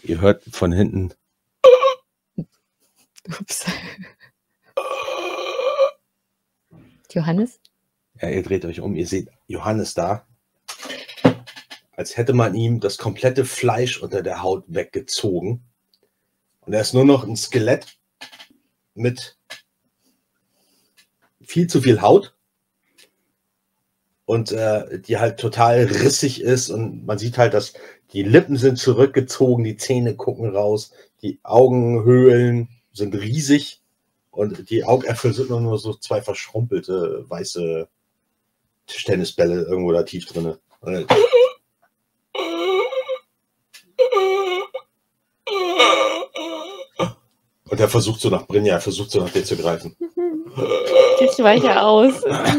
Ihr hört von hinten. Ups. Johannes? Ja, ihr dreht euch um, ihr seht Johannes da, als hätte man ihm das komplette Fleisch unter der Haut weggezogen. Und er ist nur noch ein Skelett mit viel zu viel Haut und die halt total rissig ist und man sieht halt, dass die Lippen sind zurückgezogen, die Zähne gucken raus, die Augenhöhlen sind riesig und die Augäpfel sind nur so zwei verschrumpelte weiße Tischtennisbälle irgendwo da tief drin. Und er versucht so nach Brynja, er versucht so nach dir zu greifen. Ich weiche aus.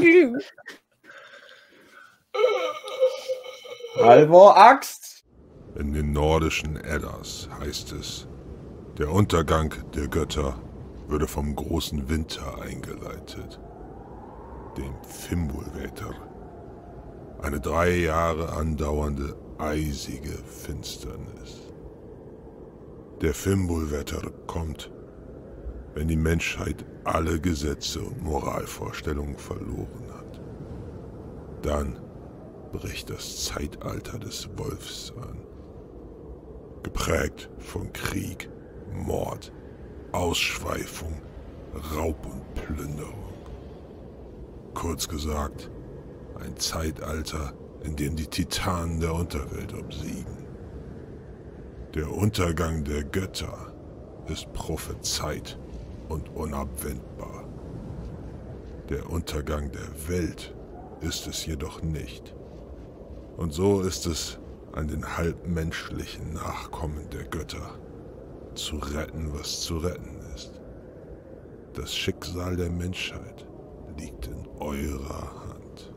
Halvor Axt! In den nordischen Eddas heißt es, der Untergang der Götter würde vom großen Winter eingeleitet, dem Fimbulvetr. Eine 3 Jahre andauernde, eisige Finsternis. Der Fimbulvetr kommt, wenn die Menschheit alle Gesetze und Moralvorstellungen verloren hat. Dann bricht das Zeitalter des Wolfs an. Geprägt von Krieg, Mord, Ausschweifung, Raub und Plünderung. Kurz gesagt, ein Zeitalter, in dem die Titanen der Unterwelt obsiegen. Der Untergang der Götter ist prophezeit und unabwendbar. Der Untergang der Welt ist es jedoch nicht. Und so ist es an den halbmenschlichen Nachkommen der Götter, zu retten, was zu retten ist. Das Schicksal der Menschheit liegt in eurer Hand.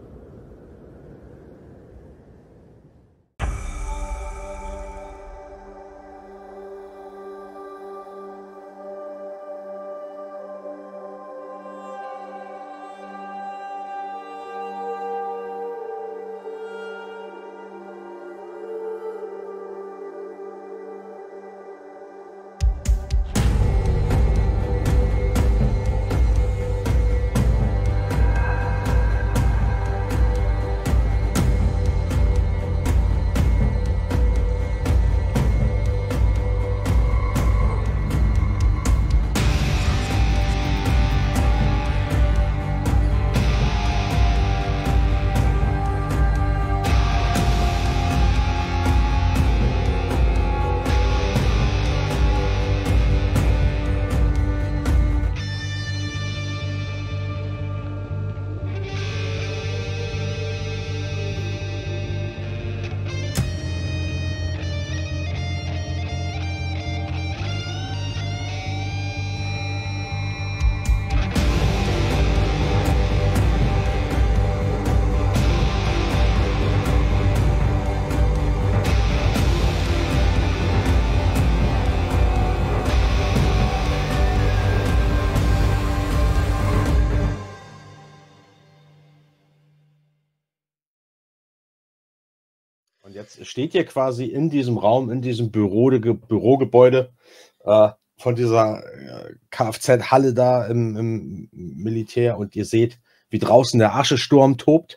Und jetzt steht ihr quasi in diesem Raum, in diesem Bürogebäude von dieser Kfz-Halle da im Militär und ihr seht, wie draußen der Aschesturm tobt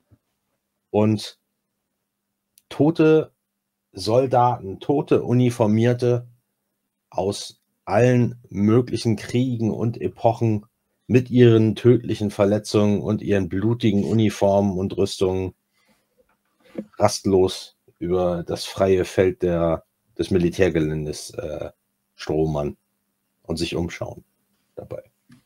und tote Soldaten, tote Uniformierte aus allen möglichen Kriegen und Epochen mit ihren tödlichen Verletzungen und ihren blutigen Uniformen und Rüstungen rastlos über das freie Feld des Militärgeländes stromern und sich umschauen dabei.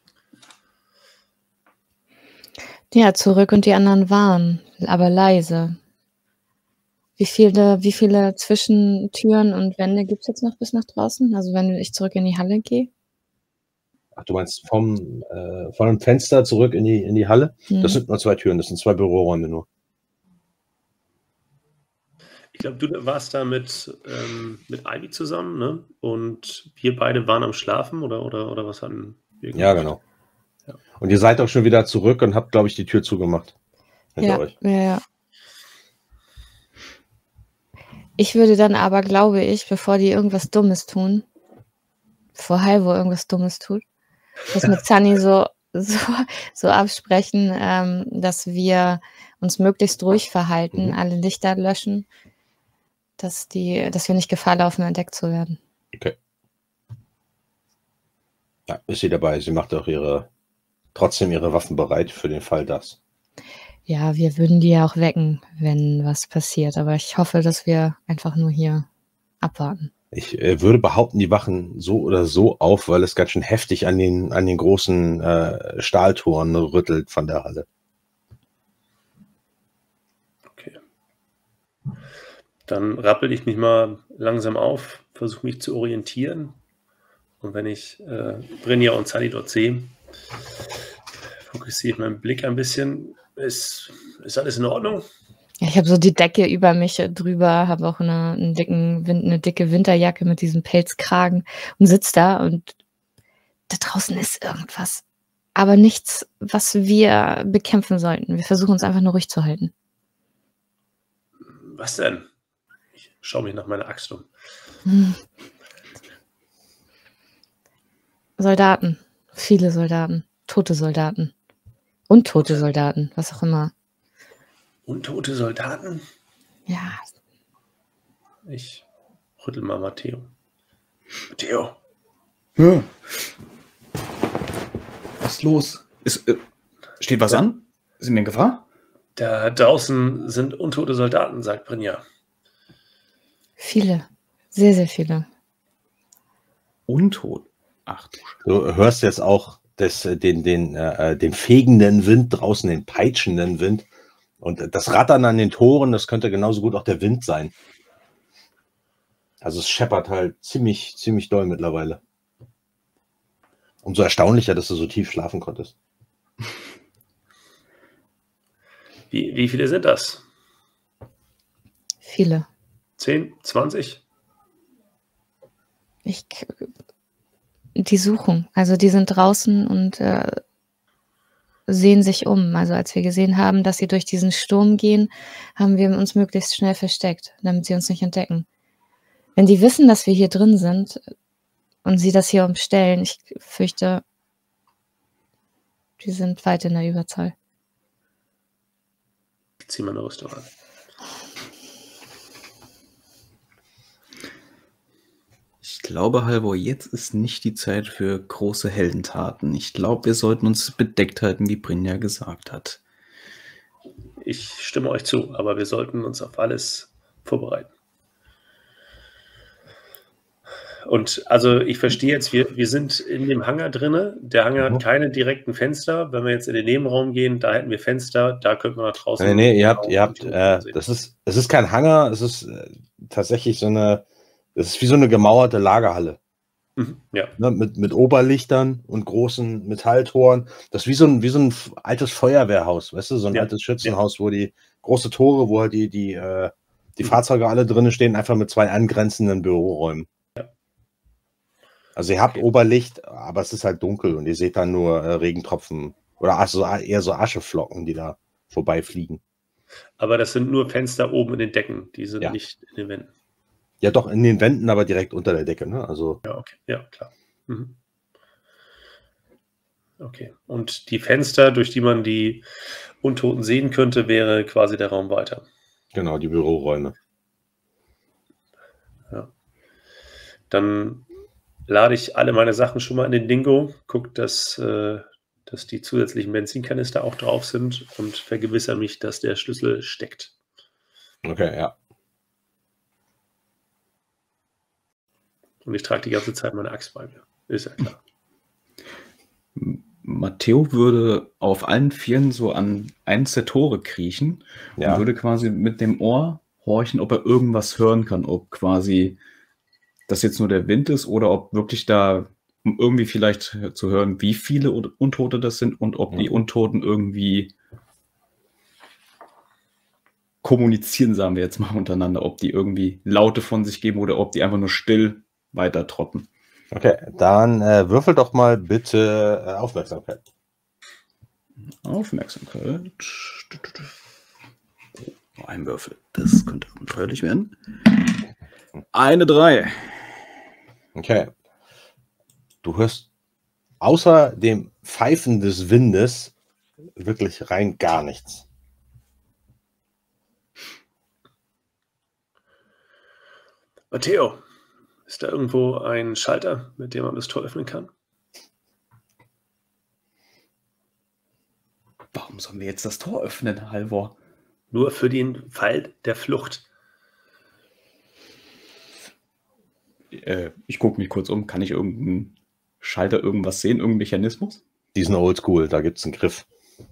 Ja, zurück und die anderen waren, aber leise. Wie viele Zwischentüren und Wände gibt es jetzt noch bis nach draußen? Also wenn ich zurück in die Halle gehe? Ach, du meinst von dem Fenster zurück in die Halle? Das sind nur 2 Türen, das sind 2 Büroräume nur. Ich glaube, du warst da mit Ivy zusammen, ne? Und wir beide waren am Schlafen oder was hatten wir gemacht? Ja, genau. Ja. Und ihr seid auch schon wieder zurück und habt, glaube ich, die Tür zugemacht. Hinter euch. Ja. Ich würde dann aber, glaube ich, bevor die irgendwas Dummes tun, bevor Halvor irgendwas Dummes tut, das mit Sunny so absprechen, dass wir uns möglichst ruhig verhalten, alle Lichter löschen, dass wir nicht Gefahr laufen, entdeckt zu werden. Okay. Ja, ist sie dabei. Sie macht auch trotzdem ihre Waffen bereit für den Fall, dass. Ja, wir würden die ja auch wecken, wenn was passiert. Aber ich hoffe, dass wir einfach nur hier abwarten. Ich würde behaupten, die wachen so oder so auf, weil es ganz schön heftig an den großen Stahltoren rüttelt von der Halle. Okay. Dann rappel ich mich mal langsam auf, versuche mich zu orientieren. Und wenn ich Brynja und Sunny dort sehe, fokussiere ich meinen Blick ein bisschen. Ist alles in Ordnung? Ja, ich habe so die Decke über mich drüber, habe auch eine dicke Winterjacke mit diesem Pelzkragen und sitze da und da draußen ist irgendwas. Aber nichts, was wir bekämpfen sollten. Wir versuchen uns einfach nur ruhig zu halten. Was denn? Ich schaue mich nach meiner Axt um. Soldaten. Viele Soldaten. Tote Soldaten. Untote Soldaten. Was auch immer. Untote Soldaten? Ja. Ich rüttel mal Matteo. Matteo. Ja. Was ist los? Steht was an? Sind wir in Gefahr? Da draußen sind untote Soldaten, sagt Brynja. Viele. Sehr, sehr viele. Untot? Ach du Scheiße. Du hörst jetzt auch den fegenden Wind draußen, den peitschenden Wind. Und das Rattern an den Toren, das könnte genauso gut auch der Wind sein. Also es scheppert halt ziemlich, ziemlich doll mittlerweile. Umso erstaunlicher, dass du so tief schlafen konntest. Wie viele sind das? Viele. 10, 20? Die suchen. Also die sind draußen und sehen sich um. Also als wir gesehen haben, dass sie durch diesen Sturm gehen, haben wir uns möglichst schnell versteckt, damit sie uns nicht entdecken. Wenn die wissen, dass wir hier drin sind und sie das hier umstellen, ich fürchte, die sind weit in der Überzahl. Ich ziehe meine Rüstung an. Ich glaube, Halvor, jetzt ist nicht die Zeit für große Heldentaten. Ich glaube, wir sollten uns bedeckt halten, wie Brynja gesagt hat. Ich stimme euch zu, aber wir sollten uns auf alles vorbereiten. Und also ich verstehe jetzt, wir sind in dem Hangar drin. Der Hangar hat keine direkten Fenster. Wenn wir jetzt in den Nebenraum gehen, da hätten wir Fenster, da könnten wir nach draußen. Nee, ihr habt es ist kein Hangar, es ist tatsächlich es ist wie so eine gemauerte Lagerhalle. Ja. Ne, mit Oberlichtern und großen Metalltoren. Das ist wie so ein altes Feuerwehrhaus, weißt du, so ein altes Schützenhaus, wo die große Tore, wo halt die Fahrzeuge alle drin stehen, einfach mit zwei angrenzenden Büroräumen. Ja. Also ihr habt Oberlicht, aber es ist halt dunkel und ihr seht dann nur Regentropfen oder eher so Ascheflocken, die da vorbeifliegen. Aber das sind nur Fenster oben in den Decken, die sind nicht in den Wänden. Ja, doch, in den Wänden, aber direkt unter der Decke, ne? Also. Ja, okay. Ja, klar. Mhm. Okay. Und die Fenster, durch die man die Untoten sehen könnte, wäre quasi der Raum weiter. Genau, die Büroräume. Ja. Dann lade ich alle meine Sachen schon mal in den Dingo, gucke, dass die zusätzlichen Benzinkanister auch drauf sind und vergewissere mich, dass der Schlüssel steckt. Okay, ja. Und ich trage die ganze Zeit meine Axt bei mir. Ist ja klar. Matteo würde auf allen Vieren so an eins der Tore kriechen und würde quasi mit dem Ohr horchen, ob er irgendwas hören kann, ob quasi das jetzt nur der Wind ist oder ob wirklich da, um irgendwie vielleicht zu hören, wie viele Untote das sind und ob die Untoten irgendwie kommunizieren, sagen wir jetzt mal untereinander, ob die irgendwie Laute von sich geben oder ob die einfach nur still weiter trotten. Okay, dann würfel doch mal bitte Aufmerksamkeit. Aufmerksamkeit. Noch ein Würfel. Das könnte abenteuerlich werden. Eine 3. Okay. Du hörst außer dem Pfeifen des Windes wirklich rein gar nichts. Matteo, ist da irgendwo ein Schalter, mit dem man das Tor öffnen kann? Warum sollen wir jetzt das Tor öffnen, Halvor? Nur für den Fall der Flucht. Ich gucke mich kurz um. Kann ich irgendeinen Schalter, irgendwas sehen? Irgendeinen Mechanismus? Die sind oldschool, da gibt es einen Griff.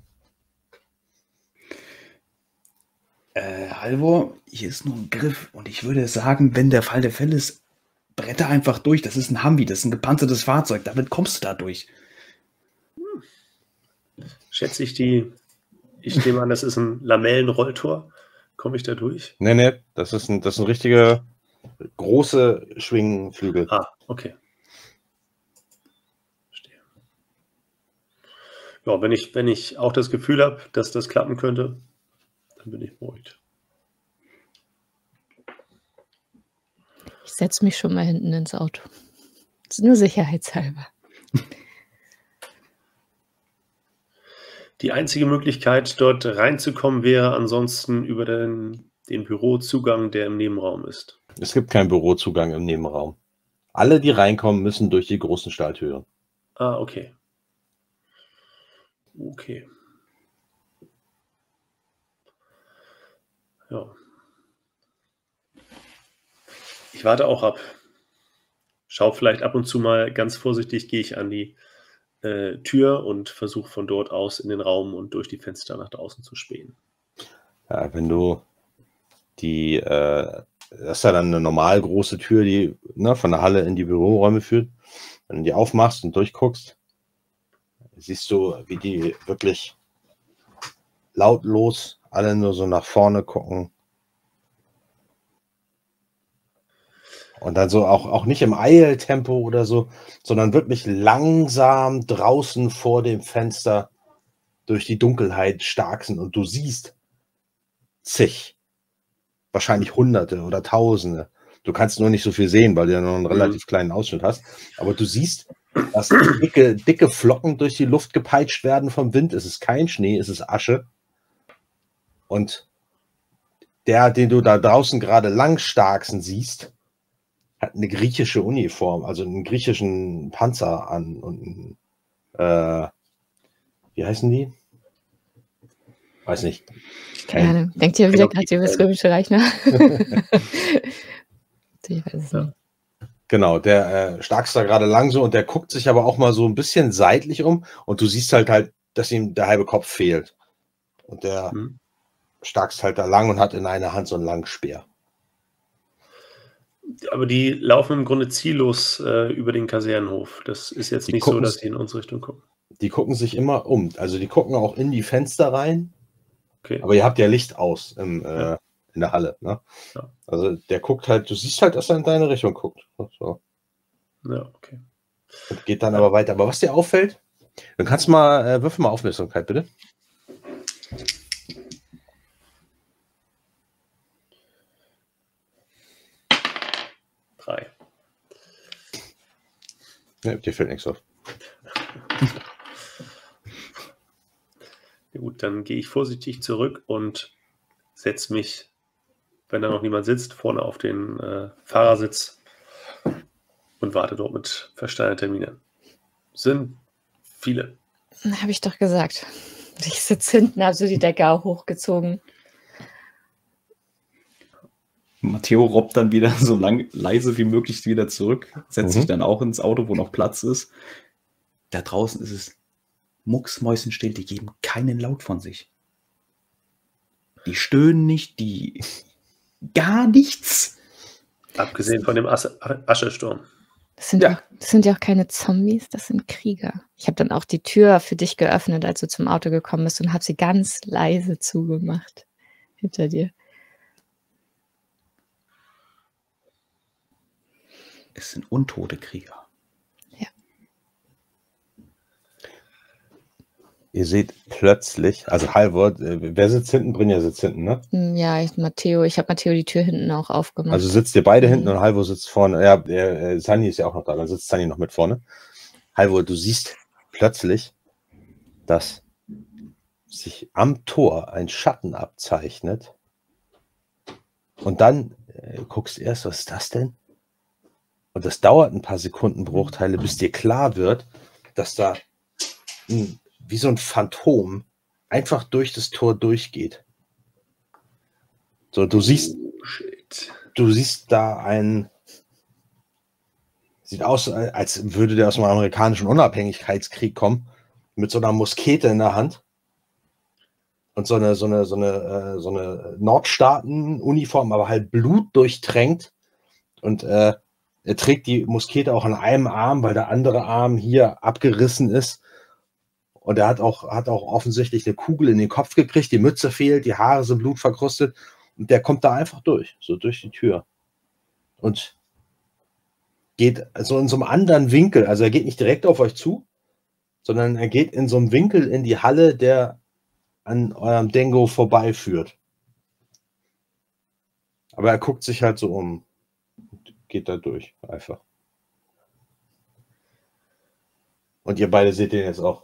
Halvor, hier ist nur ein Griff. Und ich würde sagen, wenn der Fall der Fälle ist, bretter einfach durch. Das ist ein Humvee, das ist ein gepanzertes Fahrzeug. Damit kommst du da durch. Schätze ich nehme an, das ist ein Lamellenrolltor. Komme ich da durch? Nee, das ist ein richtiger große Schwingenflügel. Ah, okay. Verstehe. Ja, wenn ich auch das Gefühl habe, dass das klappen könnte, dann bin ich beruhigt. Ich setze mich schon mal hinten ins Auto. Das ist nur sicherheitshalber. Die einzige Möglichkeit, dort reinzukommen, wäre ansonsten über den Bürozugang, der im Nebenraum ist. Es gibt keinen Bürozugang im Nebenraum. Alle, die reinkommen, müssen durch die großen Stahltüren. Ah, okay. Okay. Ja. Ich warte auch ab. Schau vielleicht ab und zu mal ganz vorsichtig, gehe ich an die Tür und versuche von dort aus in den Raum und durch die Fenster nach draußen zu spähen. Ja, wenn du das ist ja dann eine normal große Tür, die von der Halle in die Büroräume führt. Wenn du die aufmachst und durchguckst, siehst du, wie die wirklich lautlos alle nur so nach vorne gucken. Und dann so auch nicht im Eiltempo oder so, sondern wirklich langsam draußen vor dem Fenster durch die Dunkelheit starksen. Und du siehst zig, wahrscheinlich Hunderte oder Tausende. Du kannst nur nicht so viel sehen, weil du ja nur einen relativ kleinen Ausschnitt hast. Aber du siehst, dass dicke Flocken durch die Luft gepeitscht werden vom Wind. Es ist kein Schnee, es ist Asche. Und der, den du da draußen gerade langstarksen siehst, hat eine griechische Uniform, also einen griechischen Panzer an und wie heißen die? Weiß nicht. Ja, denkt ihr wieder gerade über das Römische Reich nach? Ich weiß es nicht. Genau, der starkst da gerade lang so und der guckt sich aber auch mal so ein bisschen seitlich um und du siehst halt, dass ihm der halbe Kopf fehlt. Und der starkst halt da lang und hat in einer Hand so einen langen Speer. Aber die laufen im Grunde ziellos über den Kasernenhof. Das ist jetzt nicht so, dass die in unsere Richtung gucken. Die gucken sich immer um. Also die gucken auch in die Fenster rein. Okay. Aber ihr habt ja Licht aus in der Halle. Ne? Ja. Also der guckt halt, du siehst halt, dass er in deine Richtung guckt. So. Ja, okay. Und geht dann aber weiter. Aber was dir auffällt, dann kannst du mal, würfel mal Aufmerksamkeit, bitte. Ja, dir fällt nichts auf. Ja, gut, dann gehe ich vorsichtig zurück und setze mich, wenn da noch niemand sitzt, vorne auf den Fahrersitz und warte dort mit versteinerter Miene. Sind viele. Habe ich doch gesagt. Ich sitze hinten, habe so die Decke auch hochgezogen. Matteo robbt dann wieder so leise wie möglich wieder zurück, setzt sich dann auch ins Auto, wo noch Platz ist. Da draußen ist es mucksmäuschenstill, die geben keinen Laut von sich. Die stöhnen nicht, die gar nichts. Abgesehen von dem Aschesturm. Das sind ja auch keine Zombies, das sind Krieger. Ich habe dann auch die Tür für dich geöffnet, als du zum Auto gekommen bist und habe sie ganz leise zugemacht. Hinter dir. Es sind untote Krieger. Ja. ihr seht plötzlich, also Halvor, wer sitzt hinten? Brynja sitzt hinten, ne? Ja, Matteo. Ich habe Matteo die Tür hinten auch aufgemacht. Also sitzt ihr beide hinten und Halvor sitzt vorne. Ja, Sunny ist ja auch noch da, dann sitzt Sunny noch mit vorne. Halvor, du siehst plötzlich, dass sich am Tor ein Schatten abzeichnet. Und dann guckst du erst, was ist das denn? Und das dauert ein paar Sekundenbruchteile, bis dir klar wird, dass da wie so ein Phantom einfach durch das Tor durchgeht. So, du siehst da sieht aus, als würde der aus dem amerikanischen Unabhängigkeitskrieg kommen, mit so einer Muskete in der Hand und so eine Nordstaaten-Uniform, aber halt blutdurchtränkt. Und er trägt die Muskete auch an einem Arm, weil der andere Arm hier abgerissen ist. Und er hat auch offensichtlich eine Kugel in den Kopf gekriegt, die Mütze fehlt, die Haare sind blutverkrustet. Und der kommt da einfach durch, so durch die Tür. Und geht so in so einem anderen Winkel. Also er geht nicht direkt auf euch zu, sondern er geht in so einem Winkel in die Halle, der an eurem Dengo vorbeiführt. Aber er guckt sich halt so um. Und geht da durch, einfach. Und ihr beide seht den jetzt auch.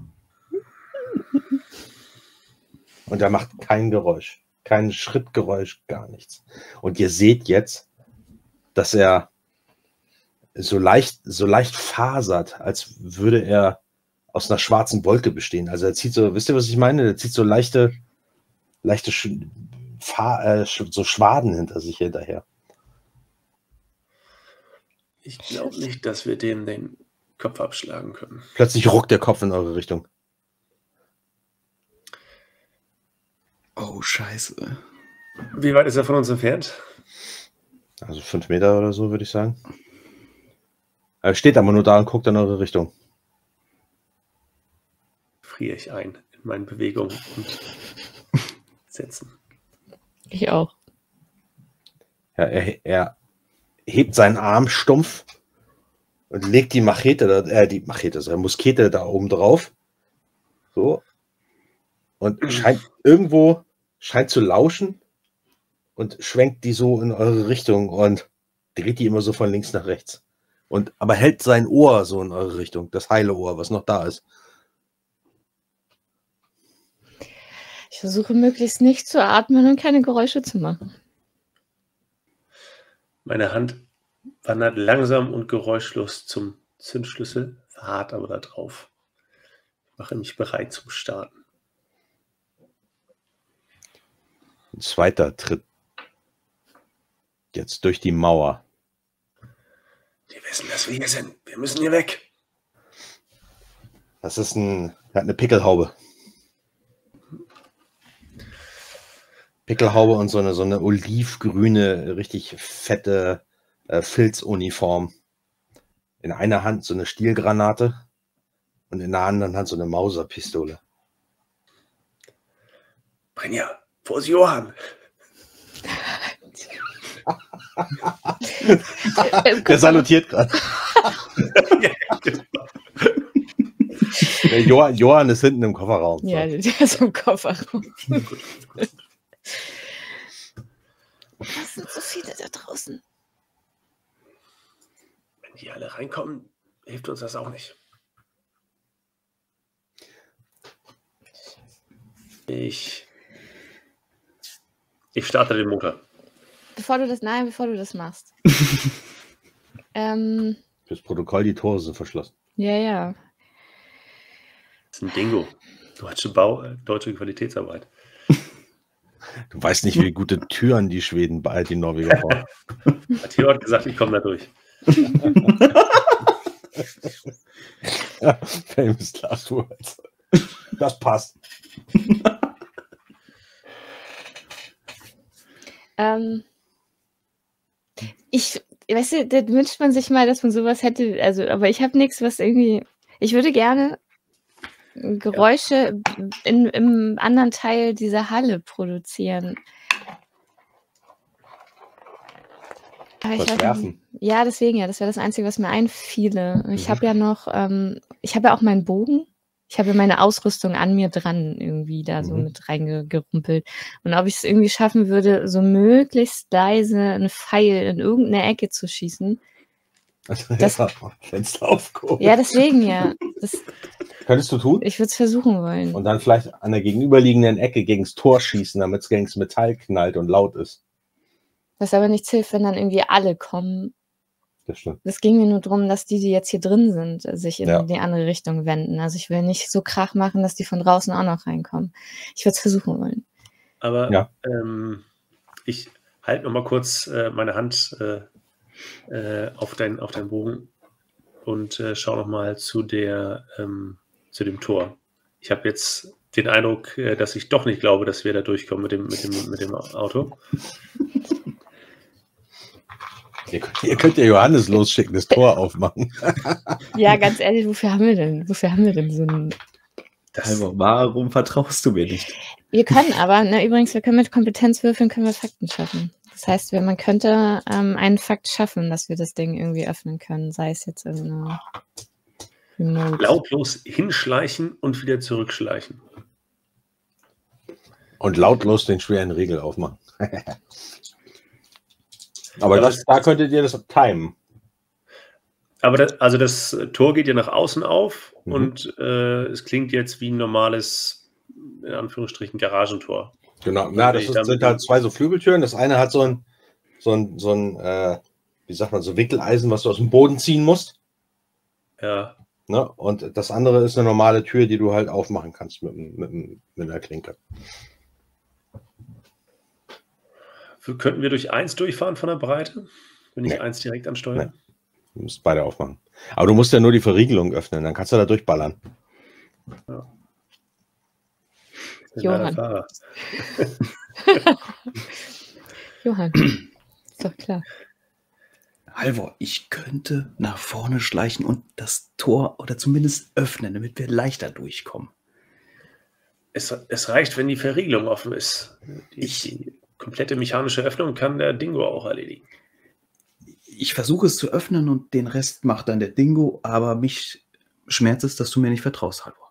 Und er macht kein Geräusch. Kein Schrittgeräusch, gar nichts. Und ihr seht jetzt, dass er so leicht fasert, als würde er aus einer schwarzen Wolke bestehen. Also er zieht so, wisst ihr, was ich meine? Er zieht so leichte so Schwaden hinter sich hinterher. Ich glaube nicht, dass wir dem den Kopf abschlagen können. Plötzlich ruckt der Kopf in eure Richtung. Oh, scheiße. Wie weit ist er von uns entfernt? Also 5 Meter oder so, würde ich sagen. Er steht aber nur da und guckt in eure Richtung. Friere ich ein in meinen Bewegungen und setzen. Ich auch. Ja, er hebt seinen Arm stumpf und legt die Muskete da oben drauf. So. Und scheint zu lauschen und schwenkt die so in eure Richtung und dreht die immer so von links nach rechts. Aber hält sein Ohr so in eure Richtung, das heile Ohr, was noch da ist. Ich versuche möglichst nicht zu atmen und keine Geräusche zu machen. Meine Hand wandert langsam und geräuschlos zum Zündschlüssel, verharrt aber da drauf. Ich mache mich bereit zum Starten. Ein zweiter Tritt jetzt durch die Mauer. Die wissen, dass wir hier sind. Wir müssen hier weg. Das ist er hat eine Pickelhaube. Pickelhaube und so eine olivgrüne, richtig fette Filzuniform. In einer Hand so eine Stielgranate und in der anderen Hand so eine Mauserpistole. Brynja, wo ist Johann? Der salutiert gerade. Johann ist hinten im Kofferraum. So. Ja, der ist im Kofferraum. Was sind so viele da draußen? Wenn die alle reinkommen, hilft uns das auch nicht. Ich starte den Motor. Bevor du das machst. Fürs Protokoll, die Tore sind verschlossen. Ja. Das ist ein Dingo. Deutsche Qualitätsarbeit. Du weißt nicht, wie gute Türen die Norweger bauen. Matteo hat gesagt, ich komme da durch. Famous last words. Das passt. Weißt du, da wünscht man sich mal, dass man sowas hätte, aber ich habe nichts, was irgendwie, ich würde gerne Geräusche im anderen Teil dieser Halle produzieren. Was werfen? Ja, deswegen, das wäre das Einzige, was mir einfiele. Ich habe ja noch, ich habe ja auch meinen Bogen Ich habe meine Ausrüstung an mir dran irgendwie da so mit reingerumpelt. Und ob ich es irgendwie schaffen würde, so möglichst leise einen Pfeil in irgendeine Ecke zu schießen. Also, Fenster aufgehoben. Ja, deswegen ja. Das könntest du tun? Ich würde es versuchen wollen. Und dann vielleicht an der gegenüberliegenden Ecke gegen das Tor schießen, damit es gegen das Metall knallt und laut ist. Was aber nichts hilft, wenn dann irgendwie alle kommen. Das stimmt. Es ging mir nur darum, dass die jetzt hier drin sind, sich in die andere Richtung wenden. Also ich will nicht so Krach machen, dass die von draußen auch noch reinkommen. Ich würde es versuchen wollen. Aber ich halte noch mal kurz meine Hand auf deinen Bogen und schau noch mal zu dem Tor. Ich habe jetzt den Eindruck, dass ich doch nicht glaube, dass wir da durchkommen mit dem Auto. Ihr könnt ja Johannes losschicken, das Tor aufmachen. Ja, ganz ehrlich, wofür haben wir denn so ein... Warum vertraust du mir nicht? Wir können aber, übrigens, wir können mit Kompetenzwürfeln Fakten schaffen. Das heißt, man könnte einen Fakt schaffen, dass wir das Ding irgendwie öffnen können, sei es jetzt irgendeine Remote. Lautlos hinschleichen und wieder zurückschleichen. Und lautlos den schweren Riegel aufmachen. Aber da könntet ihr das timen. Aber das Tor geht ja nach außen auf und es klingt jetzt wie ein normales, in Anführungsstrichen, Garagentor. Genau, sind halt zwei so Flügeltüren. Das eine hat so ein wie sagt man, so Wickeleisen, was du aus dem Boden ziehen musst. Ja. Ne? Und das andere ist eine normale Tür, die du halt aufmachen kannst mit einer Klinke. Könnten wir durch eins durchfahren von der Breite? Wenn ich eins direkt ansteuere? Nee. Du musst beide aufmachen. Aber du musst ja nur die Verriegelung öffnen, dann kannst du da durchballern. Ja. Johann. Johann, ist doch klar. Halvor, ich könnte nach vorne schleichen und das Tor oder zumindest öffnen, damit wir leichter durchkommen. Es reicht, wenn die Verriegelung offen ist. Die komplette mechanische Öffnung kann der Dingo auch erledigen. Ich versuche es zu öffnen und den Rest macht dann der Dingo, aber mich schmerzt es, dass du mir nicht vertraust, Halvor.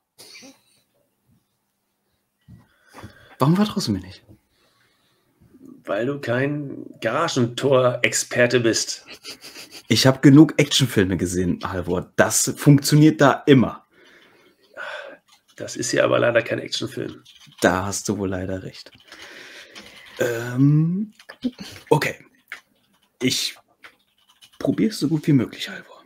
Warum vertraust du mir nicht? Weil du kein Garagentor-Experte bist. Ich habe genug Actionfilme gesehen, Halvor. Das funktioniert da immer. Das ist ja aber leider kein Actionfilm. Da hast du wohl leider recht. Okay. Ich probiere es so gut wie möglich, Halvor.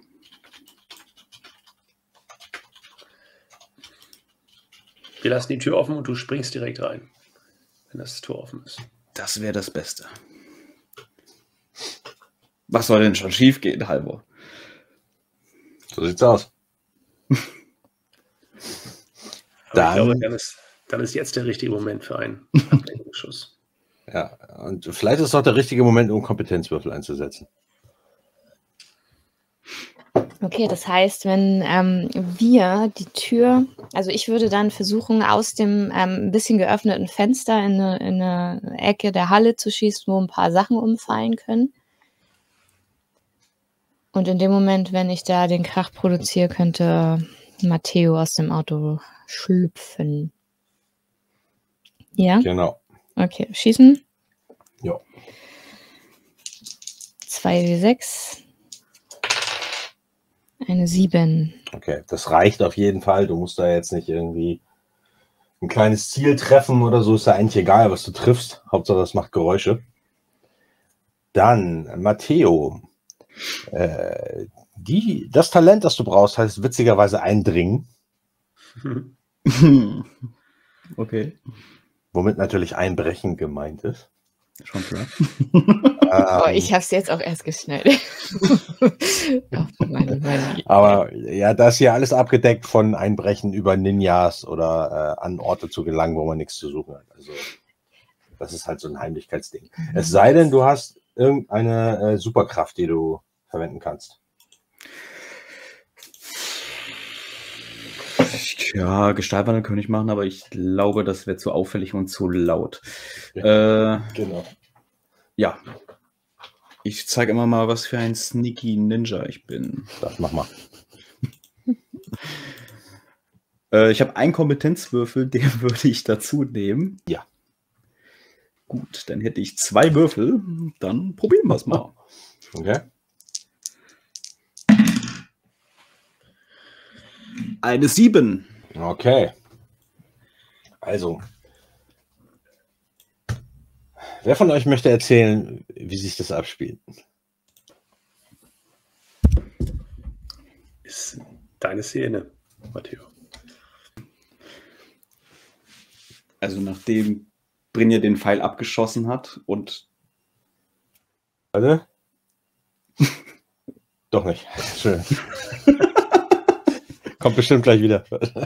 Wir lassen die Tür offen und du springst direkt rein, wenn das Tor offen ist. Das wäre das Beste. Was soll denn schon schief gehen, Halvor? So sieht's aus. Aber ich glaube, dann ist jetzt der richtige Moment für einen Ablenkungsschuss. Ja, und vielleicht ist es auch der richtige Moment, um Kompetenzwürfel einzusetzen. Okay, das heißt, wenn wir die Tür, also ich würde dann versuchen, aus dem ein bisschen geöffneten Fenster in eine Ecke der Halle zu schießen, wo ein paar Sachen umfallen können. Und in dem Moment, wenn ich da den Krach produziere, könnte Matteo aus dem Auto schlüpfen. Ja? Genau. Okay, schießen. Ja. 2W6. Eine 7. Okay, das reicht auf jeden Fall. Du musst da jetzt nicht irgendwie ein kleines Ziel treffen oder so. Ist ja eigentlich egal, was du triffst. Hauptsache, das macht Geräusche. Dann, Matteo. Das Talent, das du brauchst, heißt witzigerweise Eindringen. Okay. Womit natürlich Einbrechen gemeint ist. Schon klar. Ich habe es jetzt auch erst geschnallt. Aber ja, da ist hier alles abgedeckt von Einbrechen über Ninjas oder an Orte zu gelangen, wo man nichts zu suchen hat. Also das ist halt so ein Heimlichkeitsding. Es sei denn, du hast irgendeine Superkraft, die du verwenden kannst. Ja, Gestaltwandel könnte ich machen, aber ich glaube, das wäre zu auffällig und zu laut. Genau. Ja. Ich zeige immer mal, was für ein Sneaky Ninja ich bin. Das mach mal. Ich habe einen Kompetenzwürfel, den würde ich dazu nehmen. Ja. Gut, dann hätte ich 2 Würfel. Dann probieren wir es mal. Okay. Eine 7. Okay. Also, wer von euch möchte erzählen, wie sich das abspielt? Ist deine Szene, Matteo. Also nachdem Brynja den Pfeil abgeschossen hat und... Warte. Doch nicht. Schön. Kommt bestimmt gleich wieder.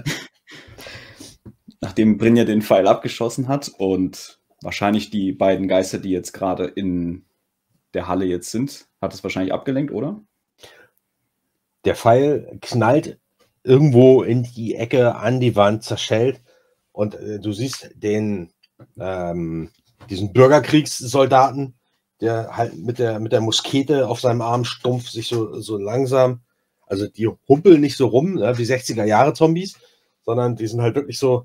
Nachdem Brynja den Pfeil abgeschossen hat und wahrscheinlich die beiden Geister, die jetzt gerade in der Halle jetzt sind, hat es wahrscheinlich abgelenkt, oder? Der Pfeil knallt irgendwo in die Ecke an die Wand, zerschellt und du siehst diesen Bürgerkriegssoldaten, der halt mit der Muskete auf seinem Arm stumpf sich so langsam, also die humpeln nicht so rum, ne, wie 60er-Jahre-Zombies, sondern die sind halt wirklich so,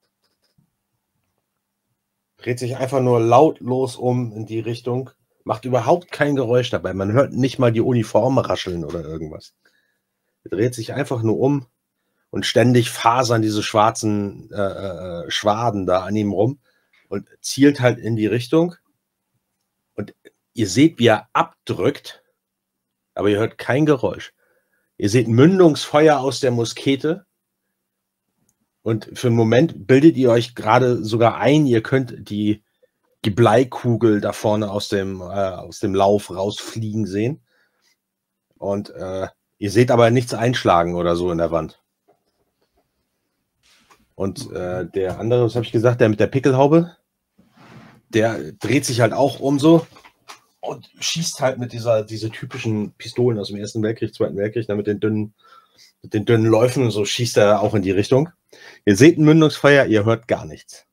dreht sich einfach nur lautlos um in die Richtung, macht überhaupt kein Geräusch dabei. Man hört nicht mal die Uniform rascheln oder irgendwas. Er dreht sich einfach nur um und ständig fasern diese schwarzen Schwaden da an ihm rum und zielt halt in die Richtung. Und ihr seht, wie er abdrückt, aber ihr hört kein Geräusch. Ihr seht Mündungsfeuer aus der Muskete. Und für einen Moment bildet ihr euch gerade sogar ein, ihr könnt die Bleikugel da vorne aus dem Lauf rausfliegen sehen. Und ihr seht aber nichts einschlagen oder so in der Wand. Und der andere, was habe ich gesagt, der mit der Pickelhaube, der dreht sich halt auch um so und schießt halt mit diese typischen Pistolen aus dem Ersten Weltkrieg, Zweiten Weltkrieg, mit den dünnen Läufen und so schießt er auch in die Richtung. Ihr seht ein Mündungsfeuer, ihr hört gar nichts.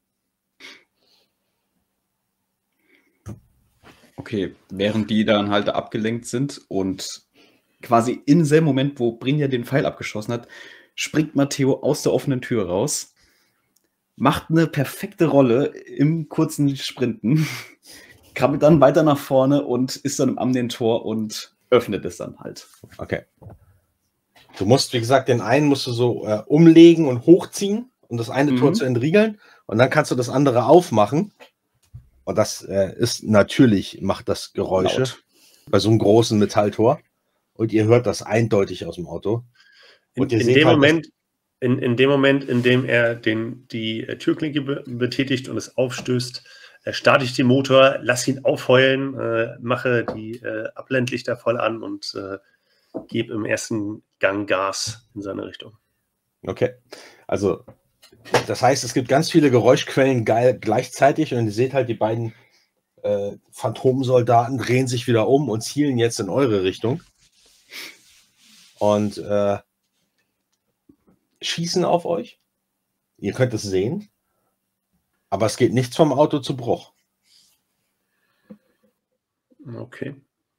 Okay, während die dann halt abgelenkt sind und quasi in dem Moment, wo Brynja den Pfeil abgeschossen hat, springt Matteo aus der offenen Tür raus, macht eine perfekte Rolle im kurzen Sprinten, krabbelt dann weiter nach vorne und ist dann am den Tor und öffnet es dann halt. Okay. Du musst, wie gesagt, den einen musst du so umlegen und hochziehen, um das eine Tor zu entriegeln. Und dann kannst du das andere aufmachen. Und das ist natürlich, macht das Geräusche Laut. Bei so einem großen Metalltor. Und ihr hört das eindeutig aus dem Auto. Und ihr In seht dem halt, Moment, in dem Moment, in dem er die Türklinke betätigt und es aufstößt, starte ich den Motor, lass ihn aufheulen, mache die Abblendlichter voll an und gebe im ersten Gang Gas in seine Richtung. Okay, also das heißt, es gibt ganz viele Geräuschquellen gleichzeitig und ihr seht halt, die beiden Phantomsoldaten drehen sich wieder um und zielen jetzt in eure Richtung und schießen auf euch. Ihr könnt es sehen, aber es geht nichts vom Auto zu Bruch. Okay.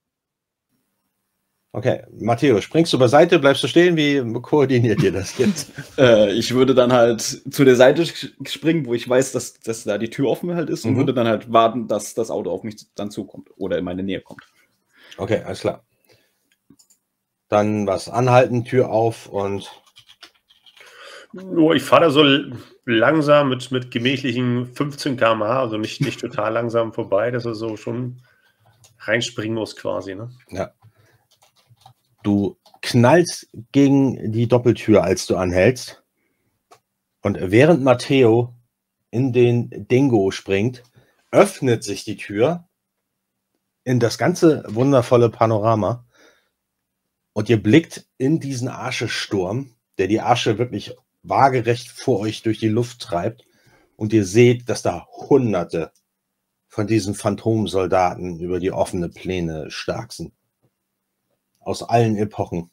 Okay, Matteo, springst du beiseite, bleibst du stehen? Wie koordiniert ihr das jetzt? Ich würde dann halt zu der Seite springen, wo ich weiß, dass da die Tür offen halt ist und würde dann halt warten, dass das Auto auf mich dann zukommt oder in meine Nähe kommt. Okay, alles klar. Dann was anhalten, Tür auf und... Nur ich fahre da so langsam mit gemächlichen 15 km/h, also nicht total langsam vorbei, dass er so schon reinspringen muss quasi. Ne? Ja. Du knallst gegen die Doppeltür, als du anhältst. Und während Matteo in den Dingo springt, öffnet sich die Tür in das ganze wundervolle Panorama. Und ihr blickt in diesen Aschesturm, der die Asche wirklich waagerecht vor euch durch die Luft treibt. Und ihr seht, dass da Hunderte von diesen Phantomsoldaten über die offene Pläne starksen. Aus allen Epochen.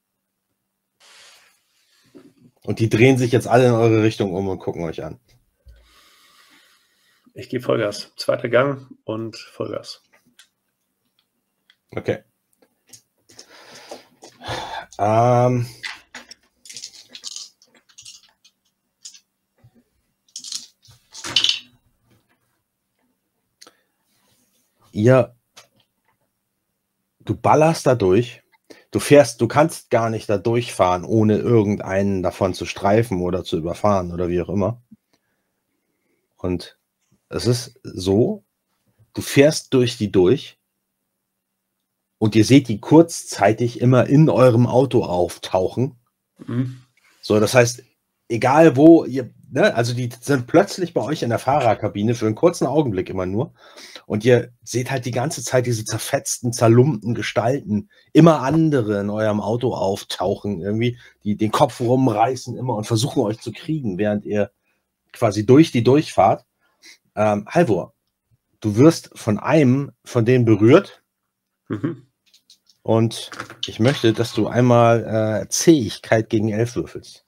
Und die drehen sich jetzt alle in eure Richtung um und gucken euch an. Ich gebe Vollgas. Zweiter Gang und Vollgas. Okay. du ballerst da durch. Du kannst gar nicht da durchfahren, ohne irgendeinen davon zu streifen oder zu überfahren oder wie auch immer. Und es ist so, du fährst durch die durch und ihr seht die kurzzeitig immer in eurem Auto auftauchen. Mhm. So, das heißt, egal wo ihr, ne, also die sind plötzlich bei euch in der Fahrerkabine für einen kurzen Augenblick immer nur. Und ihr seht halt die ganze Zeit diese zerfetzten, zerlumpten Gestalten, immer andere in eurem Auto auftauchen, irgendwie, die den Kopf rumreißen immer und versuchen euch zu kriegen, während ihr quasi durch die durchfahrt. Halvor, du wirst von einem von denen berührt. Mhm. Und ich möchte, dass du einmal Zähigkeit gegen 11 würfelst.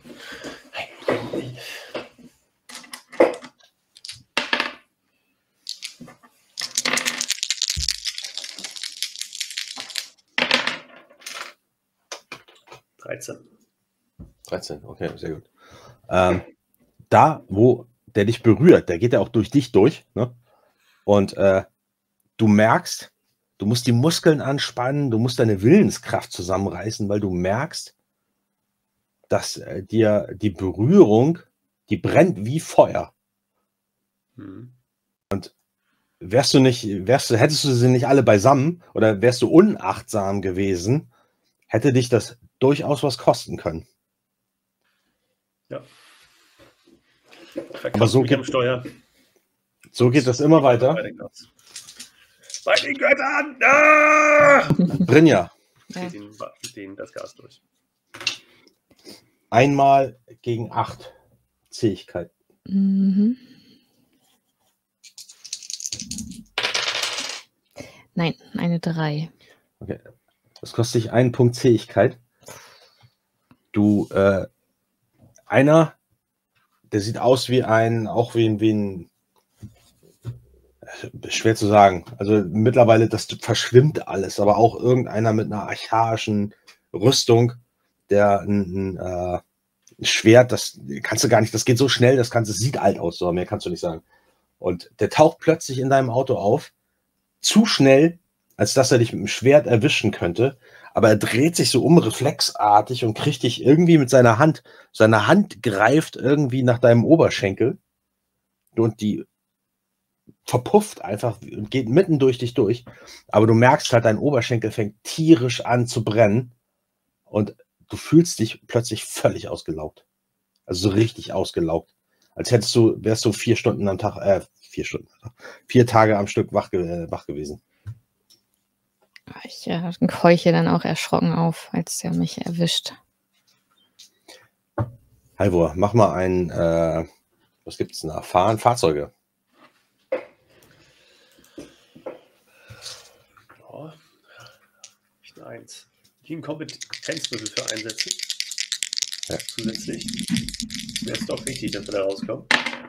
13, okay, sehr gut. Da, wo der dich berührt, der geht ja auch durch dich durch. Ne? Und du merkst, du musst die Muskeln anspannen, du musst deine Willenskraft zusammenreißen, weil du merkst, dass dir die Berührung, die brennt wie Feuer. Mhm. Und hättest du sie nicht alle beisammen oder wärst du unachtsam gewesen, hätte dich das durchaus was kosten können. Ja. Aber so geht, am Steuer. So geht das immer weiter. Bei den Göttern! Ah! Brynja. Ja. Den das Gas durch. Einmal gegen 8 Zähigkeit. Mhm. Nein, eine 3. Okay. Das kostet dich einen Punkt Zähigkeit. Du, einer, der sieht aus wie ein, schwer zu sagen. Also mittlerweile, das verschwimmt alles, aber auch irgendeiner mit einer archaischen Rüstung, der ein Schwert, das kannst du gar nicht, das geht so schnell, das sieht alt aus, so mehr kannst du nicht sagen. Und der taucht plötzlich in deinem Auto auf, zu schnell, als dass er dich mit dem Schwert erwischen könnte, aber er dreht sich so reflexartig und kriegt dich irgendwie mit seiner Hand. Seine Hand greift irgendwie nach deinem Oberschenkel und die verpufft einfach und geht mitten durch dich durch. Aber du merkst halt, dein Oberschenkel fängt tierisch an zu brennen und du fühlst dich plötzlich völlig ausgelaugt. Also so richtig ausgelaugt. Als wärst du 4 Stunden am Tag, 4 Tage am Stück wach gewesen. Ich keuche dann auch erschrocken auf, als er mich erwischt. Halvor, mach mal was gibt's da? Fahrzeuge. Oh, ich eine 1. Hier einen Kompetenzwürfel für einsetzen. Ja. Zusätzlich. Wäre es doch wichtig, dass wir da rauskommen.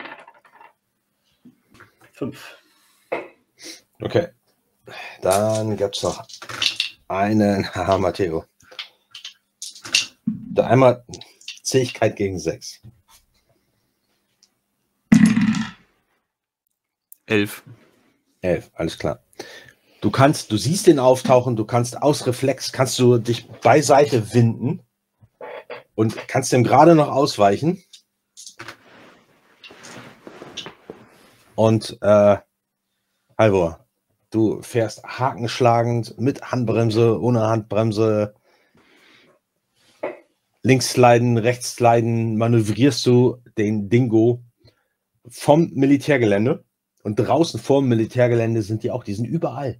5. Okay. Dann gab es noch einen, haha, Matteo. Da einmal Zähigkeit gegen 6. 11. 11, alles klar. Du siehst den auftauchen, du kannst aus Reflex, kannst du dich beiseite winden und kannst dem gerade noch ausweichen. Und Halvor, du fährst hakenschlagend mit Handbremse, ohne Handbremse, links sliden, rechts sliden, manövrierst du den Dingo vom Militärgelände. Und draußen vor dem Militärgelände sind die sind überall.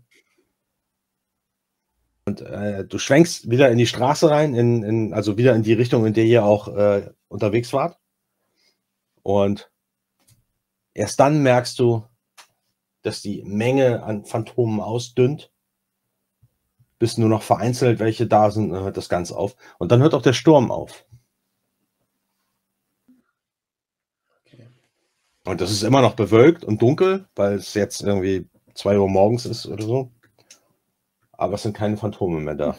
Und du schwenkst wieder in die Straße rein, also wieder in die Richtung, in der ihr auch unterwegs wart. Und erst dann merkst du, dass die Menge an Phantomen ausdünnt, bis nur noch vereinzelt welche da sind, dann hört das Ganze auf. Und dann hört auch der Sturm auf. Okay. Und das ist immer noch bewölkt und dunkel, weil es jetzt irgendwie 2 Uhr morgens ist oder so. Aber es sind keine Phantome mehr da.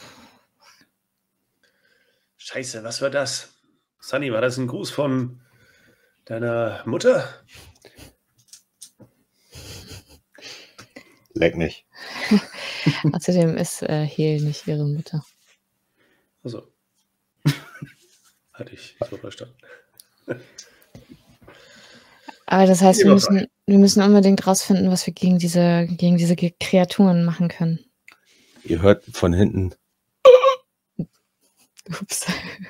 Scheiße, was war das? Sunny, war das ein Gruß von deiner Mutter? Leck nicht. Außerdem ist Hel nicht ihre Mutter. Also. Hatte ich so verstanden. Aber das heißt, wir müssen unbedingt rausfinden, was wir gegen diese Kreaturen machen können. Ihr hört von hinten. Ups.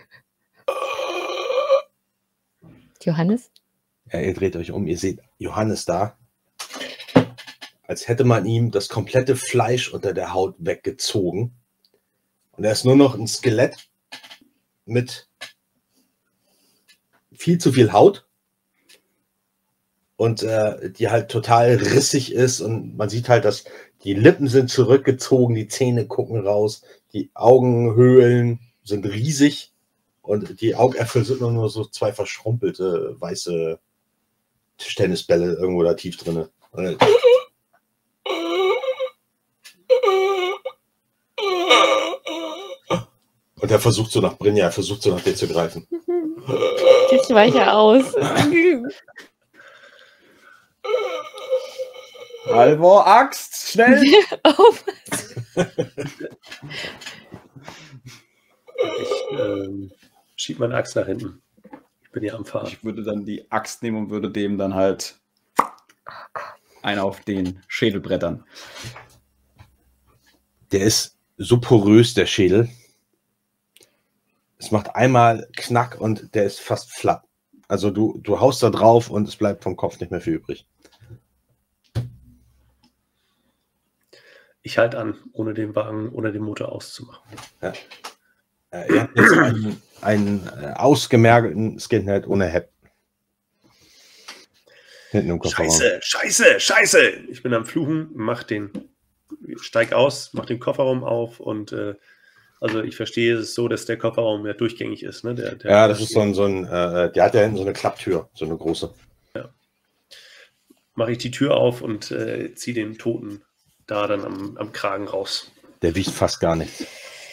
Johannes? Ja, ihr dreht euch um, ihr seht Johannes da. Als hätte man ihm das komplette Fleisch unter der Haut weggezogen. Und er ist nur noch ein Skelett mit viel zu viel Haut. Und die halt total rissig ist. Und man sieht halt, dass die Lippen sind zurückgezogen, die Zähne gucken raus, die Augenhöhlen sind riesig. Und die Augäpfel sind nur so 2 verschrumpelte weiße Tischtennisbälle irgendwo da tief drin. Und er versucht so nach Brynja, er versucht so nach dir zu greifen. Ich weiche aus. Halvor, Axt, schnell! Ich schieb meine Axt nach hinten. Ich bin ja am Fahren. Ich würde dann die Axt nehmen und würde dem dann halt einen auf den Schädel brettern. Der ist so porös, der Schädel. Es macht einmal Knack und der ist fast flapp. Also du haust da drauf und es bleibt vom Kopf nicht mehr viel übrig. Ich halte an, ohne den Wagen, ohne den Motor auszumachen. Ja. Ihr habt jetzt einen ausgemergelten Skinhead ohne Head. Hinten im Kofferraum. Scheiße! Ich bin am Fluchen, steig aus, mach den Kofferraum auf und also ich verstehe es so, dass der Kofferraum ja durchgängig ist. Ne? Ja, das ist der hat ja hinten so eine Klapptür, so eine große. Ja. Mache ich die Tür auf und ziehe den Toten da dann am Kragen raus. Der wiegt fast gar nichts.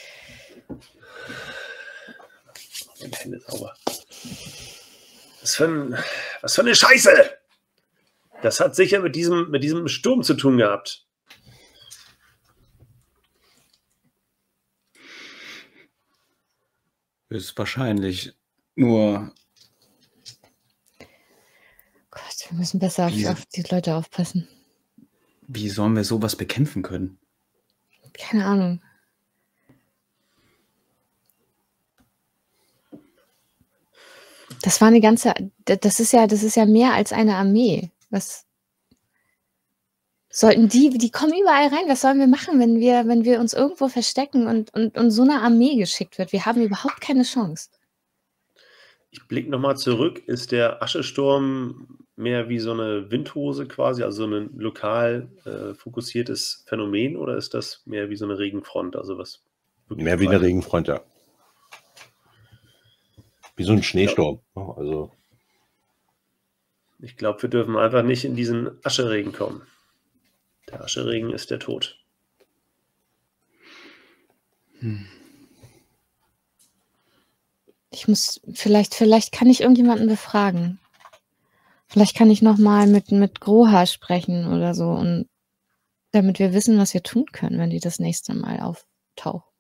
Meine Hände sauber. Was für eine Scheiße! Das hat sicher mit diesem Sturm zu tun gehabt. Ist wahrscheinlich. Nur. Gott, wir müssen besser auf die Leute aufpassen. Wie sollen wir sowas bekämpfen können? Keine Ahnung. Das war das ist ja mehr als eine Armee. Was sollten die kommen überall rein? Was sollen wir machen, wenn wir uns irgendwo verstecken und so eine Armee geschickt wird? Wir haben überhaupt keine Chance. Ich blicke nochmal zurück. Ist der Aschesturm mehr wie so eine Windhose quasi, also so ein lokal fokussiertes Phänomen, oder ist das mehr wie so eine Regenfront? Also was mehr wie eine Regenfront, ja. Wie so ein Schneesturm. Ja. Also. Ich glaube, wir dürfen einfach nicht in diesen Ascheregen kommen. Der Ascheregen ist der Tod. Ich muss, vielleicht kann ich irgendjemanden befragen. Vielleicht kann ich nochmal mit Groha sprechen oder so, und damit wir wissen, was wir tun können, wenn die das nächste Mal auftauchen.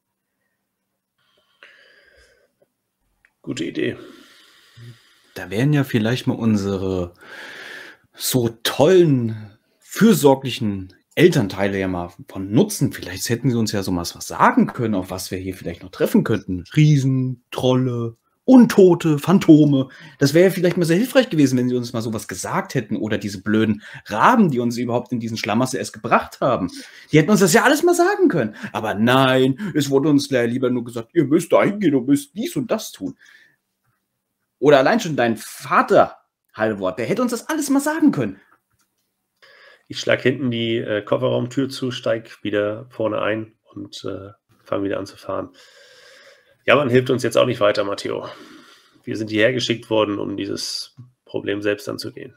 Gute Idee. Da wären ja vielleicht mal unsere so tollen, fürsorglichen Elternteile ja mal von Nutzen. Vielleicht hätten sie uns ja so mal was sagen können, auf was wir hier vielleicht noch treffen könnten. Riesen, Trolle, Untote, Phantome. Das wäre ja vielleicht mal sehr hilfreich gewesen, wenn sie uns mal sowas gesagt hätten. Oder diese blöden Raben, die uns überhaupt in diesen Schlamassel erst gebracht haben. Die hätten uns das ja alles mal sagen können. Aber nein, es wurde uns lieber nur gesagt, ihr müsst da hingehen und müsst dies und das tun. Oder allein schon dein Vater, Halvor, der hätte uns das alles mal sagen können. Ich schlage hinten die Kofferraumtür zu, steige wieder vorne ein und fange wieder an zu fahren. Ja, man hilft uns jetzt auch nicht weiter, Matteo. Wir sind hierher geschickt worden, um dieses Problem selbst anzugehen.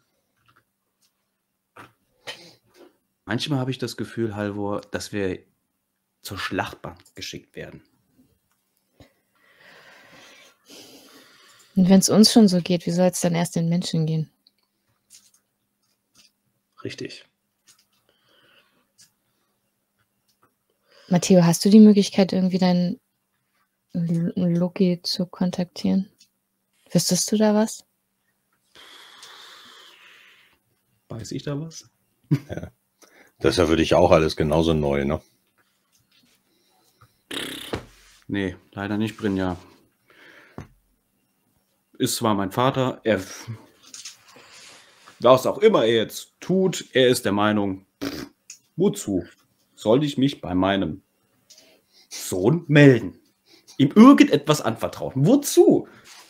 Manchmal habe ich das Gefühl, Halvor, dass wir zur Schlachtbank geschickt werden. Und wenn es uns schon so geht, wie soll es dann erst den Menschen gehen? Richtig. Matteo, hast du die Möglichkeit, irgendwie deinen Loki zu kontaktieren? Wüsstest du da was? Weiß ich da was? Ja. Das ist ja für dich auch alles genauso neu, ne? Nee, leider nicht, Brynja. Ist zwar mein Vater, was auch immer er jetzt tut, er ist der Meinung, wozu soll ich mich bei meinem Sohn melden? Ihm irgendetwas anvertrauen. Wozu?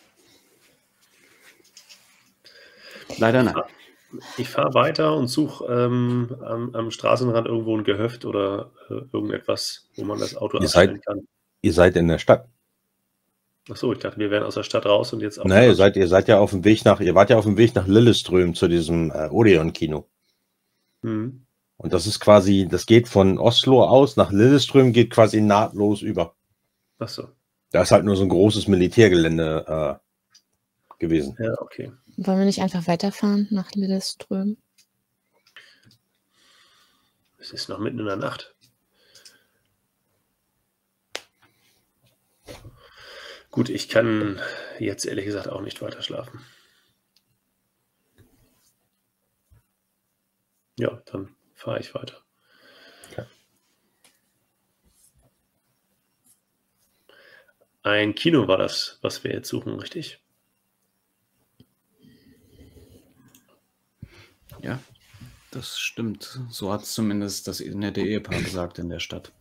Leider nein. Ich fahre weiter und suche am Straßenrand irgendwo ein Gehöft oder irgendetwas, wo man das Auto abstellen kann. Ihr seid in der Stadt. Achso, ich dachte, wir wären aus der Stadt raus und jetzt auf Nee, ihr seid ja auf dem Weg nach Lillestrøm zu diesem Odeon-Kino. Mhm. Und das ist quasi, das geht von Oslo aus nach Lillestrøm, geht quasi nahtlos über. Achso. Da ist halt nur so ein großes Militärgelände gewesen. Ja, okay. Wollen wir nicht einfach weiterfahren nach Lillestrøm? Es ist noch mitten in der Nacht. Gut, ich kann jetzt ehrlich gesagt auch nicht weiter schlafen. Ja, dann fahre ich weiter. Okay. Ein Kino war das, was wir jetzt suchen, richtig? Ja, das stimmt. So hat es zumindest das nette Ehepaar gesagt in der Stadt.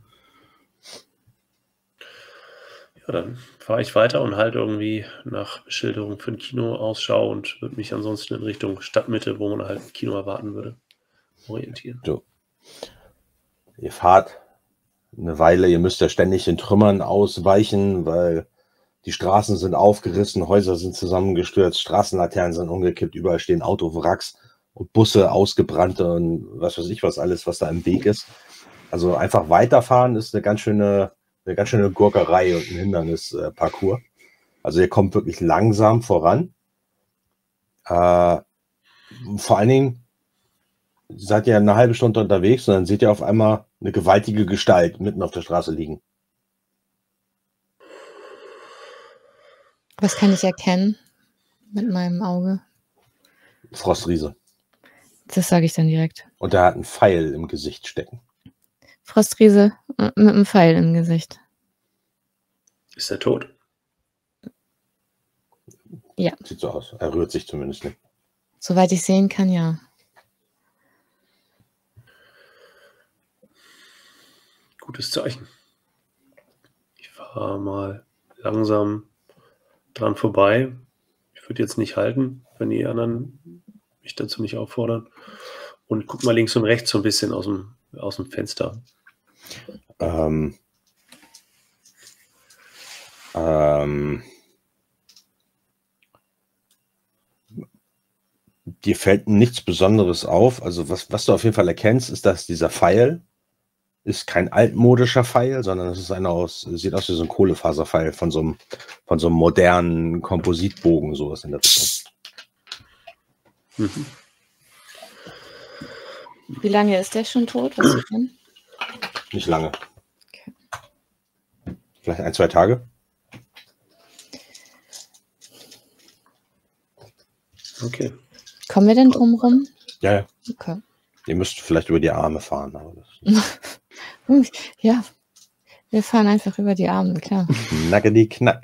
Ja, dann fahre ich weiter und halt irgendwie nach Beschilderung für ein Kino Ausschau und würde mich ansonsten in Richtung Stadtmitte, wo man halt ein Kino erwarten würde, orientieren. So. Ihr fahrt eine Weile, ihr müsst ja ständig den Trümmern ausweichen, weil die Straßen sind aufgerissen, Häuser sind zusammengestürzt, Straßenlaternen sind umgekippt, überall stehen Autowracks und Busse ausgebrannte und was weiß ich was alles, was da im Weg ist. Also einfach weiterfahren ist eine ganz schöne Gurkerei und ein Hindernisparcours. Also ihr kommt wirklich langsam voran. Vor allen Dingen seid ihr eine halbe Stunde unterwegs und dann seht ihr auf einmal eine gewaltige Gestalt mitten auf der Straße liegen. Was kann ich erkennen mit meinem Auge? Frostriese. Das sage ich dann direkt. Und er hat einen Pfeil im Gesicht stecken. Frostriese mit einem Pfeil im Gesicht. Ist er tot? Ja. Sieht so aus. Er rührt sich zumindest nicht. Soweit ich sehen kann, ja. Gutes Zeichen. Ich fahre mal langsam dran vorbei. Ich würde jetzt nicht halten, wenn die anderen mich dazu nicht auffordern. Und guck mal links und rechts so ein bisschen aus dem Fenster. Dir fällt nichts Besonderes auf. Also was du auf jeden Fall erkennst, ist, dass dieser Pfeil ist kein altmodischer Pfeil, sondern es ist sieht aus wie so ein Kohlefaserpfeil von so einem modernen Kompositbogen, sowas in der Richtung. Mhm. Wie lange ist der schon tot? Was ist denn? Nicht lange. Okay. Vielleicht 1, 2 Tage. Okay. Kommen wir denn drum rum? Ja, ja. Okay. Ihr müsst vielleicht über die Arme fahren. Aber das Ja, wir fahren einfach über die Arme, klar. Knackedi knack.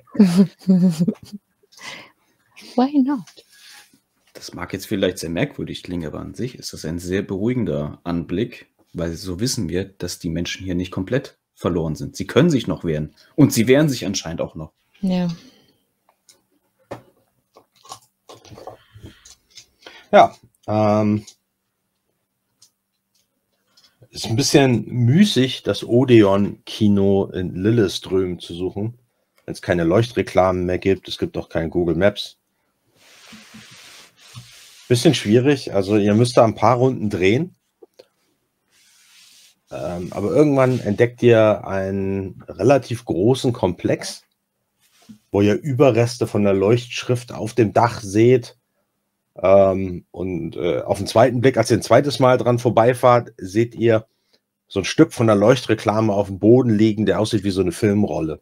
Why not? Das mag jetzt vielleicht sehr merkwürdig klingen, aber an sich ist das ein sehr beruhigender Anblick, weil so wissen wir, dass die Menschen hier nicht komplett verloren sind. Sie können sich noch wehren. Und sie wehren sich anscheinend auch noch. Ja. Ja, ist ein bisschen müßig, das Odeon-Kino in Lillestrøm zu suchen, wenn es keine Leuchtreklamen mehr gibt. Es gibt auch kein Google Maps. Bisschen schwierig, also ihr müsst da ein paar Runden drehen. Aber irgendwann entdeckt ihr einen relativ großen Komplex, wo ihr Überreste von der Leuchtschrift auf dem Dach seht. Und auf den zweiten Blick, als ihr ein zweites Mal dran vorbeifahrt, seht ihr so ein Stück von der Leuchtreklame auf dem Boden liegen, der aussieht wie so eine Filmrolle.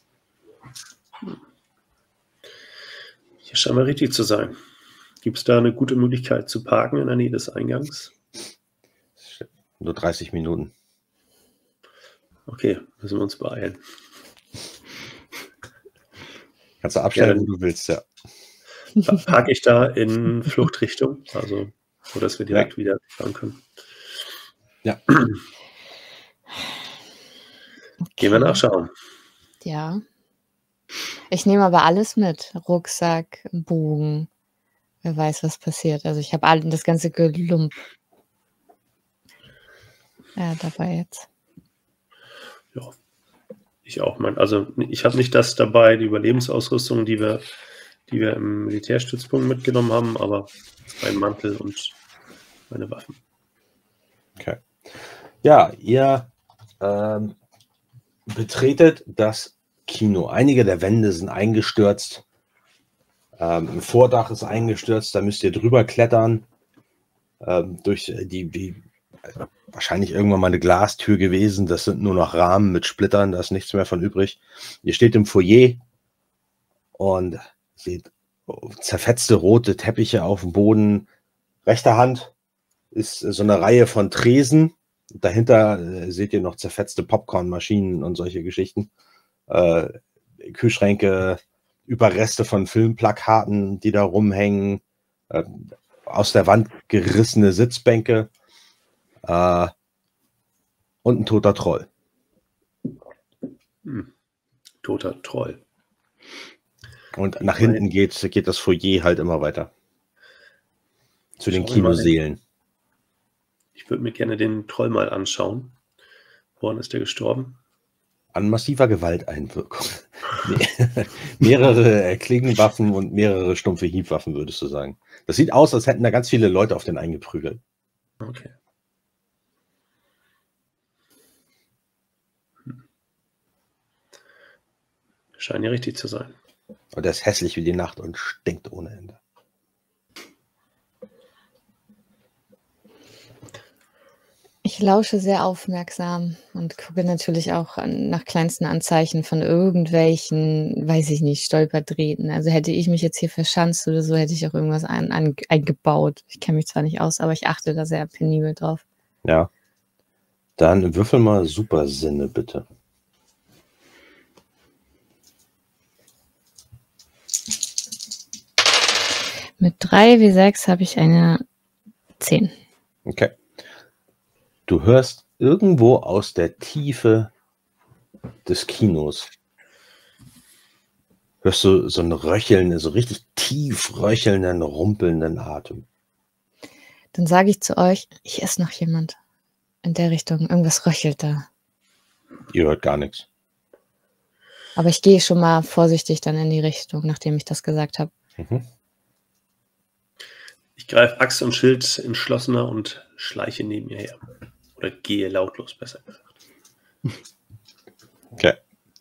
Hier scheint mal richtig zu sein. Gibt es da eine gute Möglichkeit zu parken in der Nähe des Eingangs? Nur 30 Minuten. Okay, müssen wir uns beeilen. Kannst du abstellen, wo du willst, ja. Parke ich da in Fluchtrichtung? Also, so dass wir direkt wieder fahren können. Ja. Gehen wir nachschauen. Ja. Ich nehme aber alles mit. Rucksack, Bogen. Wer weiß, was passiert. Also ich habe das ganze Gelump dabei jetzt. Ja, ich auch. Also ich habe nicht das dabei, die Überlebensausrüstung, die wir im Militärstützpunkt mitgenommen haben, aber mein Mantel und meine Waffen. Okay. Ja, ihr betretet das Kino. Einige der Wände sind eingestürzt. Ein Vordach ist eingestürzt, da müsst ihr drüber klettern. Durch die wahrscheinlich irgendwann mal eine Glastür gewesen. Das sind nur noch Rahmen mit Splittern, da ist nichts mehr von übrig. Ihr steht im Foyer und seht zerfetzte rote Teppiche auf dem Boden. Rechter Hand ist so eine Reihe von Tresen. Dahinter seht ihr noch zerfetzte Popcornmaschinen und solche Geschichten. Kühlschränke, Überreste von Filmplakaten, die da rumhängen, aus der Wand gerissene Sitzbänke und ein toter Troll. Toter Troll. Und nach hinten geht das Foyer halt immer weiter. Zu den Kinoseelen. Ich würde mir gerne den Troll mal anschauen. Woran ist der gestorben? An massiver Gewalteinwirkung. Mehrere Klingenwaffen und mehrere stumpfe Hiebwaffen, würdest du sagen. Das sieht aus, als hätten da ganz viele Leute auf den eingeprügelt. Okay. Scheint ja richtig zu sein. Und der ist hässlich wie die Nacht und stinkt ohne Ende. Ich lausche sehr aufmerksam und gucke natürlich auch nach kleinsten Anzeichen von irgendwelchen, weiß ich nicht, Stolperdrähten. Also hätte ich mich jetzt hier verschanzt oder so, hätte ich auch irgendwas eingebaut. Ich kenne mich zwar nicht aus, aber ich achte da sehr penibel drauf. Ja. Dann würfel mal Supersinne, bitte. Mit 3W6 habe ich eine 10. Okay. Du hörst irgendwo aus der Tiefe des Kinos, hörst du so ein röchelnden, so richtig tief röchelnden, rumpelnden Atem. Dann sage ich zu euch, hier ist noch jemand in der Richtung. Irgendwas röchelt da. Ihr hört gar nichts. Aber ich gehe schon mal vorsichtig dann in die Richtung, nachdem ich das gesagt habe. Mhm. Ich greife Axt und Schild entschlossener und schleiche neben ihr her. Oder gehe lautlos, besser gesagt. Okay.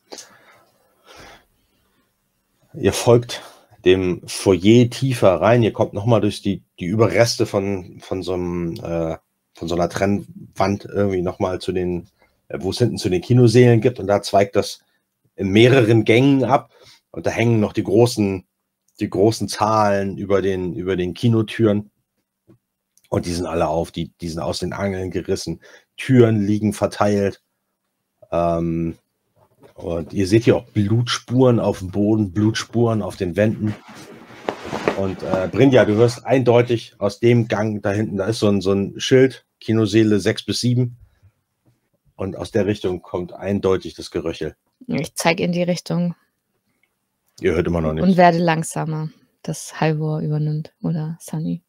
Ihr folgt dem Foyer tiefer rein. Ihr kommt nochmal durch die Überreste von so einer Trennwand irgendwie nochmal zu den, wo es hinten zu den Kinosälen gibt. Und da zweigt das in mehreren Gängen ab. Und da hängen noch die großen Zahlen über den Kinotüren. Und die sind alle auf, die sind aus den Angeln gerissen. Türen liegen verteilt. Und ihr seht hier auch Blutspuren auf dem Boden, Blutspuren auf den Wänden. Und Brynja, du hörst eindeutig aus dem Gang da hinten, da ist so ein Schild, Kinoseele 6 bis 7. Und aus der Richtung kommt eindeutig das Geröchel. Ich zeige in die Richtung. Ihr hört immer noch nichts. Und werde langsamer, dass Halvor übernimmt oder Sunny.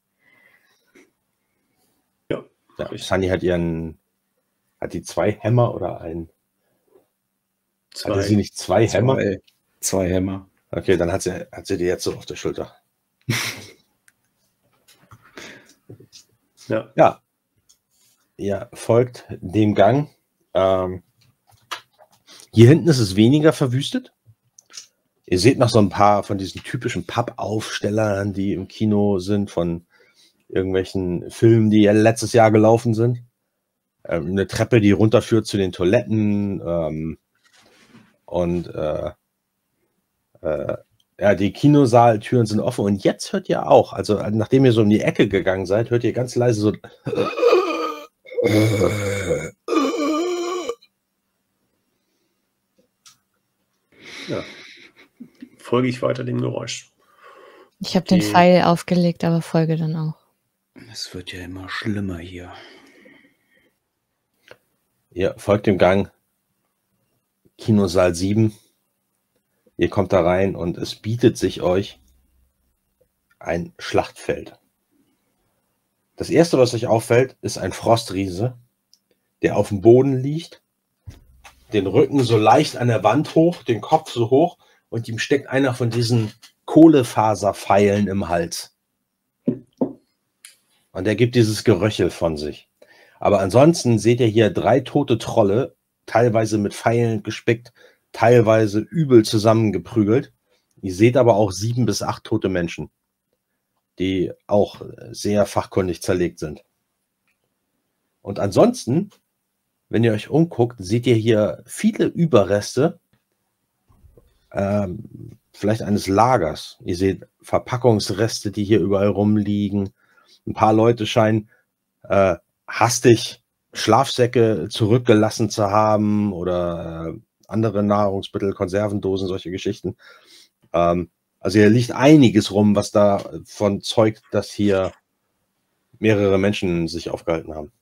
Ja, Sunny hat die 2 Hämmer oder ein? Hatte sie nicht 2 Hämmer? 2 Hämmer. Okay, dann hat sie die jetzt so auf der Schulter. Ja. Ihr folgt dem Gang. Hier hinten ist es weniger verwüstet. Ihr seht noch so ein paar von diesen typischen Pappaufstellern, die im Kino sind, von irgendwelchen Filmen, die ja letztes Jahr gelaufen sind. eine Treppe, die runterführt zu den Toiletten und ja, die Kinosaaltüren sind offen und jetzt hört ihr auch, also nachdem ihr so um die Ecke gegangen seid, hört ihr ganz leise so Ja. Folge ich weiter dem Geräusch. Ich habe den Pfeil aufgelegt, aber folge dann auch. Es wird ja immer schlimmer hier. Ihr folgt dem Gang. Kinosaal 7. Ihr kommt da rein und es bietet sich euch ein Schlachtfeld. Das erste, was euch auffällt, ist ein Frostriese, der auf dem Boden liegt, den Rücken so leicht an der Wand hoch, den Kopf so hoch und ihm steckt einer von diesen Kohlefaserpfeilen im Hals. Und er gibt dieses Geröchel von sich. Aber ansonsten seht ihr hier 3 tote Trolle, teilweise mit Pfeilen gespickt, teilweise übel zusammengeprügelt. Ihr seht aber auch 7 bis 8 tote Menschen, die auch sehr fachkundig zerlegt sind. Und ansonsten, wenn ihr euch umguckt, seht ihr hier viele Überreste, vielleicht eines Lagers. Ihr seht Verpackungsreste, die hier überall rumliegen. Ein paar Leute scheinen hastig Schlafsäcke zurückgelassen zu haben oder andere Nahrungsmittel, Konservendosen, solche Geschichten. Also hier liegt einiges rum, was davon zeugt, dass hier mehrere Menschen sich aufgehalten haben.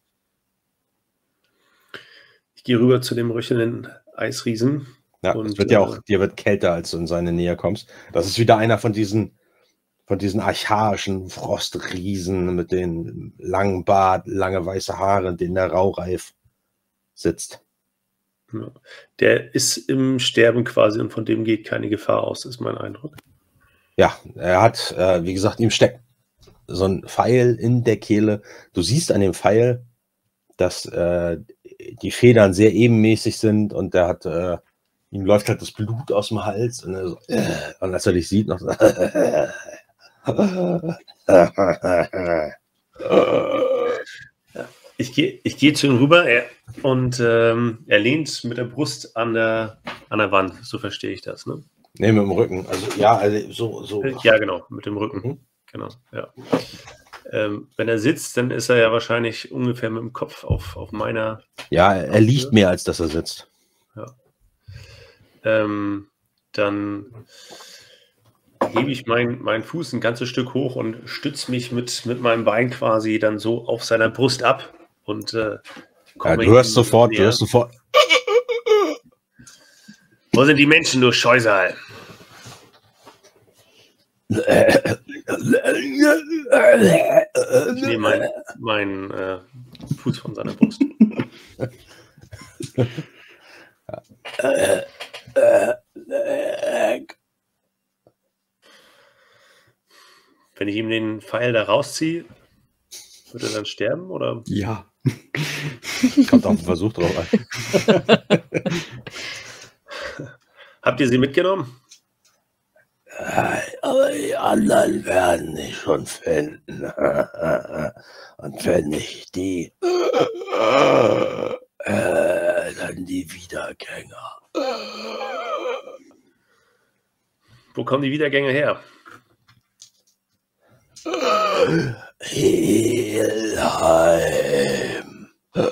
Ich gehe rüber zu dem röchelnden Eisriesen. Ja, und es wird ja auch, dir wird kälter, als du in seine Nähe kommst. Das ist wieder einer von diesen archaischen Frostriesen mit den langen Bart, lange weiße Haare, in denen der Raureif sitzt. Ja. Der ist im Sterben quasi und von dem geht keine Gefahr aus, ist mein Eindruck. Ja, er hat, wie gesagt, ihm steckt so ein Pfeil in der Kehle. Du siehst an dem Pfeil, dass die Federn sehr ebenmäßig sind und der hat, ihm läuft halt das Blut aus dem Hals und, und als er dich sieht, noch so, Ich gehe zu ihm rüber und er lehnt mit der Brust an der Wand, so verstehe ich das, ne? Ne, mit dem Rücken. Also ja, also so. Ja, genau, mit dem Rücken. Mhm. Genau, ja. Wenn er sitzt, dann ist er ja wahrscheinlich ungefähr mit dem Kopf auf meiner. Ja, er liegt mehr, als dass er sitzt. Ja. Dann hebe ich meinen Fuß ein ganzes Stück hoch und stütze mich mit meinem Bein quasi dann so auf seiner Brust ab. Und ja, du hörst sofort. Wo sind die Menschen, du Scheusal? Ich nehme meinen Fuß von seiner Brust. Wenn ich ihm den Pfeil da rausziehe, wird er dann sterben, oder? Ja. Kommt auf den Versuch drauf an. Habt ihr sie mitgenommen? Aber die anderen werden dich schon finden. Und wenn nicht die, dann die Wiedergänger. Wo kommen die Wiedergänger her? Helheim.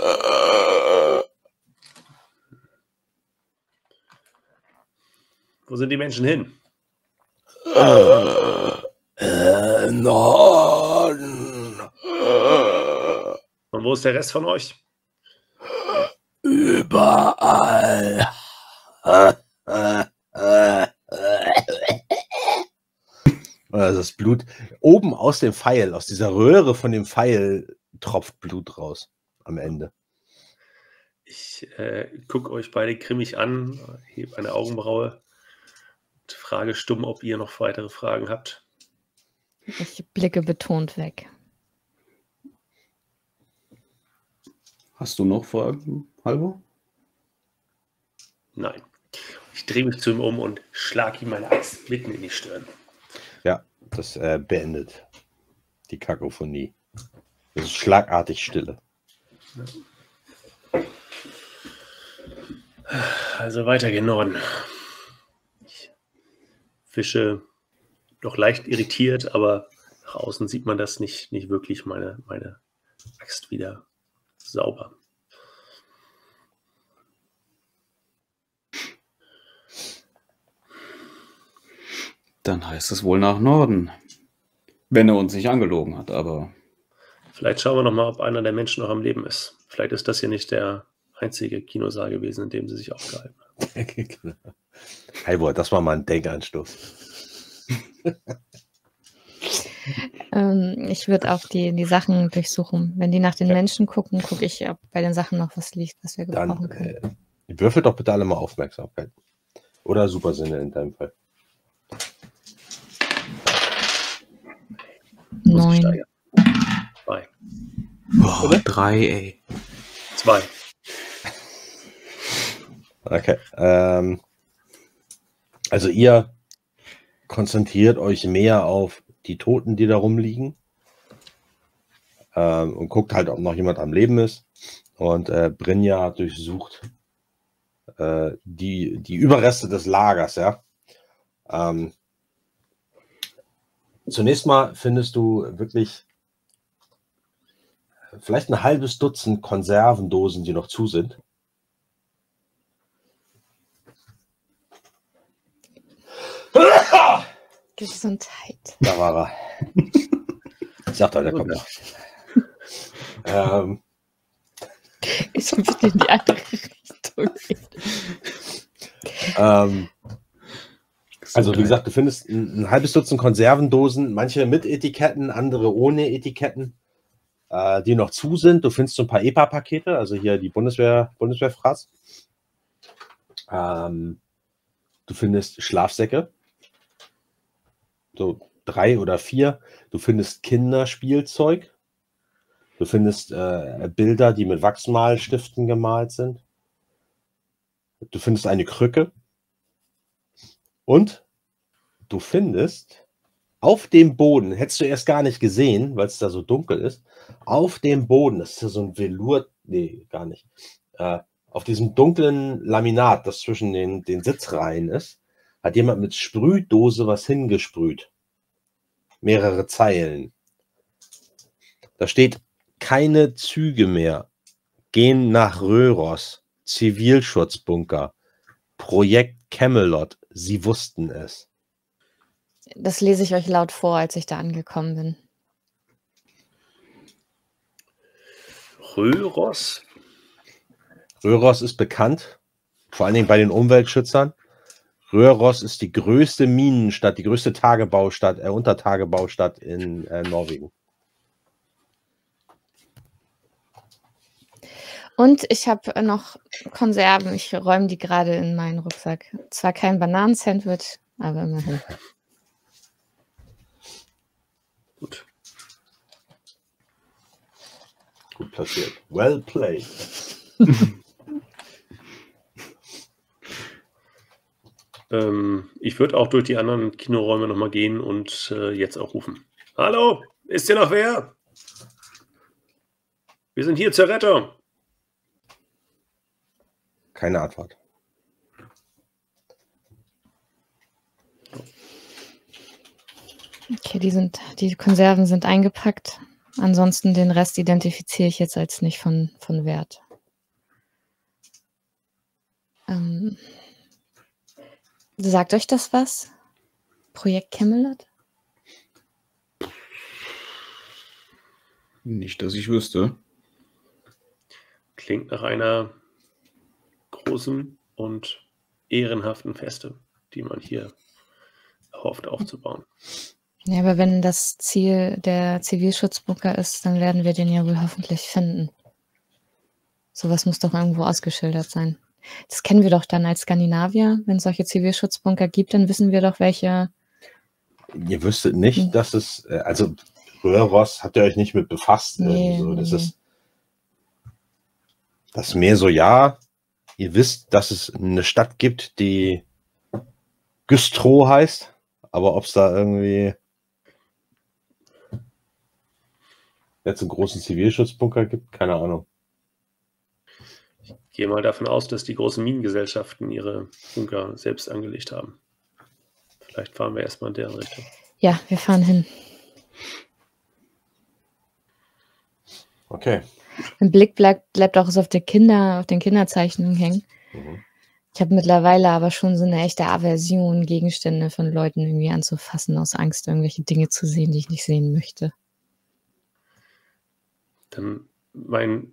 Wo sind die Menschen hin? Norden. Und wo ist der Rest von euch? Überall. Das Blut oben aus dem Pfeil, aus dieser Röhre von dem Pfeil tropft Blut raus am Ende. Ich gucke euch beide grimmig an, hebe eine Augenbraue und frage stumm, ob ihr noch weitere Fragen habt. Ich blicke betont weg. Hast du noch Fragen, Halvor? Nein. Ich drehe mich zu ihm um und schlage ihm meine Axt mitten in die Stirn. Ja, das beendet die Kakophonie. Es ist schlagartig Stille. Also weiter gen Norden. Ich fische noch leicht irritiert, aber nach außen sieht man das nicht wirklich, meine Axt wieder sauber. Dann heißt es wohl nach Norden. Wenn er uns nicht angelogen hat, aber... Vielleicht schauen wir noch mal, ob einer der Menschen noch am Leben ist. Vielleicht ist das hier nicht der einzige Kinosaal gewesen, in dem sie sich aufgehalten haben. Halvor, das war mal ein Denkanstoß. Ich würde auch die Sachen durchsuchen. Wenn die nach den Menschen gucken, gucke ich, ob bei den Sachen noch was liegt, was wir gebrauchen können. Würfelt doch bitte alle mal Aufmerksamkeit. Oder Supersinne in deinem Fall. 9. 2. Oh, 3, ey. 2. Okay. Also ihr konzentriert euch mehr auf die Toten, die da rumliegen. Und guckt halt, ob noch jemand am Leben ist. Und Brynja durchsucht die Überreste des Lagers, ja. Zunächst mal findest du wirklich vielleicht ein halbes Dutzend Konservendosen, die noch zu sind. Gesundheit. Da war er. Ich dachte, der kommt noch. Ich will bitte in die andere Richtung gehen. Also wie gesagt, du findest ein halbes Dutzend Konservendosen, manche mit Etiketten, andere ohne Etiketten, die noch zu sind. Du findest so ein paar EPA-Pakete, also hier die Bundeswehrfraß. Du findest Schlafsäcke, so 3 oder 4. Du findest Kinderspielzeug. Du findest Bilder, die mit Wachsmalstiften gemalt sind. Du findest eine Krücke. Und du findest auf dem Boden, hättest du erst gar nicht gesehen, weil es da so dunkel ist, auf dem Boden, das ist ja so ein Velour, nee, gar nicht, auf diesem dunklen Laminat, das zwischen den Sitzreihen ist, hat jemand mit Sprühdose was hingesprüht. Mehrere Zeilen. Da steht, keine Züge mehr gehen nach Röhros, Zivilschutzbunker, Projekt Camelot, sie wussten es. Das lese ich euch laut vor, als ich da angekommen bin. Röhros? Röhros ist bekannt, vor allen Dingen bei den Umweltschützern. Röhros ist die größte Minenstadt, die größte Tagebaustadt, Untertagebaustadt in Norwegen. Und ich habe noch Konserven. Ich räume die gerade in meinen Rucksack. Zwar kein Bananensandwich, aber immerhin. Gut. Gut platziert. Well played. Ich würde auch durch die anderen Kinoräume nochmal gehen und jetzt auch rufen. Hallo, ist hier noch wer? Wir sind hier zur Rettung. Keine Antwort. Okay, die Konserven sind eingepackt. Ansonsten den Rest identifiziere ich jetzt als nicht von Wert. Sagt euch das was? Projekt Camelot? Nicht, dass ich wüsste. Klingt nach einer großen und ehrenhaften Feste, die man hier erhofft aufzubauen. Ja, aber wenn das Ziel der Zivilschutzbunker ist, dann werden wir den ja wohl hoffentlich finden. Sowas muss doch irgendwo ausgeschildert sein. Das kennen wir doch dann als Skandinavier. Wenn es solche Zivilschutzbunker gibt, dann wissen wir doch, welche... Ihr wüsstet nicht, dass es... Also Röhros habt ihr euch nicht mit befasst. Nee, so. Das nee. ist... Das mehr so, ja. Ihr wisst, dass es eine Stadt gibt, die Güstrow heißt. Aber ob es da irgendwie jetzt einen großen Zivilschutzbunker gibt, keine Ahnung. Ich gehe mal davon aus, dass die großen Minengesellschaften ihre Bunker selbst angelegt haben. Vielleicht fahren wir erstmal in deren Richtung. Ja, wir fahren hin. Okay. Ein Blick bleibt auch so auf den Kinderzeichnungen hängen. Mhm. Ich habe mittlerweile aber schon so eine echte Aversion, Gegenstände von Leuten irgendwie anzufassen, aus Angst, irgendwelche Dinge zu sehen, die ich nicht sehen möchte. Dann mein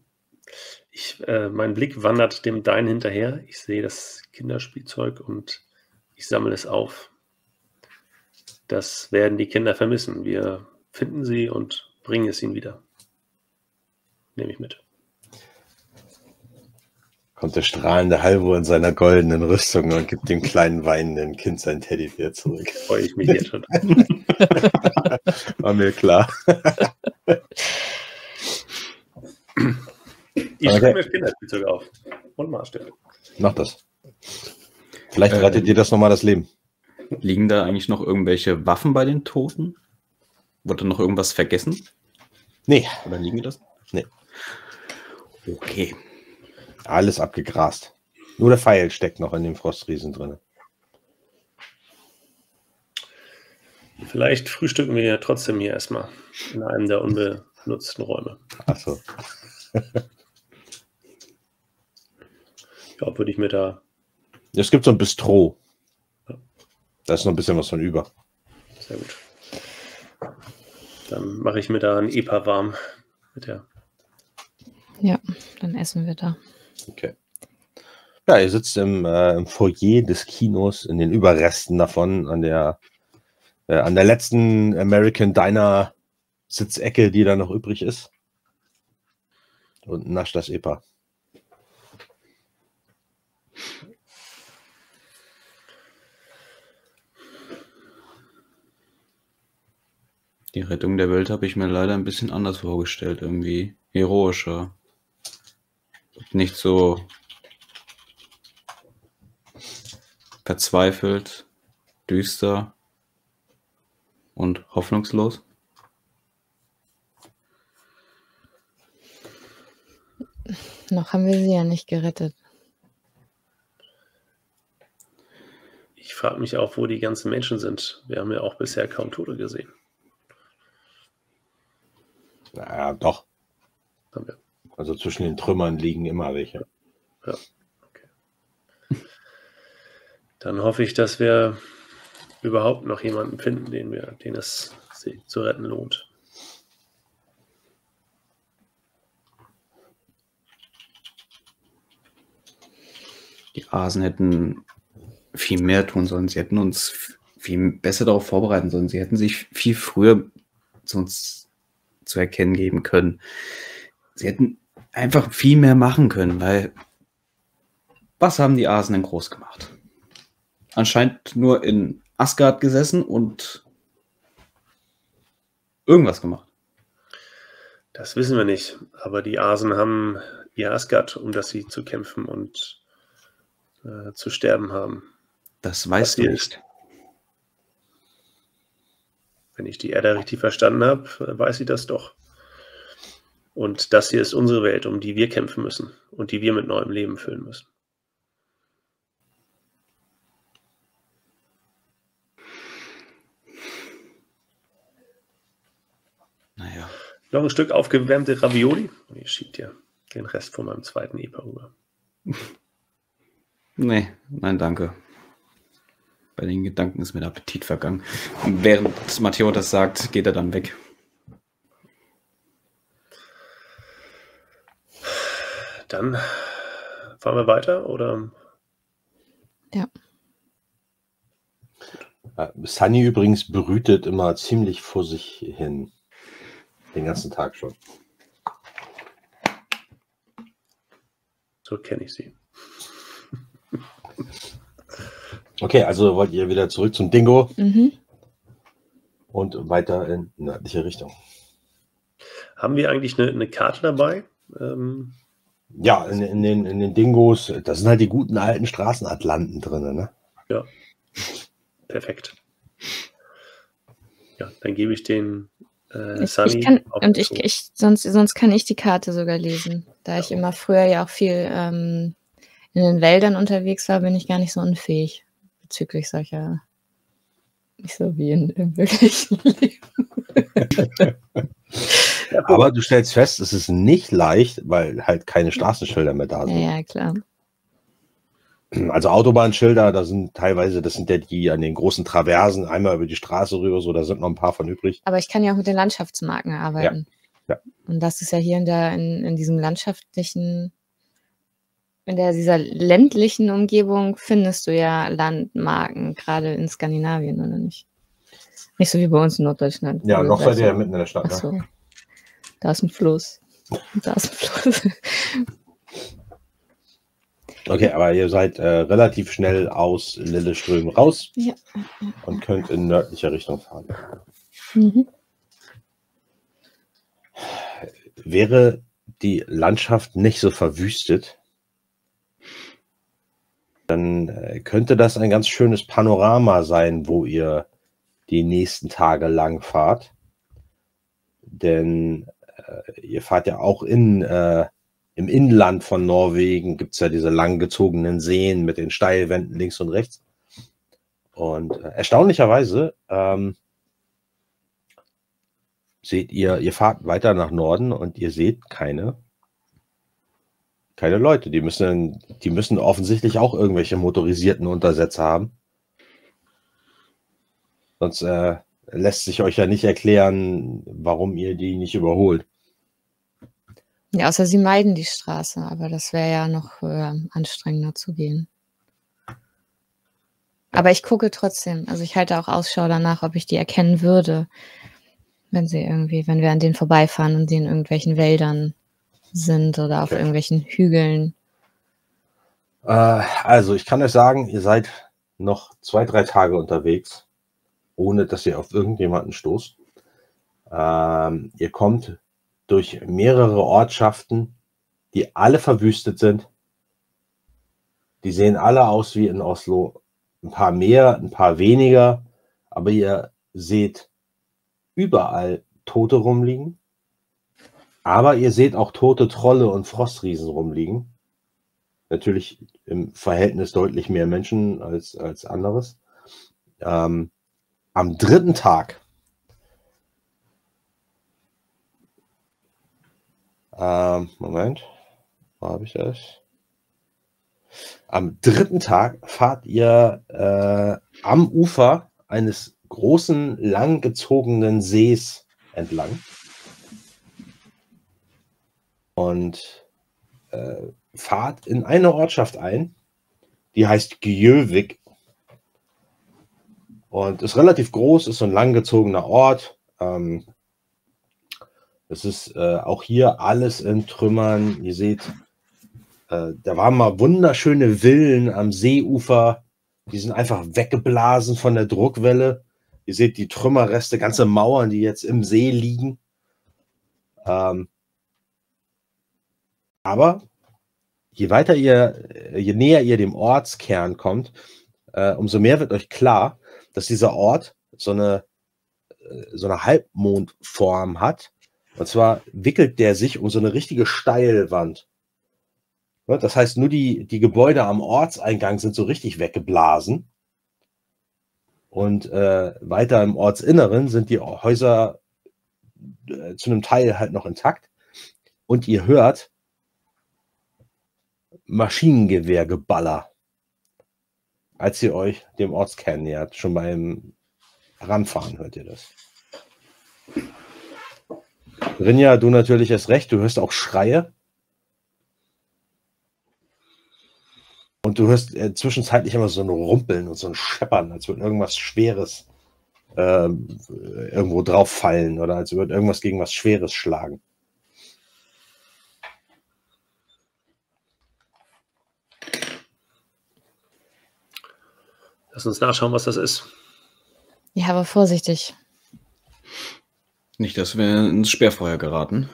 Blick wandert dem Dein hinterher. Ich sehe das Kinderspielzeug und ich sammle es auf. Das werden die Kinder vermissen. Wir finden sie und bringen es ihnen wieder. Nehme ich mit. Kommt der strahlende Halvor in seiner goldenen Rüstung und gibt dem kleinen weinenden Kind sein Teddybär zurück. Freue ich mich jetzt schon. War mir klar. Ich schreibe mir Kinderspielzeug auf. Und Maßstäbe. Mach das. Vielleicht rettet dir das nochmal das Leben. Liegen da eigentlich noch irgendwelche Waffen bei den Toten? Wurde noch irgendwas vergessen? Nee. Oder liegen die das? Nee. Okay. Alles abgegrast. Nur der Pfeil steckt noch in dem Frostriesen drin. Vielleicht frühstücken wir trotzdem hier erstmal in einem der unbenutzten Räume. Achso. Ja, würde ich mir da... Es gibt so ein Bistro. Da ist noch ein bisschen was von über. Sehr gut. Dann mache ich mir da ein EPA warm mit der... Ja, dann essen wir da. Okay. Ja, ihr sitzt im Foyer des Kinos, in den Überresten davon, an der letzten American Diner Sitzecke, die da noch übrig ist. Und nascht das EPA. Die Rettung der Welt habe ich mir leider ein bisschen anders vorgestellt, irgendwie heroischer. Nicht so verzweifelt, düster und hoffnungslos. Noch haben wir sie ja nicht gerettet. Ich frage mich auch, wo die ganzen Menschen sind. Wir haben ja auch bisher kaum Tote gesehen. Naja, doch. Haben wir. Also zwischen den Trümmern liegen immer welche. Ja, okay. Dann hoffe ich, dass wir überhaupt noch jemanden finden, den es zu retten lohnt. Die Asen hätten viel mehr tun sollen. Sie hätten uns viel besser darauf vorbereiten sollen. Sie hätten sich viel früher zu uns zu erkennen geben können. Sie hätten einfach viel mehr machen können, weil was haben die Asen denn groß gemacht? Anscheinend nur in Asgard gesessen und irgendwas gemacht. Das wissen wir nicht, aber die Asen haben ihr Asgard, um das sie zu kämpfen und zu sterben haben. Das weißt du nicht. Wenn ich die Erde richtig verstanden habe, weiß sie das doch. Und das hier ist unsere Welt, um die wir kämpfen müssen und die wir mit neuem Leben füllen müssen. Naja. Noch ein Stück aufgewärmte Ravioli. Und ich schiebe dir den Rest von meinem zweiten EPA rüber. Nee, nein, danke. Bei den Gedanken ist mir der Appetit vergangen. Und während Matteo das sagt, geht er dann weg. Dann fahren wir weiter, oder? Ja. Sunny übrigens brütet immer ziemlich vor sich hin. Den ganzen Tag schon. So kenne ich sie. Okay, also wollt ihr wieder zurück zum Dingo Mhm. und weiter in nördliche Richtung. Haben wir eigentlich eine Karte dabei? Ja, in den Dingos, das sind halt die guten alten Straßenatlanten drin, ne? Ja, perfekt. Ja, dann gebe ich den Sunny. Sonst kann ich die Karte sogar lesen. Da ich immer früher ja auch viel in den Wäldern unterwegs war, bin ich gar nicht so unfähig bezüglich solcher, nicht so wie im wirklichen Leben. Aber du stellst fest, es ist nicht leicht, weil halt keine Straßenschilder mehr da sind. Ja, klar. Also Autobahnschilder, das sind ja die an den großen Traversen einmal über die Straße rüber, so, da sind noch ein paar von übrig. Aber ich kann ja auch mit den Landschaftsmarken arbeiten. Ja. Und das ist ja hier in diesem landschaftlichen, dieser ländlichen Umgebung findest du ja Landmarken, gerade in Skandinavien, oder nicht? Nicht so wie bei uns in Norddeutschland. Ja, noch seid ihr ja mitten in der Stadt. Ach so. Da ist ein Fluss. Okay, aber ihr seid relativ schnell aus Lilleström raus und könnt in nördlicher Richtung fahren. Mhm. Wäre die Landschaft nicht so verwüstet, dann könnte das ein ganz schönes Panorama sein, wo ihr die nächsten Tage lang fahrt. Denn ihr fahrt ja auch im Inland von Norwegen, gibt es ja diese langgezogenen Seen mit den Steilwänden links und rechts. Und erstaunlicherweise seht ihr fahrt weiter nach Norden und ihr seht keine Leute. Die müssen offensichtlich auch irgendwelche motorisierten Untersetzer haben. Sonst lässt sich euch ja nicht erklären, warum ihr die nicht überholt. Ja, außer sie meiden die Straße, aber das wäre ja noch anstrengender zu gehen. Aber ich gucke trotzdem, also ich halte auch Ausschau danach, ob ich die erkennen würde, wenn wir an denen vorbeifahren und sie in irgendwelchen Wäldern sind oder auf irgendwelchen Hügeln. Also ich kann euch sagen, ihr seid noch 2-3 Tage unterwegs, ohne dass ihr auf irgendjemanden stoßt. Ihr kommt durch mehrere Ortschaften, die alle verwüstet sind. Die sehen alle aus wie in Oslo. Ein paar mehr, ein paar weniger. Aber ihr seht überall Tote rumliegen. Aber ihr seht auch tote Trolle und Frostriesen rumliegen. Natürlich im Verhältnis deutlich mehr Menschen als anderes. Am 3. Tag Moment, wo habe ich das? Am 3. Tag fahrt ihr am Ufer eines großen, langgezogenen Sees entlang und fahrt in eine Ortschaft ein, die heißt Gjøvik und ist relativ groß, ist so ein langgezogener Ort. Es ist auch hier alles in Trümmern. Ihr seht, da waren mal wunderschöne Villen am Seeufer. Die sind einfach weggeblasen von der Druckwelle. Ihr seht die Trümmerreste, ganze Mauern, die jetzt im See liegen. Aber je näher ihr dem Ortskern kommt, umso mehr wird euch klar, dass dieser Ort so eine Halbmondform hat. Und zwar wickelt der sich um so eine richtige Steilwand. Das heißt, nur die Gebäude am Ortseingang sind so richtig weggeblasen. Und weiter im Ortsinneren sind die Häuser zu einem Teil halt noch intakt. Und ihr hört Maschinengewehrgeballer, als ihr euch dem Ortskern nähert. Schon beim Ranfahren hört ihr das. Rinja, du natürlich erst recht, du hörst auch Schreie. Und du hörst zwischenzeitlich immer so ein Rumpeln und so ein Scheppern, als würde irgendwas Schweres irgendwo drauf fallen oder als würde irgendwas gegen was Schweres schlagen. Lass uns nachschauen, was das ist. Ja, aber vorsichtig. Nicht, dass wir ins Sperrfeuer geraten.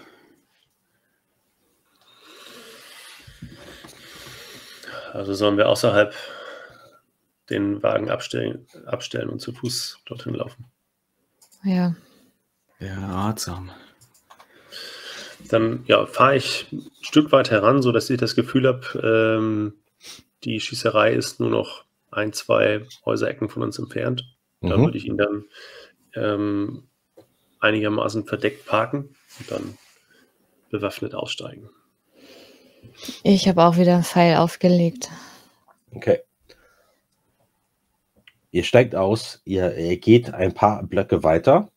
Also sollen wir außerhalb den Wagen abstellen und zu Fuß dorthin laufen. Ja. Ja, ratsam. Dann fahre ich ein Stück weit heran, sodass ich das Gefühl habe, die Schießerei ist nur noch 1, 2 Häuserecken von uns entfernt. Da würde ich ihn dann einigermaßen verdeckt parken und dann bewaffnet aussteigen. Ich habe auch wieder einen Pfeil aufgelegt. Okay. Ihr steigt aus, ihr geht ein paar Blöcke weiter.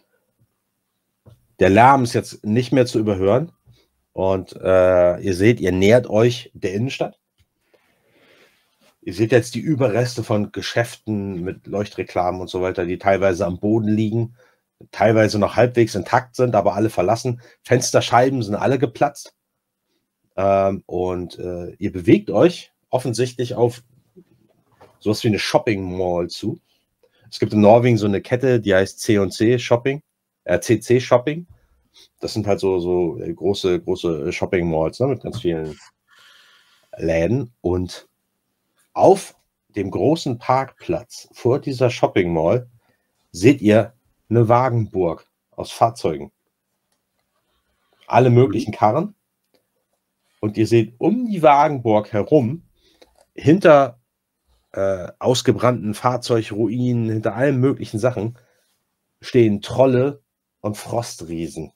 Der Lärm ist jetzt nicht mehr zu überhören. Und ihr seht, ihr nähert euch der Innenstadt. Ihr seht jetzt die Überreste von Geschäften mit Leuchtreklamen und so weiter, die teilweise am Boden liegen, teilweise noch halbwegs intakt sind, aber alle verlassen. Fensterscheiben sind alle geplatzt. Und ihr bewegt euch offensichtlich auf sowas wie eine Shopping Mall zu. Es gibt in Norwegen so eine Kette, die heißt C&C Shopping, CC Shopping. Das sind halt so große Shopping Malls, ne, mit ganz vielen Läden. Und auf dem großen Parkplatz vor dieser Shopping Mall seht ihr eine Wagenburg aus Fahrzeugen. Alle möglichen Karren. Und ihr seht um die Wagenburg herum, hinter ausgebrannten Fahrzeugruinen, hinter allen möglichen Sachen, stehen Trolle und Frostriesen.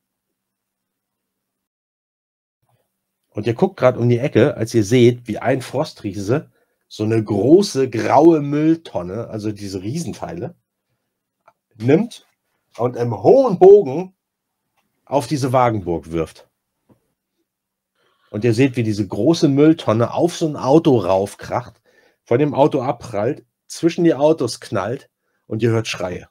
Und ihr guckt gerade um die Ecke, als ihr seht, wie ein Frostriese so eine große graue Mülltonne, also diese Riesenteile, nimmt und im hohen Bogen auf diese Wagenburg wirft. Und ihr seht, wie diese große Mülltonne auf so ein Auto raufkracht, von dem Auto abprallt, zwischen die Autos knallt und ihr hört Schreie.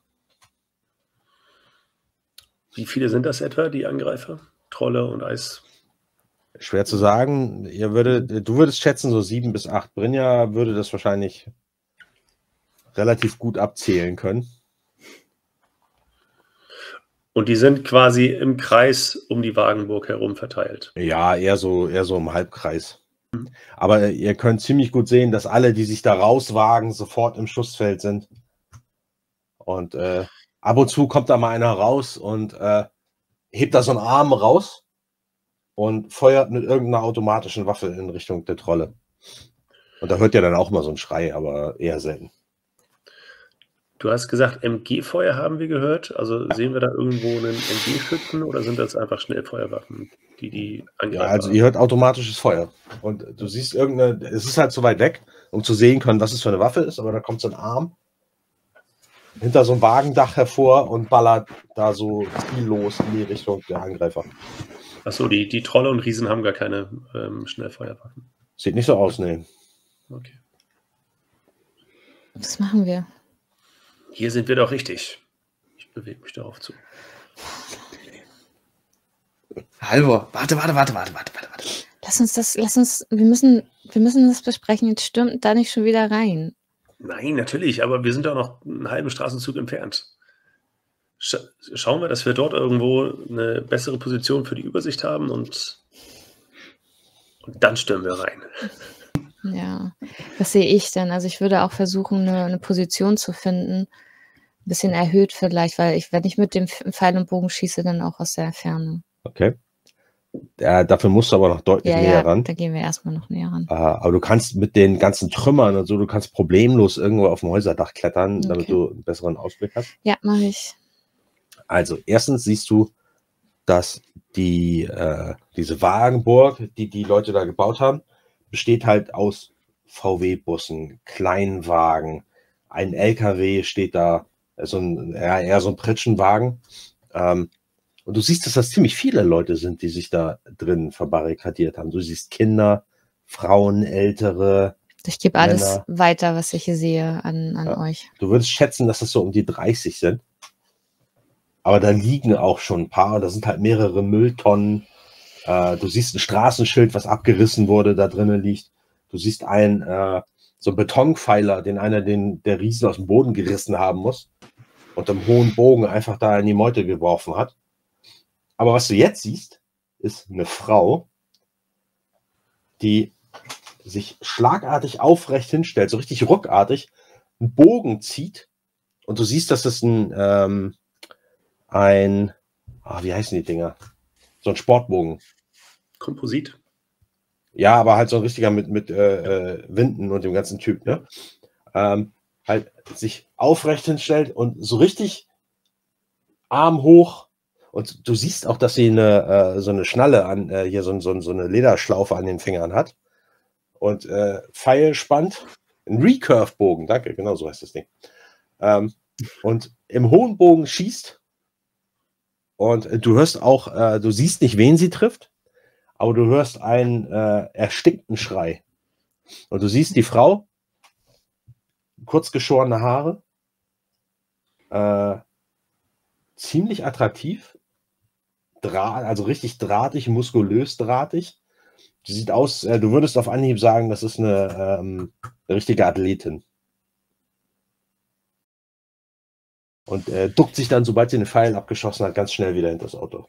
Wie viele sind das etwa, die Angreifer? Trolle und Eis? Schwer zu sagen. Du würdest schätzen so 7 bis 8. Brynja würde das wahrscheinlich relativ gut abzählen können. Und die sind quasi im Kreis um die Wagenburg herum verteilt. Ja, eher so im Halbkreis. Aber ihr könnt ziemlich gut sehen, dass alle, die sich da rauswagen, sofort im Schussfeld sind. Und ab und zu kommt da mal einer raus und hebt da so einen Arm raus und feuert mit irgendeiner automatischen Waffe in Richtung der Trolle. Und da hört ihr dann auch mal so einen Schrei, aber eher selten. Du hast gesagt, MG-Feuer haben wir gehört. Also sehen wir da irgendwo einen MG-Schützen oder sind das einfach Schnellfeuerwaffen, die angreifen? Ja, also ihr hört automatisches Feuer. Und du siehst es ist halt so weit weg, um zu sehen können, was es für eine Waffe ist, aber da kommt so ein Arm hinter so einem Wagendach hervor und ballert da so ziellos in die Richtung der Angreifer. Achso, die Trolle und Riesen haben gar keine Schnellfeuerwaffen. Sieht nicht so aus, nee. Okay. Was machen wir? Hier sind wir doch richtig. Ich bewege mich darauf zu. Halvor, warte. Wir müssen das besprechen. Jetzt stürmt da nicht schon wieder rein. Nein, natürlich, aber wir sind doch noch einen halben Straßenzug entfernt. Schauen wir, dass wir dort irgendwo eine bessere Position für die Übersicht haben und dann stürmen wir rein. Ja, was sehe ich denn? Also ich würde auch versuchen, eine Position zu finden, ein bisschen erhöht vielleicht, weil wenn ich mit dem Pfeil und Bogen schieße, dann auch aus der Ferne. Okay. Dafür musst du aber noch deutlich näher ran. Da gehen wir erstmal noch näher ran. Aber du kannst mit den ganzen Trümmern und so, du kannst problemlos irgendwo auf dem Häuserdach klettern, damit du einen besseren Ausblick hast. Ja, mache ich. Also, erstens siehst du, dass diese Wagenburg, die Leute da gebaut haben, besteht halt aus VW-Bussen, Kleinwagen, ein LKW steht da, eher so ein Pritschenwagen. Und du siehst, dass das ziemlich viele Leute sind, die sich da drin verbarrikadiert haben. Du siehst Kinder, Frauen, Ältere. Ich gebe alles weiter, was ich hier sehe, an euch. Du würdest schätzen, dass das so um die 30 sind. Aber da liegen auch schon ein paar. Da sind halt mehrere Mülltonnen. Du siehst ein Straßenschild, was abgerissen wurde, da drinnen liegt. Du siehst so einen Betonpfeiler, den einer der Riesen aus dem Boden gerissen haben muss und im hohen Bogen einfach da in die Meute geworfen hat. Aber was du jetzt siehst, ist eine Frau, die sich schlagartig aufrecht hinstellt, so richtig ruckartig, einen Bogen zieht. Und du siehst, dass es ein ein, wie heißen die Dinger? So ein Sportbogen. Komposit. Ja, aber halt so ein richtiger mit Winden und dem ganzen Typ, ne? Halt sich aufrecht hinstellt und so richtig Arm hoch. Und du siehst auch, dass sie so eine Schnalle an, hier so eine Lederschlaufe an den Fingern hat. Und Pfeil spannt. Ein Recurve-Bogen, danke, genau so heißt das Ding. Und im hohen Bogen schießt. Und du hörst auch, du siehst nicht, wen sie trifft, aber du hörst einen erstickten Schrei. Und du siehst die Frau, kurz geschorene Haare, ziemlich attraktiv, also richtig drahtig, muskulös drahtig. Die sieht aus, du würdest auf Anhieb sagen, das ist eine richtige Athletin. Und duckt sich dann, sobald sie einen Pfeil abgeschossen hat, ganz schnell wieder hinter das Auto.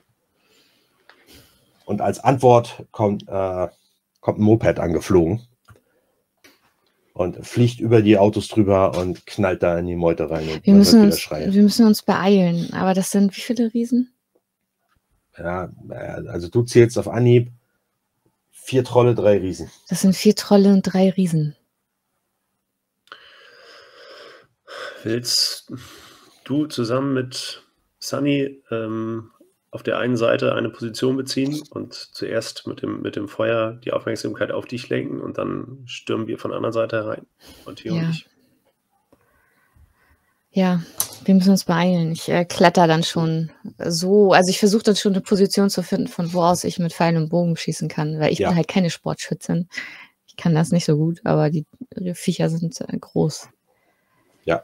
Und als Antwort kommt ein Moped angeflogen und fliegt über die Autos drüber und knallt da in die Meute rein. Und wir müssen uns beeilen. Aber das sind wie viele Riesen? Ja, also du zählst auf Anhieb 4 Trolle, 3 Riesen. Das sind 4 Trolle und 3 Riesen. Willst du zusammen mit Sunny auf der einen Seite eine Position beziehen und zuerst mit dem Feuer die Aufmerksamkeit auf dich lenken und dann stürmen wir von der anderen Seite herein? Und hier und ich. Ja, wir müssen uns beeilen. Ich kletter dann schon so, also ich versuche dann schon eine Position zu finden, von wo aus ich mit Pfeil und Bogen schießen kann, weil ich bin halt keine Sportschützin. Ich kann das nicht so gut, aber die Viecher sind groß. Ja.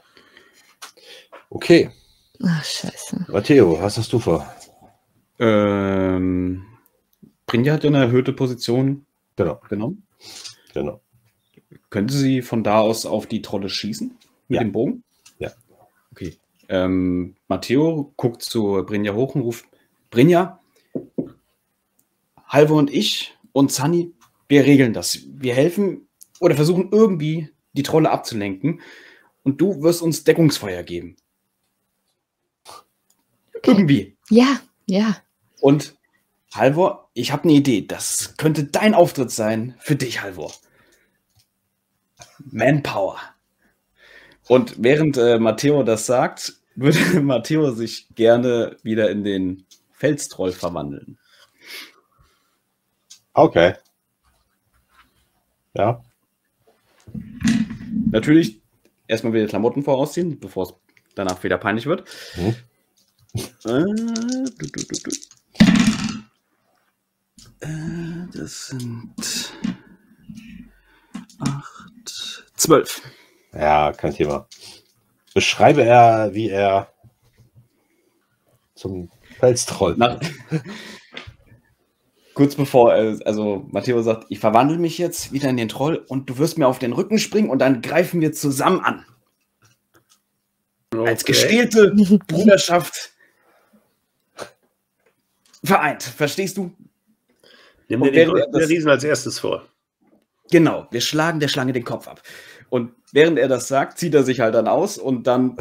Okay. Ach, scheiße. Matteo, was hast du vor? Brynja hat eine erhöhte Position genommen. Genau. Könnte sie von da aus auf die Trolle schießen? Mit dem Bogen? Ja. Okay. Matteo guckt zu Brynja hoch und ruft: Brynja, Halvor und ich und Sunny, wir regeln das. Wir helfen oder versuchen irgendwie die Trolle abzulenken und du wirst uns Deckungsfeuer geben. Irgendwie. Ja, ja. Und Halvor, ich habe eine Idee. Das könnte dein Auftritt sein für dich, Halvor. Manpower. Und während Matteo das sagt, würde Matteo sich gerne wieder in den Felstroll verwandeln. Okay. Ja. Natürlich erstmal wieder Klamotten vorausziehen, bevor es danach wieder peinlich wird. Das sind 8, 12. Ja, kein Thema. Beschreibe wie er zum Felstroll. Kurz bevor, also Matteo sagt, ich verwandle mich jetzt wieder in den Troll und du wirst mir auf den Rücken springen und dann greifen wir zusammen an. Okay. Als gestählte Bruderschaft vereint. Verstehst du? Nimm dir den Riesen als erstes vor. Genau, wir schlagen der Schlange den Kopf ab. Und während er das sagt, zieht er sich halt dann aus und dann...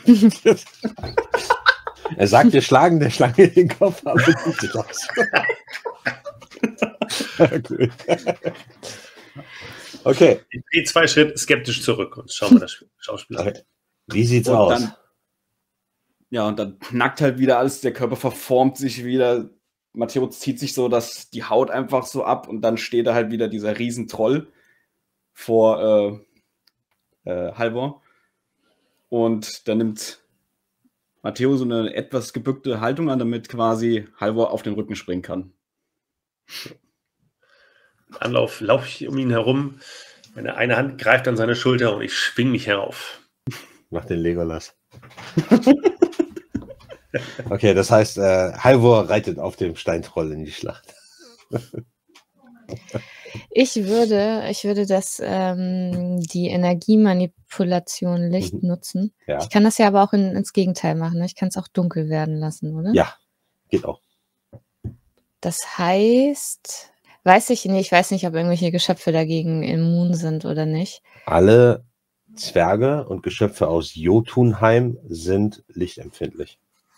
Er sagt, wir schlagen der Schlange den Kopf ab und zieht sich aus. Cool. Okay. Ich gehe 2 Schritte skeptisch zurück und schau mal das Schauspiel an. Okay. Wie sieht's aus? Und dann knackt halt wieder alles, der Körper verformt sich wieder. Matteo zieht sich so die Haut einfach so ab und dann steht da halt wieder dieser Riesentroll vor Halvor. Und dann nimmt Matteo so eine etwas gebückte Haltung an, damit quasi Halvor auf den Rücken springen kann. Im Anlauf laufe ich um ihn herum. Meine eine Hand greift an seine Schulter und ich schwing mich herauf. Mach den Legolas. Okay, das heißt, Halvor reitet auf dem Steintroll in die Schlacht. Ich würde die Energiemanipulation Licht nutzen. Ja. Ich kann das ja aber auch ins Gegenteil machen. Ne? Ich kann es auch dunkel werden lassen, oder? Ja, geht auch. Das heißt, ich weiß nicht, ob irgendwelche Geschöpfe dagegen immun sind oder nicht. Alle Zwerge und Geschöpfe aus Jotunheim sind lichtempfindlich.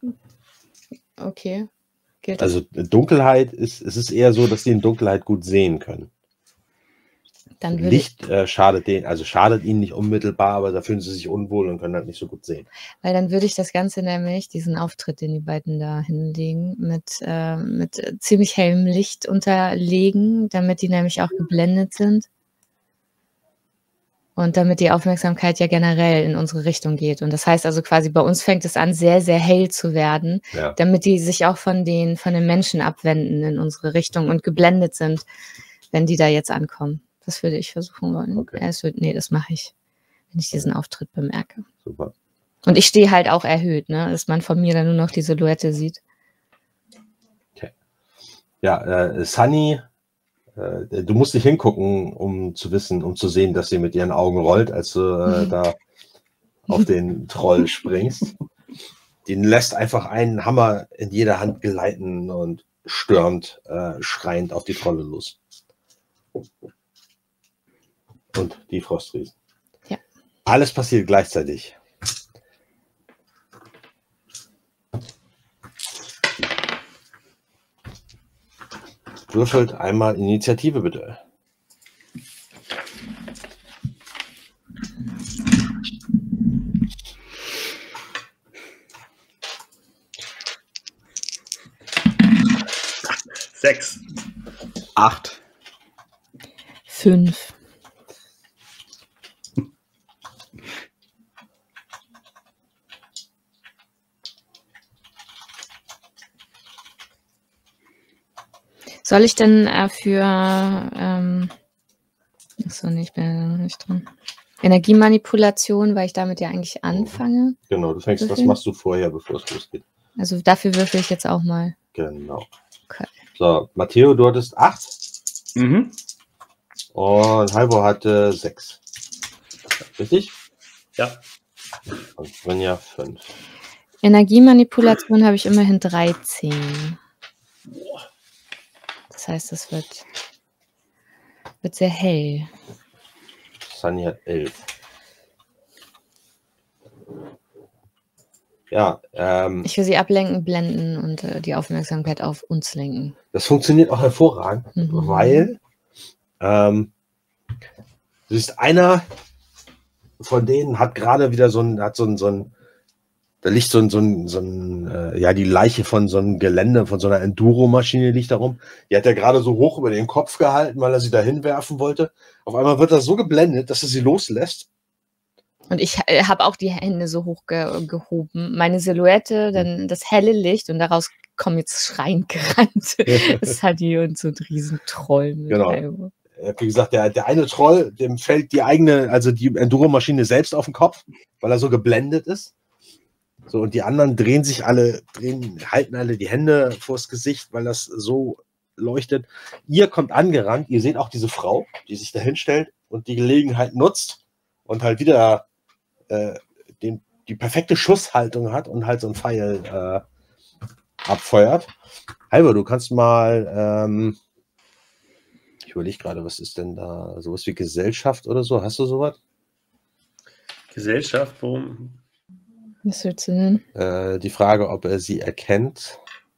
Okay. Gilt das? Also Dunkelheit es ist eher so, dass sie in Dunkelheit gut sehen können. Dann würde Licht schadet ihnen nicht unmittelbar, aber da fühlen sie sich unwohl und können halt nicht so gut sehen. Weil dann würde ich das Ganze nämlich, diesen Auftritt, den die beiden da hinlegen, mit ziemlich hellem Licht unterlegen, damit die nämlich auch geblendet sind. Und damit die Aufmerksamkeit ja generell in unsere Richtung geht. Und das heißt also quasi, bei uns fängt es an, sehr, sehr hell zu werden, Ja. damit die sich auch von den Menschen abwenden in unsere Richtung und geblendet sind, wenn die da jetzt ankommen. Das würde ich versuchen wollen. Okay. Das mache ich, wenn ich diesen Auftritt bemerke. Super. Und ich stehe halt auch erhöht, ne, dass man von mir dann nur noch die Silhouette sieht. Okay. Ja, Sunny, du musst nicht hingucken, um zu sehen, dass sie mit ihren Augen rollt, als du da auf den Troll springst. Den lässt einfach einen Hammer in jeder Hand gleiten und stürmt schreiend auf die Trolle los. Und die Frostriesen. Ja. Alles passiert gleichzeitig. Würfelt einmal Initiative, bitte. Sechs. 8. 5. Soll ich denn für achso, nee, ich bin ja noch nicht dran. Energiemanipulation, weil ich damit ja eigentlich anfange. Genau, das Würfeln? machst du vorher, bevor es losgeht. Also dafür würfel ich jetzt auch mal. Genau. Okay. So, Matteo, du hattest 8 Mhm. und Halvor hatte 6. Richtig? Ja. Und Svenja 5. Energiemanipulation habe ich immerhin 13. Das heißt, das wird sehr hell. Sunny hat 11. Ja, Ich will sie ablenken, blenden und die Aufmerksamkeit auf uns lenken. das funktioniert auch hervorragend, weil du siehst, einer von denen hat gerade wieder da liegt die Leiche von so einem Gelände, von so einer Enduro-Maschine liegt da rum. Die hat er gerade so hoch über den Kopf gehalten, weil er sie da hinwerfen wollte. Auf einmal wird er so geblendet, dass er sie loslässt. Und ich habe auch die Hände so hoch gehoben. Meine Silhouette, dann das helle Licht und daraus kommen jetzt schreiend gerannt. Das ist halt hier und so ein Riesentroll. Genau. Wie gesagt, der eine Troll, dem fällt die Enduro-Maschine selbst auf den Kopf, weil er so geblendet ist. So, und die anderen halten alle die Hände vors Gesicht, weil das so leuchtet. Ihr kommt angerannt, ihr seht auch diese Frau, die sich da hinstellt und die Gelegenheit nutzt und halt wieder die perfekte Schusshaltung hat und halt so einen Pfeil abfeuert. Halvor, du kannst mal, ich überlege gerade, was ist denn da, sowas wie Gesellschaft oder so, hast du sowas? Gesellschaft, worum? Was willst du denn? Die Frage, ob er sie erkennt.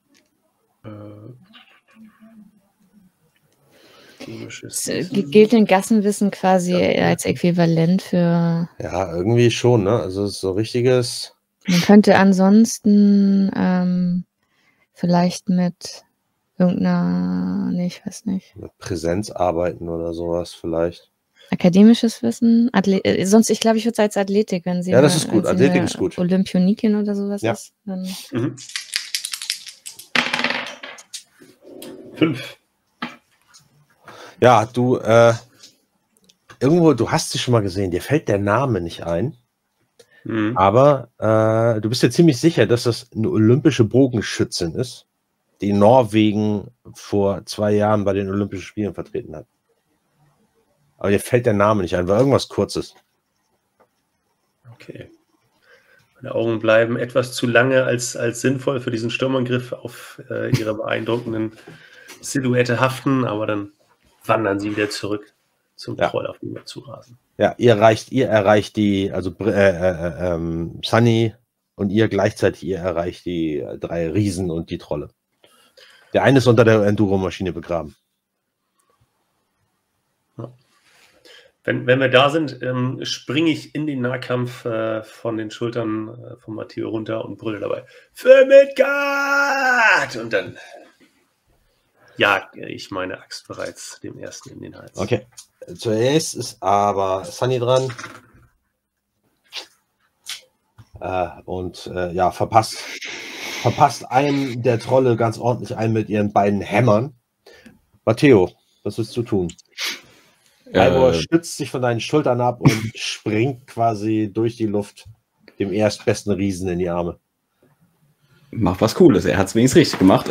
Gilt denn Gassenwissen quasi als äquivalent für... Ja, irgendwie schon, ne? Also so richtiges... Man könnte ansonsten vielleicht mit irgendeiner... Nee, ich weiß nicht. Mit Präsenz arbeiten oder sowas vielleicht. Akademisches Wissen? Sonst, ich glaube, ich würde es als Athletik, wenn sie ja, das ist gut. Athletik ist gut. Olympionikin oder sowas ist. Dann 5. Ja, du, irgendwo, du hast sie schon mal gesehen, dir fällt der Name nicht ein. Aber du bist dir ziemlich sicher, dass das eine olympische Bogenschützin ist, die Norwegen vor 2 Jahren bei den Olympischen Spielen vertreten hat. Aber dir fällt der Name nicht ein, war irgendwas Kurzes. Okay. Meine Augen bleiben etwas zu lange als sinnvoll für diesen Sturmangriff auf ihre beeindruckenden Silhouette haften, aber dann wandern sie wieder zurück zum Troll, auf den wir zurasen. Ja, ihr erreicht die, also Sunny und ihr gleichzeitig, ihr erreicht die 3 Riesen und die Trolle. Der eine ist unter der Enduro-Maschine begraben. Wenn wir da sind, springe ich in den Nahkampf von den Schultern von Matteo runter und brülle dabei: Für Midgard! Und dann jage ich meine Axt bereits dem ersten in den Hals. Okay. Zuerst ist aber Sunny dran. Ja, verpasst einem der Trolle ganz ordentlich ein mit ihren beiden Hämmern. Matteo, was willst du tun? Ivor stützt sich von deinen Schultern ab und springt quasi durch die Luft dem erstbesten Riesen in die Arme. Macht was Cooles, er hat es wenigstens richtig gemacht.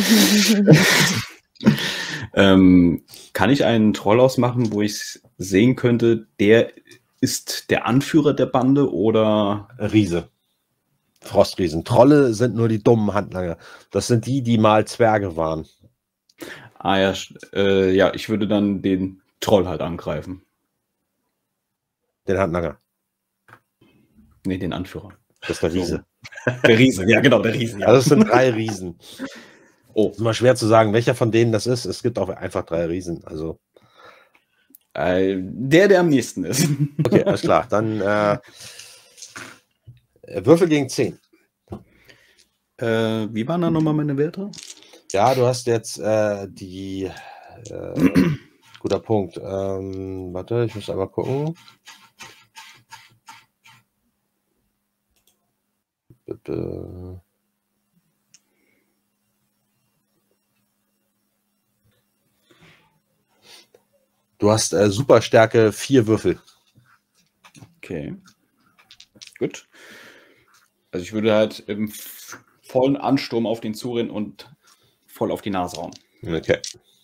Kann ich einen Troll ausmachen, wo ich sehen könnte, der ist der Anführer der Bande oder? Riese. Frostriesen. Trolle sind nur die dummen Handlanger. Das sind die, die mal Zwerge waren. Ah ja, ja, ich würde dann den Troll halt angreifen. Den Handlanger. Nee, den Anführer. Das ist der Riese. Der Riese, ja genau, der Riese. Ja. Also es sind 3 Riesen. Oh. Ist immer schwer zu sagen, welcher von denen das ist. Es gibt auch einfach 3 Riesen. Also der am nächsten ist. okay, alles klar. Dann Würfel gegen 10. Wie waren da nochmal meine Werte? Ja, du hast jetzt guter Punkt. Warte, ich muss einmal gucken. Bitte. Du hast Superstärke 4 Würfel. Okay. Gut. Also ich würde halt im vollen Ansturm auf den zurennen und voll auf die Nase hauen. Okay.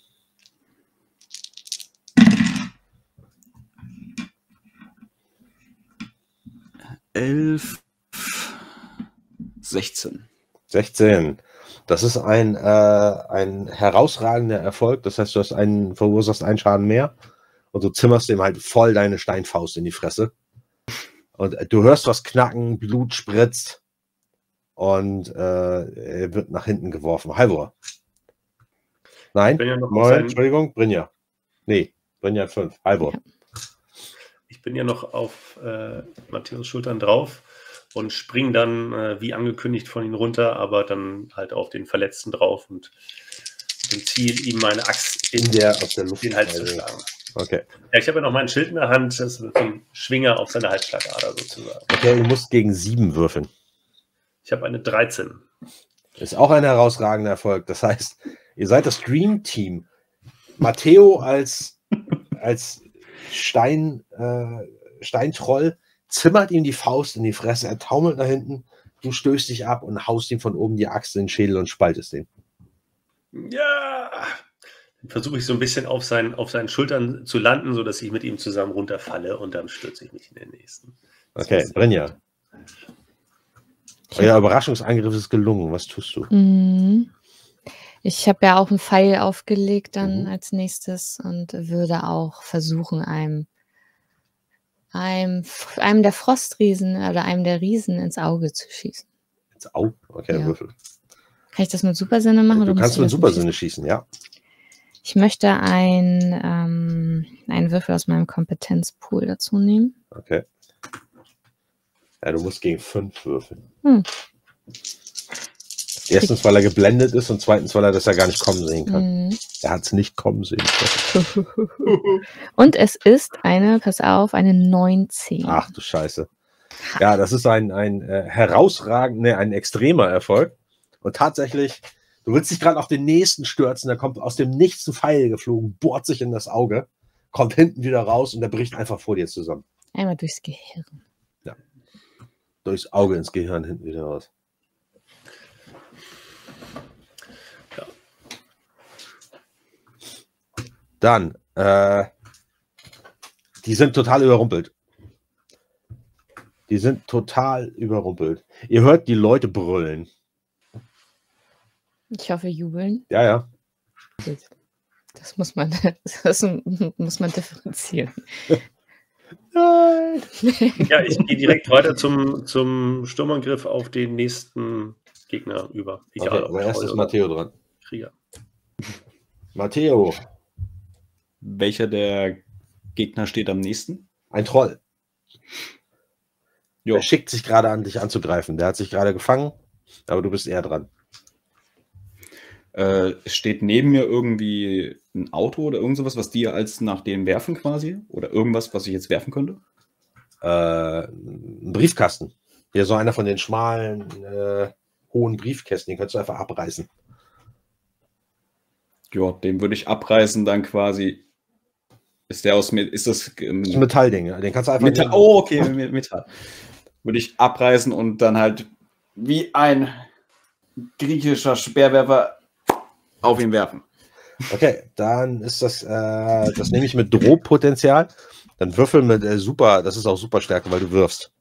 Elf, 16. 16. Das ist ein herausragender Erfolg. Das heißt, du hast verursachst einen Schaden mehr und du zimmerst dem halt voll deine Steinfaust in die Fresse. Und du hörst was knacken, Blut spritzt und er wird nach hinten geworfen. Halvor. Nein, Entschuldigung, Brynja. Nee, Brynja hat 5. Halvor. Ich bin ja noch auf Matthäus Schultern drauf und springe dann wie angekündigt von ihm runter, aber dann halt auf den Verletzten drauf und dem Ziel, ihm meine Axt aus der Luft den Hals zu schlagen. Okay. Ja, ich habe ja noch mein Schild in der Hand, das ist ein Schwinger auf seine Halsschlagader sozusagen. Okay, du musst gegen 7 würfeln. Ich habe eine 13. Ist auch ein herausragender Erfolg. Das heißt, ihr seid das Dream Team. Matteo als Steintroll zimmert ihm die Faust in die Fresse, er taumelt nach hinten, du stößt dich ab und haust ihm von oben die Axt in den Schädel und spaltest den. Ja! Dann versuche ich so ein bisschen auf seinen Schultern zu landen, sodass ich mit ihm zusammen runterfalle und dann stürze ich mich in den nächsten. Okay, Brynja. Euer Überraschungsangriff ist gelungen. Was tust du? Ich habe ja auch einen Pfeil aufgelegt dann als nächstes und würde auch versuchen, einem der Frostriesen oder einem der Riesen ins Auge zu schießen. Ins Auge? Okay, Ja. Würfel. Kann ich das mit Supersinne machen? Du oder kannst musst mit das Supersinne schießen, ja. Ich möchte einen Würfel aus meinem Kompetenzpool dazu nehmen. Okay. Ja, du musst gegen 5 würfeln. Erstens, weil er geblendet ist und zweitens, weil er das ja gar nicht kommen sehen kann. Er hat es nicht kommen sehen. Und es ist pass auf, eine 19. Ach du Scheiße. Ja, das ist ein herausragender, ein extremer Erfolg. Und tatsächlich, du willst dich gerade auf den nächsten stürzen, da kommt aus dem Nichts ein Pfeil geflogen, bohrt sich in das Auge, kommt hinten wieder raus und der bricht einfach vor dir zusammen. Einmal durchs Gehirn. Ja. Durchs Auge ins Gehirn hinten wieder raus. Ja. Dann, die sind total überrumpelt. Ihr hört die Leute brüllen. Ich hoffe, jubeln. Ja, ja. Das muss man differenzieren. Nein. Ja, ich gehe direkt weiter zum Sturmangriff auf den nächsten Gegner über. Okay, aber erst ist Matteo dran. Krieger. Matteo. Welcher der Gegner steht am nächsten? Ein Troll. Jo. Der schickt sich gerade an, dich anzugreifen. Der hat sich gerade gefangen, aber du bist eher dran. Steht neben mir irgendwie ein Auto oder irgend sowas, was die als nach dem werfen quasi? Oder irgendwas, was ich jetzt werfen könnte? Ein Briefkasten. Hier so einer von den schmalen, hohen Briefkästen, den kannst du einfach abreißen. Ja, den würde ich abreißen, dann quasi. Ist der aus ist das Das ist ein Metallding, den kannst du einfach. Metall. Oh, okay, Metall. Würde ich abreißen und dann halt wie ein griechischer Speerwerfer auf ihn werfen. Okay, dann ist das nehme ich mit Drohpotenzial. Dann würfel mit Super, das ist auch Superstärke, weil du wirfst.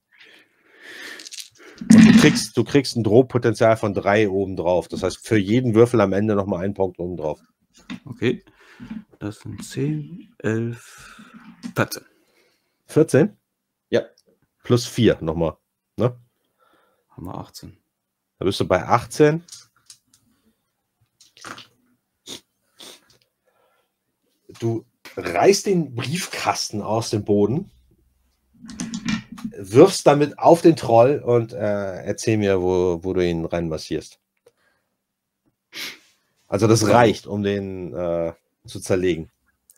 Und du kriegst ein Drohpotenzial von 3 oben drauf. Das heißt, für jeden Würfel am Ende nochmal 1 Punkt oben drauf. Okay. Das sind 10, 11, 14. 14? Ja. Plus 4 nochmal. Ne? Haben wir 18. Da bist du bei 18. Du reißt den Briefkasten aus dem Boden, wirfst damit auf den Troll und erzähl mir, wo du ihn reinmassierst. Also das reicht, um den zu zerlegen.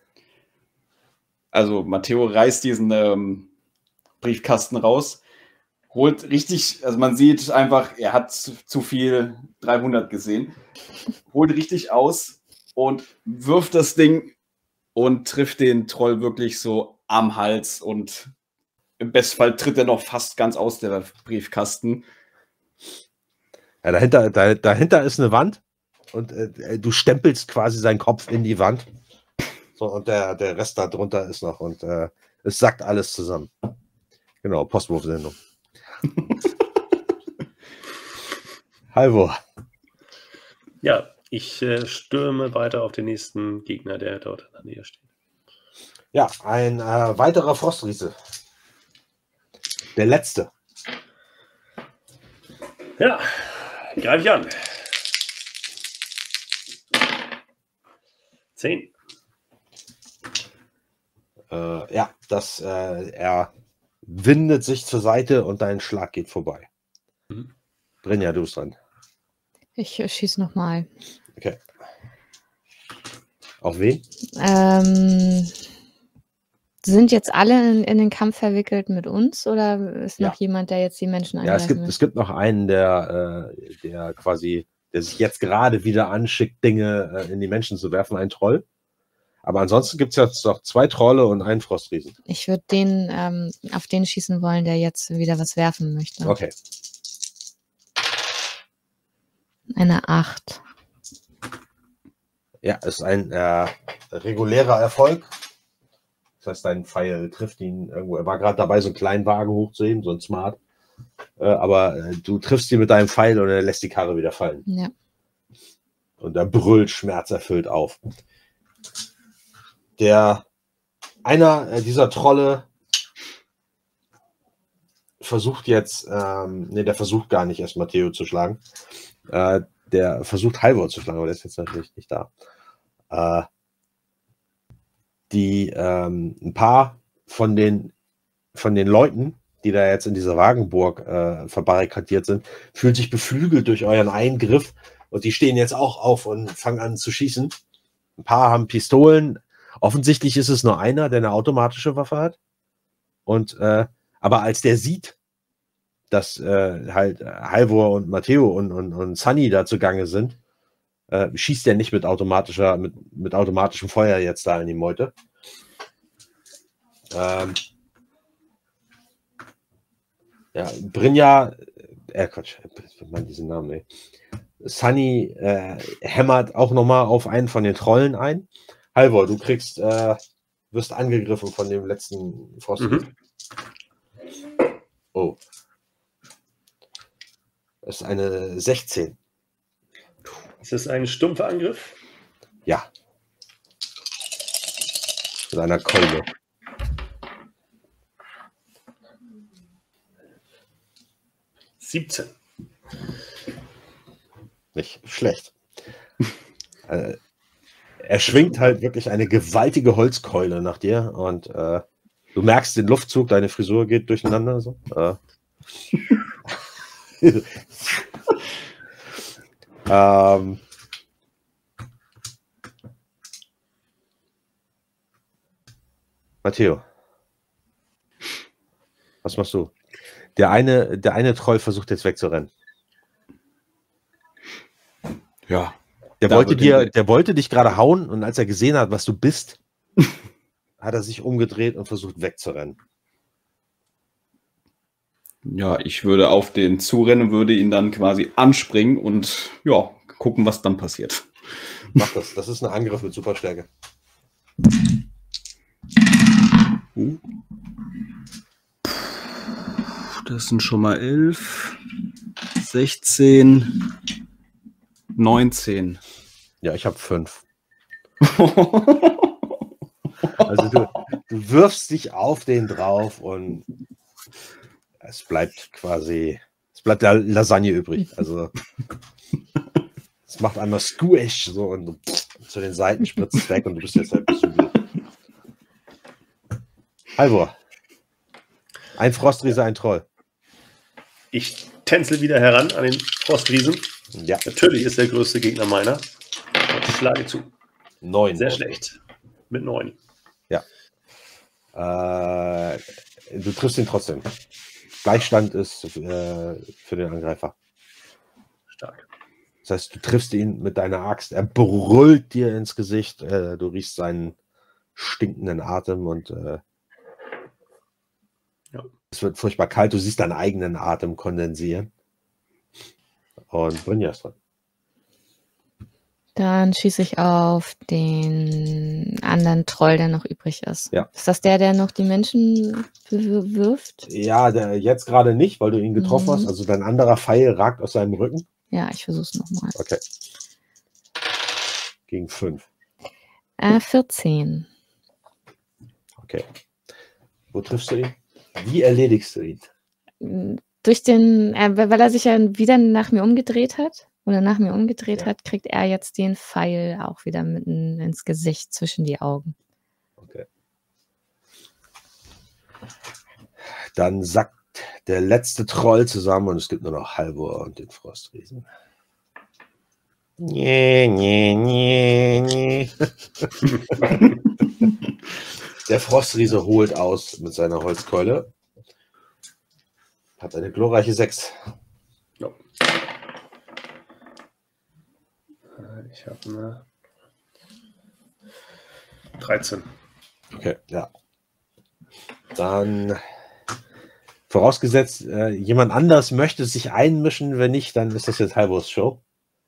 Also Matteo reißt diesen Briefkasten raus, holt richtig, also man sieht einfach, er hat zu viel 300 gesehen, holt richtig aus und wirft das Ding und trifft den Troll wirklich so am Hals und im besten Fall tritt er noch fast ganz aus der Briefkasten. Ja, dahinter ist eine Wand und du stempelst quasi seinen Kopf in die Wand. So, und der Rest da drunter ist noch und es sackt alles zusammen. Genau, Postwurfsendung. Halvor. Ja, ich stürme weiter auf den nächsten Gegner, der dort in der Nähe steht. Ja, ein weiterer Frostriese. Der letzte. Ja, greife ich an. 10. Ja, er windet sich zur Seite und dein Schlag geht vorbei. Mhm. Brynja, du bist dran. Ich schieße nochmal. Okay. Auf wen? Sind jetzt alle in den Kampf verwickelt mit uns oder ist noch Ja. jemand, der jetzt die Menschen Ja, angreifen es gibt noch einen, der sich jetzt gerade wieder anschickt, Dinge in die Menschen zu werfen, ein Troll. Aber ansonsten gibt es jetzt noch 2 Trolle und einen Frostriesen. Ich würde auf den schießen wollen, der jetzt wieder was werfen möchte. Okay. Eine 8. Ja, ist ein regulärer Erfolg. Das heißt, dein Pfeil trifft ihn irgendwo. Er war gerade dabei, so einen kleinen Wagen hochzuheben, so ein Smart. Aber du triffst ihn mit deinem Pfeil und er lässt die Karre wieder fallen. Ja. Und er brüllt schmerzerfüllt auf. Einer dieser Trolle versucht jetzt, der versucht gar nicht erst Matteo zu schlagen. Der versucht Halvor zu schlagen, aber der ist jetzt natürlich nicht da. Ein paar von den Leuten, die da jetzt in dieser Wagenburg verbarrikadiert sind, fühlen sich beflügelt durch euren Eingriff und die stehen jetzt auch auf und fangen an zu schießen. Ein paar haben Pistolen. Offensichtlich ist es nur einer, der eine automatische Waffe hat. Und aber als der sieht, dass halt Halvor und Matteo und Sunny da zugange sind, schießt er nicht mit automatischem Feuer jetzt da in die Meute. Ja, Brynja, Quatsch, ich meine diesen Namen, ey. Sunny hämmert auch nochmal auf einen von den Trollen ein. Halvor, du wirst angegriffen von dem letzten Pfosten. Mhm. Oh. Das ist eine 16. Ist das ein stumpfer Angriff? Ja. Mit einer Keule. 17. Nicht schlecht. Er schwingt halt wirklich eine gewaltige Holzkeule nach dir und du merkst den Luftzug, deine Frisur geht durcheinander. So. Matteo, was machst du? Der eine Troll versucht jetzt wegzurennen. Ja. Der wollte dich gerade hauen und als er gesehen hat, was du bist, hat er sich umgedreht und versucht wegzurennen. Ja, ich würde auf den zurennen, würde ihn dann quasi anspringen und ja, gucken, was dann passiert. Mach das. Das ist ein Angriff mit Superstärke. Das sind schon mal 11, 16, 19. Ja, ich habe 5. Also du wirfst dich auf den drauf und es bleibt der Lasagne übrig. Also es macht einmal squish so und zu den Seiten spritzt es weg und du bist jetzt halt besiegelt. Halvor. Ein Frostriese, ein Troll. Ich tänzel wieder heran an den Frostriesen. Ja. Natürlich ist der größte Gegner meiner. Und schlage zu. 9. Sehr schlecht. Mit 9. Ja. Du triffst ihn trotzdem. Gleichstand ist für den Angreifer. Stark. Das heißt, du triffst ihn mit deiner Axt. Er brüllt dir ins Gesicht. Du riechst seinen stinkenden Atem und es wird furchtbar kalt. Du siehst deinen eigenen Atem kondensieren. Und Brynja ist dran. Dann schieße ich auf den anderen Troll, der noch übrig ist. Ja. Ist das der noch die Menschen wirft? Ja, jetzt gerade nicht, weil du ihn getroffen hast. Also dein anderer Pfeil ragt aus seinem Rücken. Ja, ich versuche es nochmal. Okay. Gegen 5. 14. Okay. Wo triffst du ihn? Wie erledigst du ihn? Durch den, weil er sich ja wieder nach mir umgedreht hat, hat, kriegt er jetzt den Pfeil auch wieder mitten ins Gesicht zwischen die Augen. Okay. Dann sackt der letzte Troll zusammen und es gibt nur noch Halvor und den Frostriesen. Der Frostriese holt aus mit seiner Holzkeule. Hat eine glorreiche 6. Ja. Ich habe eine 13. Okay, ja. Dann vorausgesetzt, jemand anders möchte sich einmischen. Wenn nicht, dann ist das jetzt Halvors Show.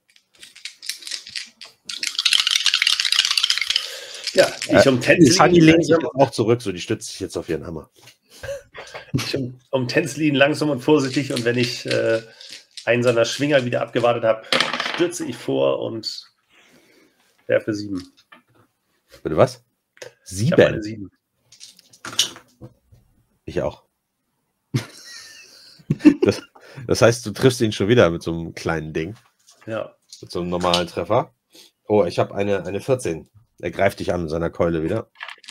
Ja, ich Sunny lehnt sich auch zurück, so die stützt sich jetzt auf ihren Hammer. Ich umtänzel ihn langsam und vorsichtig und wenn ich einen seiner Schwinger wieder abgewartet habe, stürze ich vor und werfe 7. Bitte was? 7? Ich habe eine 7. Ich auch. Das heißt, du triffst ihn schon wieder mit so einem kleinen Ding. Ja. Mit so einem normalen Treffer. Oh, ich habe eine 14. Er greift dich an mit seiner Keule wieder.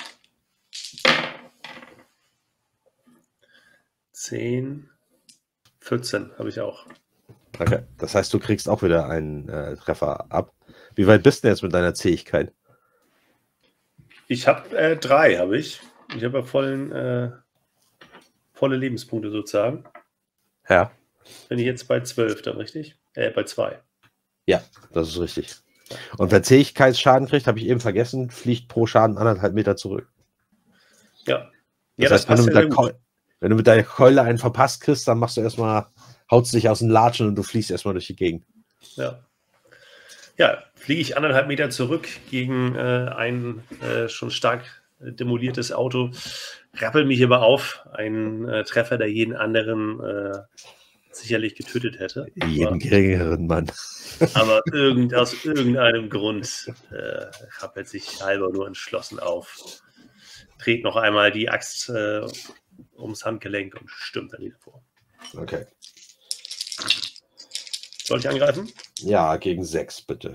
10, 14 habe ich auch. Okay, das heißt, du kriegst auch wieder einen Treffer ab. Wie weit bist du jetzt mit deiner Zähigkeit? Ich habe 3, habe ich. Ich habe ja volle Lebenspunkte sozusagen. Ja. Bin ich jetzt bei 12 dann, richtig? Bei 2. Ja, das ist richtig. Und wer Zähigkeitsschaden kriegt, habe ich eben vergessen, fliegt pro Schaden 1,5 Meter zurück. Ja. Das heißt, wenn du mit deiner Keule einen verpasst kriegst, dann machst du erstmal, haust dich aus dem Latschen und du fliegst erstmal durch die Gegend. Ja. Ja, fliege ich 1,5 Meter zurück gegen ein schon stark demoliertes Auto, rappel mich aber auf. Ein Treffer, der jeden anderen sicherlich getötet hätte. Jeden geringeren Mann. Aber aus irgendeinem Grund rappelt sich Halvor nur entschlossen auf. Dreht noch einmal die Axt ums Handgelenk und stürmt dann wieder vor. Okay. Soll ich angreifen? Ja, gegen 6, bitte.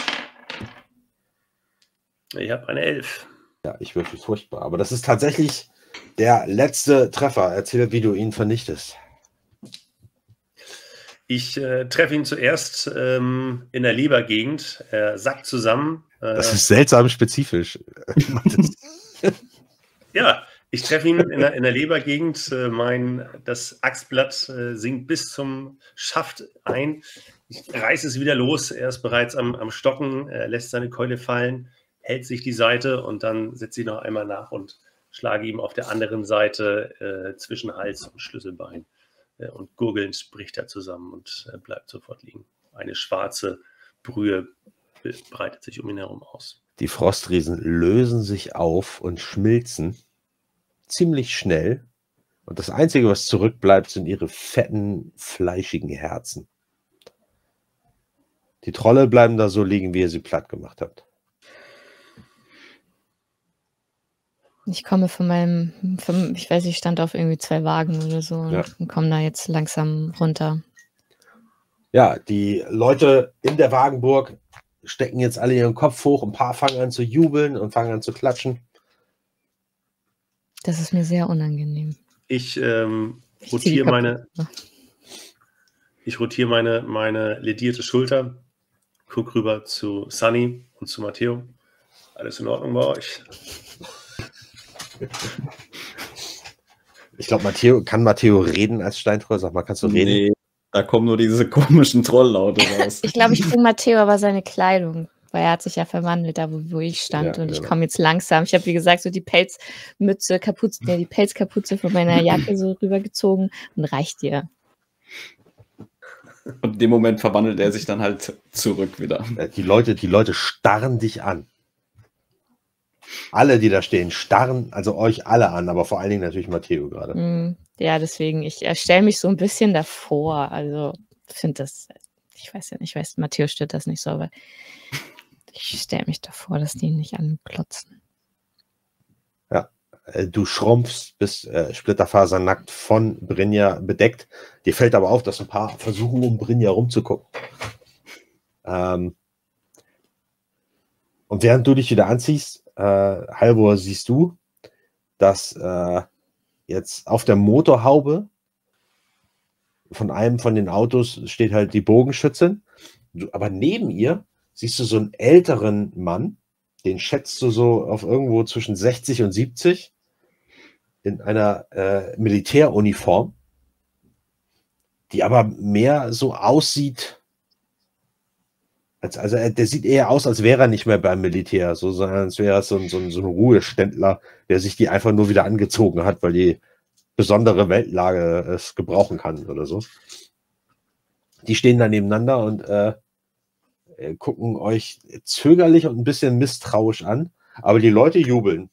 Ich habe eine 11. Ja, ich würfel furchtbar. Aber das ist tatsächlich der letzte Treffer. Erzähl, wie du ihn vernichtest. Ich treffe ihn zuerst in der Lebergegend. Er sackt zusammen. Das ist seltsam spezifisch. Ja, ich treffe ihn in der Lebergegend. Das Axtblatt sinkt bis zum Schaft ein. Ich reiße es wieder los. Er ist bereits am Stocken. Er lässt seine Keule fallen, hält sich die Seite und dann setze ich noch einmal nach und schlage ihm auf der anderen Seite zwischen Hals und Schlüsselbein. Und gurgelnd bricht er zusammen und bleibt sofort liegen. Eine schwarze Brühe breitet sich um ihn herum aus. Die Frostriesen lösen sich auf und schmilzen ziemlich schnell. Und das Einzige, was zurückbleibt, sind ihre fetten, fleischigen Herzen. Die Trolle bleiben da so liegen, wie ihr sie platt gemacht habt. Ich komme ich weiß, ich stand auf irgendwie 2 Wagen oder so und komme da jetzt langsam runter. Ja, die Leute in der Wagenburg stecken jetzt alle ihren Kopf hoch. Ein paar fangen an zu jubeln und fangen an zu klatschen. Das ist mir sehr unangenehm. Ich rotiere meine ledierte Schulter, guck rüber zu Sunny und zu Matteo. Alles in Ordnung bei euch? Ich glaube, kann Matteo reden als Steintroll? Sag mal, kannst du reden? Nee, da kommen nur diese komischen Trolllaute raus. Ich glaube, ich bringe Matteo aber seine Kleidung, weil er hat sich ja verwandelt, da wo ich stand. Ja, und ich genau. komme jetzt langsam. Ich habe, wie gesagt, so die die Pelzkapuze von meiner Jacke so rübergezogen und reicht dir. Und in dem Moment verwandelt er sich dann halt zurück wieder. Die Leute starren dich an. Alle, die da stehen, starren also euch alle an, aber vor allen Dingen natürlich Matteo gerade. Ja, deswegen, ich stelle mich so ein bisschen davor. Also, finde das, ich weiß, Matteo stört das nicht so, aber ich stelle mich davor, dass die ihn nicht anklotzen. Ja, du schrumpfst, bist splitterfasernackt von Brynja bedeckt. Dir fällt aber auf, dass ein paar versuchen, um Brynja rumzugucken. Und während du dich wieder anziehst, Halvor, siehst du, dass jetzt auf der Motorhaube von einem von den Autos steht halt die Bogenschützin. Aber neben ihr siehst du so einen älteren Mann, den schätzt du so auf irgendwo zwischen 60 und 70 in einer Militäruniform, die aber mehr so aussieht, also der sieht eher aus, als wäre er nicht mehr beim Militär, sondern als wäre es so ein Ruheständler, der sich die einfach nur wieder angezogen hat, weil die besondere Weltlage es gebrauchen kann oder so. Die stehen da nebeneinander und gucken euch zögerlich und ein bisschen misstrauisch an, aber die Leute jubeln.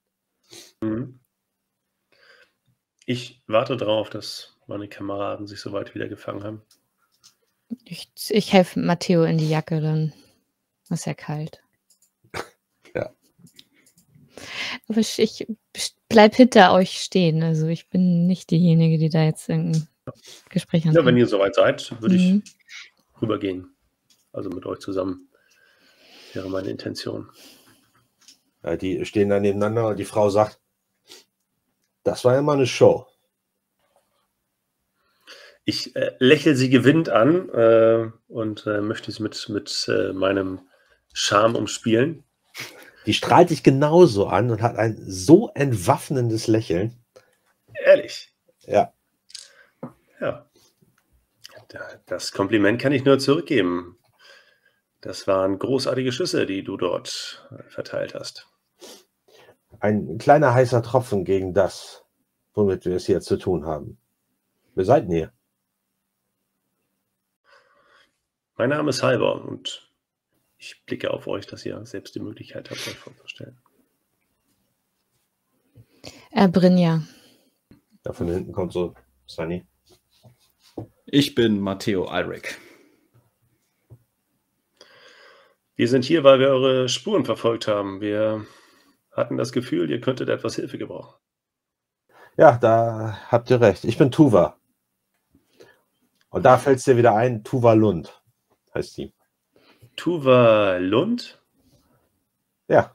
Ich warte darauf, dass meine Kameraden sich soweit wieder gefangen haben. Ich helfe Matteo in die Jacke, dann ist ja kalt. Ja. Aber ich bleib hinter euch stehen. Also ich bin nicht diejenige, die da jetzt irgendein Gespräch anfängt. Ja, wenn ihr soweit seid, würde ich rübergehen. Also mit euch zusammen. Wäre meine Intention. Ja, die stehen da nebeneinander und die Frau sagt, das war ja mal eine Show. Ich lächle sie gewinnt an und möchte es mit meinem Charme umspielen. Die strahlt dich genauso an und hat ein so entwaffnendes Lächeln. Ehrlich? Ja. Ja. Das Kompliment kann ich nur zurückgeben. Das waren großartige Schüsse, die du dort verteilt hast. Ein kleiner heißer Tropfen gegen das, womit wir es hier zu tun haben. Wer seid ihr? Mein Name ist Halvor und ich blicke auf euch, dass ihr selbst die Möglichkeit habt, euch vorzustellen. Brynja. Da von hinten kommt so Sunny. Ich bin Matteo Alric. Wir sind hier, weil wir eure Spuren verfolgt haben. Wir hatten das Gefühl, ihr könntet etwas Hilfe gebrauchen. Ja, da habt ihr recht. Ich bin Tuva. Und da fällt es dir wieder ein, Tuva Lund heißt die. Tuva Lund? Ja.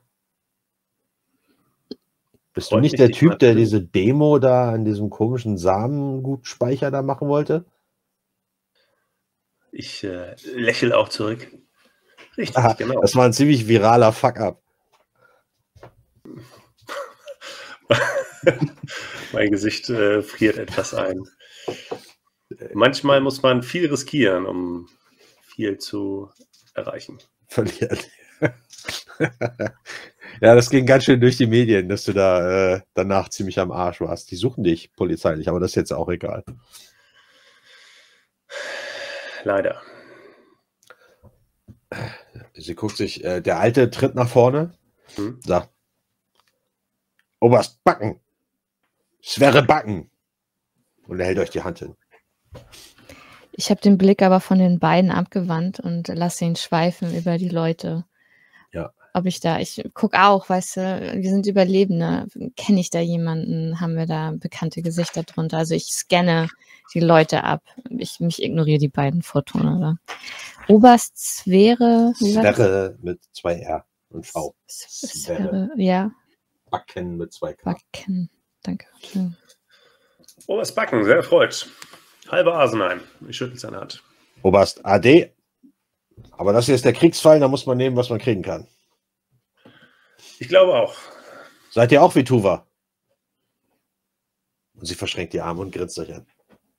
Bist du Freut nicht mich, der dich mal Typ, der zu- diese Demo da an diesem komischen Samengutspeicher da machen wollte? Ich lächle auch zurück. Richtig, Aha, genau. das war ein ziemlich viraler Fuck-up. Mein Gesicht friert etwas ein. Manchmal muss man viel riskieren, um viel zu erreichen. Verlieren. Ja, das ging ganz schön durch die Medien, dass du da danach ziemlich am Arsch warst. Die suchen dich polizeilich, aber das ist jetzt auch egal. Leider. Sie guckt sich, der Alte tritt nach vorne, Hm? sagt, Oberst, Backen! Sverre Backen! Und er hält euch die Hand hin. Ich habe den Blick aber von den beiden abgewandt und lasse ihn schweifen über die Leute. Ja. Ich gucke auch, weißt du, wir sind Überlebende. Kenne ich da jemanden? Haben wir da bekannte Gesichter drunter? Also ich scanne die Leute ab. Mich ignoriere die beiden Fortuna da. Oberst Sverre. Sverre mit 2 R und V. Sverre, ja. Backen mit 2 K. Backen. Danke. Ja. Oberst Backen, sehr erfreut. Halber Asenheim. Ich schüttel seine Hand. Oberst AD. Aber das hier ist der Kriegsfall, da muss man nehmen, was man kriegen kann. Ich glaube auch. Seid ihr auch wie Tuva? Und sie verschränkt die Arme und grinst euch an.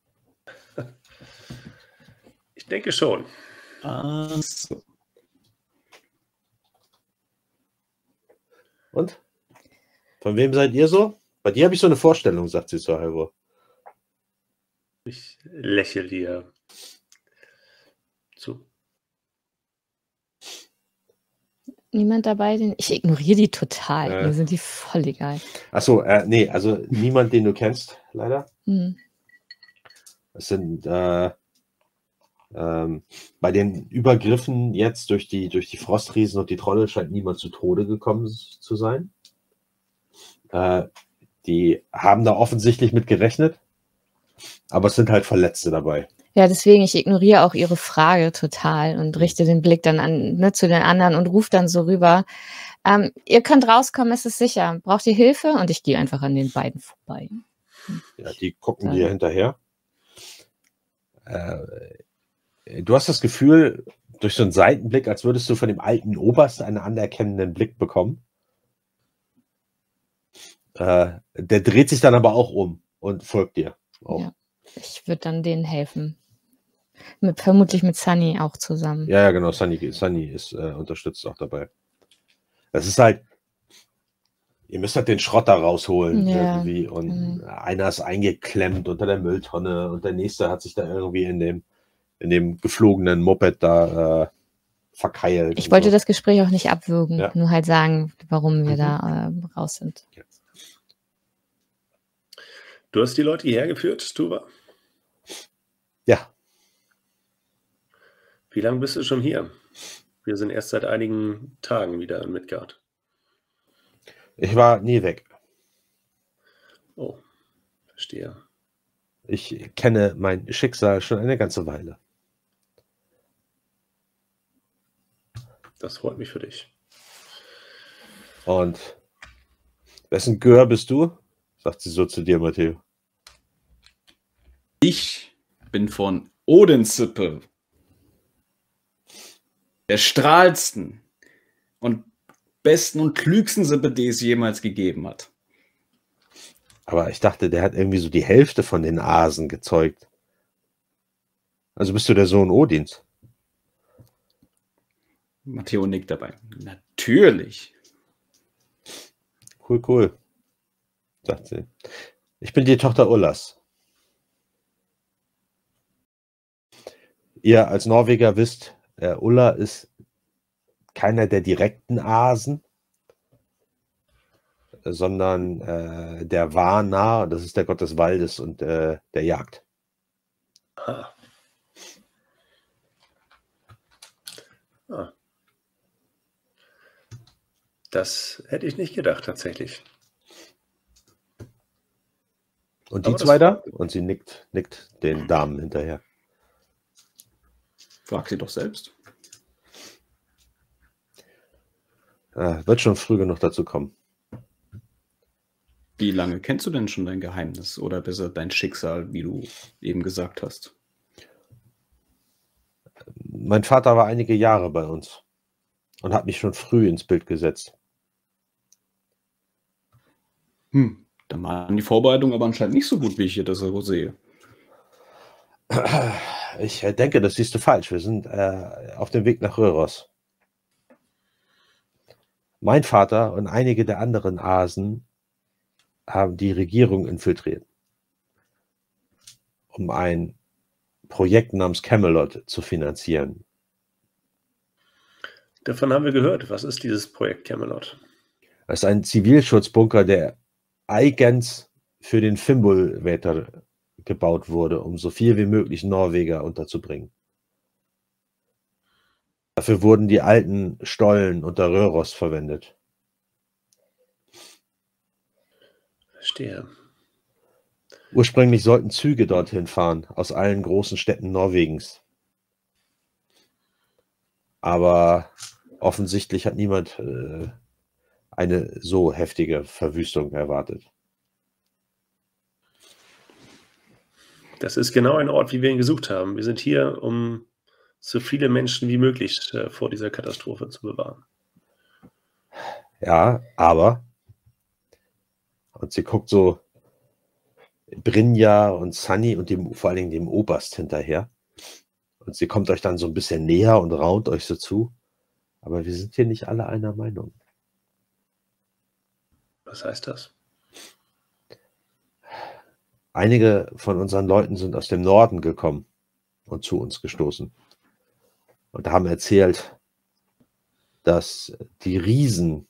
Ich denke schon. So. Und? Von wem seid ihr so? Bei dir habe ich so eine Vorstellung, sagt sie zu Halvor. Ich lächle dir zu. Niemand dabei, ich ignoriere die total. Mir sind die voll egal. Achso, nee, also niemand, den du kennst, leider. Hm. Es sind bei den Übergriffen jetzt durch die Frostriesen und die Trolle scheint niemand zu Tode gekommen zu sein. Die haben da offensichtlich mit gerechnet, aber es sind halt Verletzte dabei. Ja, deswegen, ich ignoriere auch ihre Frage total und richte den Blick dann an, zu den anderen und rufe dann so rüber, ihr könnt rauskommen, es ist sicher. Braucht ihr Hilfe? Und ich gehe einfach an den beiden vorbei. Ja, die gucken dir hinterher. Du hast das Gefühl, durch so einen Seitenblick, als würdest du von dem alten Oberst einen anerkennenden Blick bekommen. Der dreht sich dann aber auch um und folgt dir. Auch. Ja, ich würde dann denen helfen. Vermutlich mit Sunny auch zusammen. Ja, genau. Sunny ist unterstützt auch dabei. Das ist halt, ihr müsst halt den Schrott da rausholen irgendwie. Und einer ist eingeklemmt unter der Mülltonne und der nächste hat sich da irgendwie in dem geflogenen Moped da verkeilt. Ich wollte das Gespräch auch nicht abwürgen, Ja. nur halt sagen, warum wir da raus sind. Ja. Du hast die Leute hierher geführt, Tuva? Ja. Wie lange bist du schon hier? Wir sind erst seit einigen Tagen wieder in Midgard. Ich war nie weg. Oh, verstehe. Ich kenne mein Schicksal schon eine ganze Weile. Das freut mich für dich. Und wessen Gehör bist du? Sagt sie so zu dir, Matteo. Ich bin von Odensippe. Der strahlsten und besten und klügsten Sippe, die es jemals gegeben hat. Aber ich dachte, der hat irgendwie so die Hälfte von den Asen gezeugt. Also bist du der Sohn Odins? Matteo nickt dabei. Natürlich. Cool, sagt sie. Ich bin die Tochter Ullas. Ihr als Norweger wisst, Ulla ist keiner der direkten Asen, sondern der Vana, das ist der Gott des Waldes und der Jagd. Ah. Ah. Das hätte ich nicht gedacht, tatsächlich. Und die zwei da? Und sie nickt den Damen hinterher. Frag sie doch selbst. Wird schon früh genug dazu kommen. Wie lange kennst du denn schon dein Geheimnis oder besser dein Schicksal, wie du eben gesagt hast? Mein Vater war einige Jahre bei uns und hat mich schon früh ins Bild gesetzt. Dann waren die Vorbereitungen aber anscheinend nicht so gut, wie ich hier das so sehe. Ich denke, das siehst du falsch. Wir sind auf dem Weg nach Röros. Mein Vater und einige der anderen Asen haben die Regierung infiltriert, um ein Projekt namens Camelot zu finanzieren. Davon haben wir gehört. Was ist dieses Projekt Camelot? Das ist ein Zivilschutzbunker, der eigens für den Fimbulwetter gebaut wurde, um so viel wie möglich Norweger unterzubringen. Dafür wurden die alten Stollen unter Röros verwendet. Verstehe. Ursprünglich sollten Züge dorthin fahren, aus allen großen Städten Norwegens. Aber offensichtlich hat niemand eine so heftige Verwüstung erwartet. Das ist genau ein Ort, wie wir ihn gesucht haben. Wir sind hier, um so viele Menschen wie möglich vor dieser Katastrophe zu bewahren. Ja, aber, und sie guckt so Brynja und Sunny und vor allen Dingen dem Oberst hinterher. Und sie kommt euch dann so ein bisschen näher und raunt euch so zu. Aber wir sind hier nicht alle einer Meinung. Was heißt das? Einige von unseren Leuten sind aus dem Norden gekommen und zu uns gestoßen. Und haben erzählt, dass die Riesen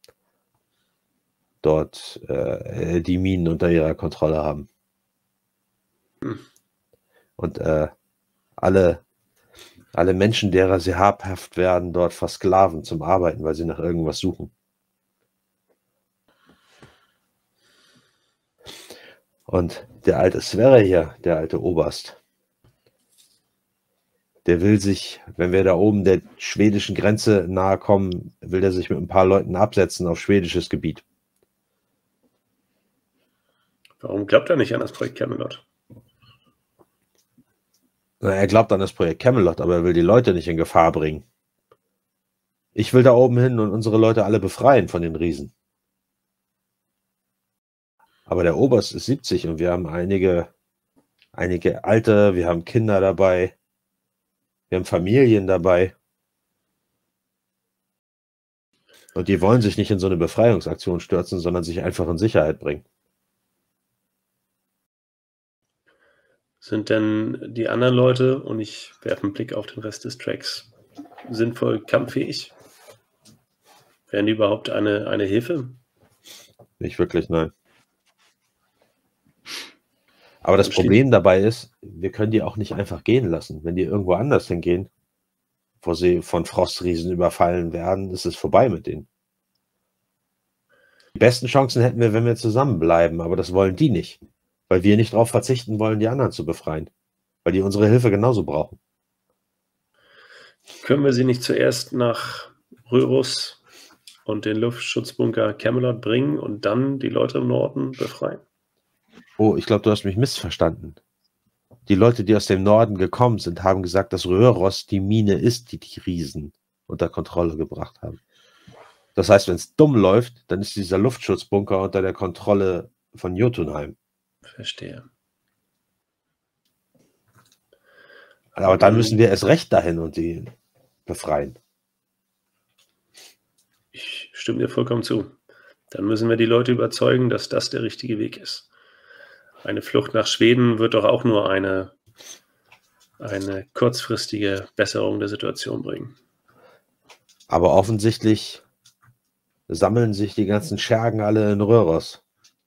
dort die Minen unter ihrer Kontrolle haben. Und alle Menschen, derer sie habhaft werden, dort versklaven zum Arbeiten, weil sie nach irgendwas suchen. Und der alte Sverre hier, der alte Oberst, der will sich, wenn wir da oben der schwedischen Grenze nahe kommen, will der sich mit ein paar Leuten absetzen auf schwedisches Gebiet. Warum glaubt er nicht an das Projekt Camelot? Na, er glaubt an das Projekt Camelot, aber er will die Leute nicht in Gefahr bringen. Ich will da oben hin und unsere Leute alle befreien von den Riesen. Aber der Oberst ist 70 und wir haben einige Alte, wir haben Kinder dabei, wir haben Familien dabei. Und die wollen sich nicht in so eine Befreiungsaktion stürzen, sondern sich einfach in Sicherheit bringen. Sind denn die anderen Leute, und ich werfe einen Blick auf den Rest des Tracks, sinnvoll kampffähig? Wären die überhaupt eine Hilfe? Nicht wirklich, nein. Aber das Problem dabei ist, wir können die auch nicht einfach gehen lassen. Wenn die irgendwo anders hingehen, wo sie von Frostriesen überfallen werden, ist es vorbei mit denen. Die besten Chancen hätten wir, wenn wir zusammenbleiben, aber das wollen die nicht. Weil wir nicht darauf verzichten wollen, die anderen zu befreien. Weil die unsere Hilfe genauso brauchen. Können wir sie nicht zuerst nach Röros und den Luftschutzbunker Camelot bringen und dann die Leute im Norden befreien? Oh, ich glaube, du hast mich missverstanden. Die Leute, die aus dem Norden gekommen sind, haben gesagt, dass Röros die Mine ist, die die Riesen unter Kontrolle gebracht haben. Das heißt, wenn es dumm läuft, dann ist dieser Luftschutzbunker unter der Kontrolle von Jotunheim. Verstehe. Aber dann müssen wir erst recht dahin und die befreien. Ich stimme dir vollkommen zu. Dann müssen wir die Leute überzeugen, dass das der richtige Weg ist. Eine Flucht nach Schweden wird doch auch nur eine kurzfristige Besserung der Situation bringen. Aber offensichtlich sammeln sich die ganzen Schergen alle in Röros.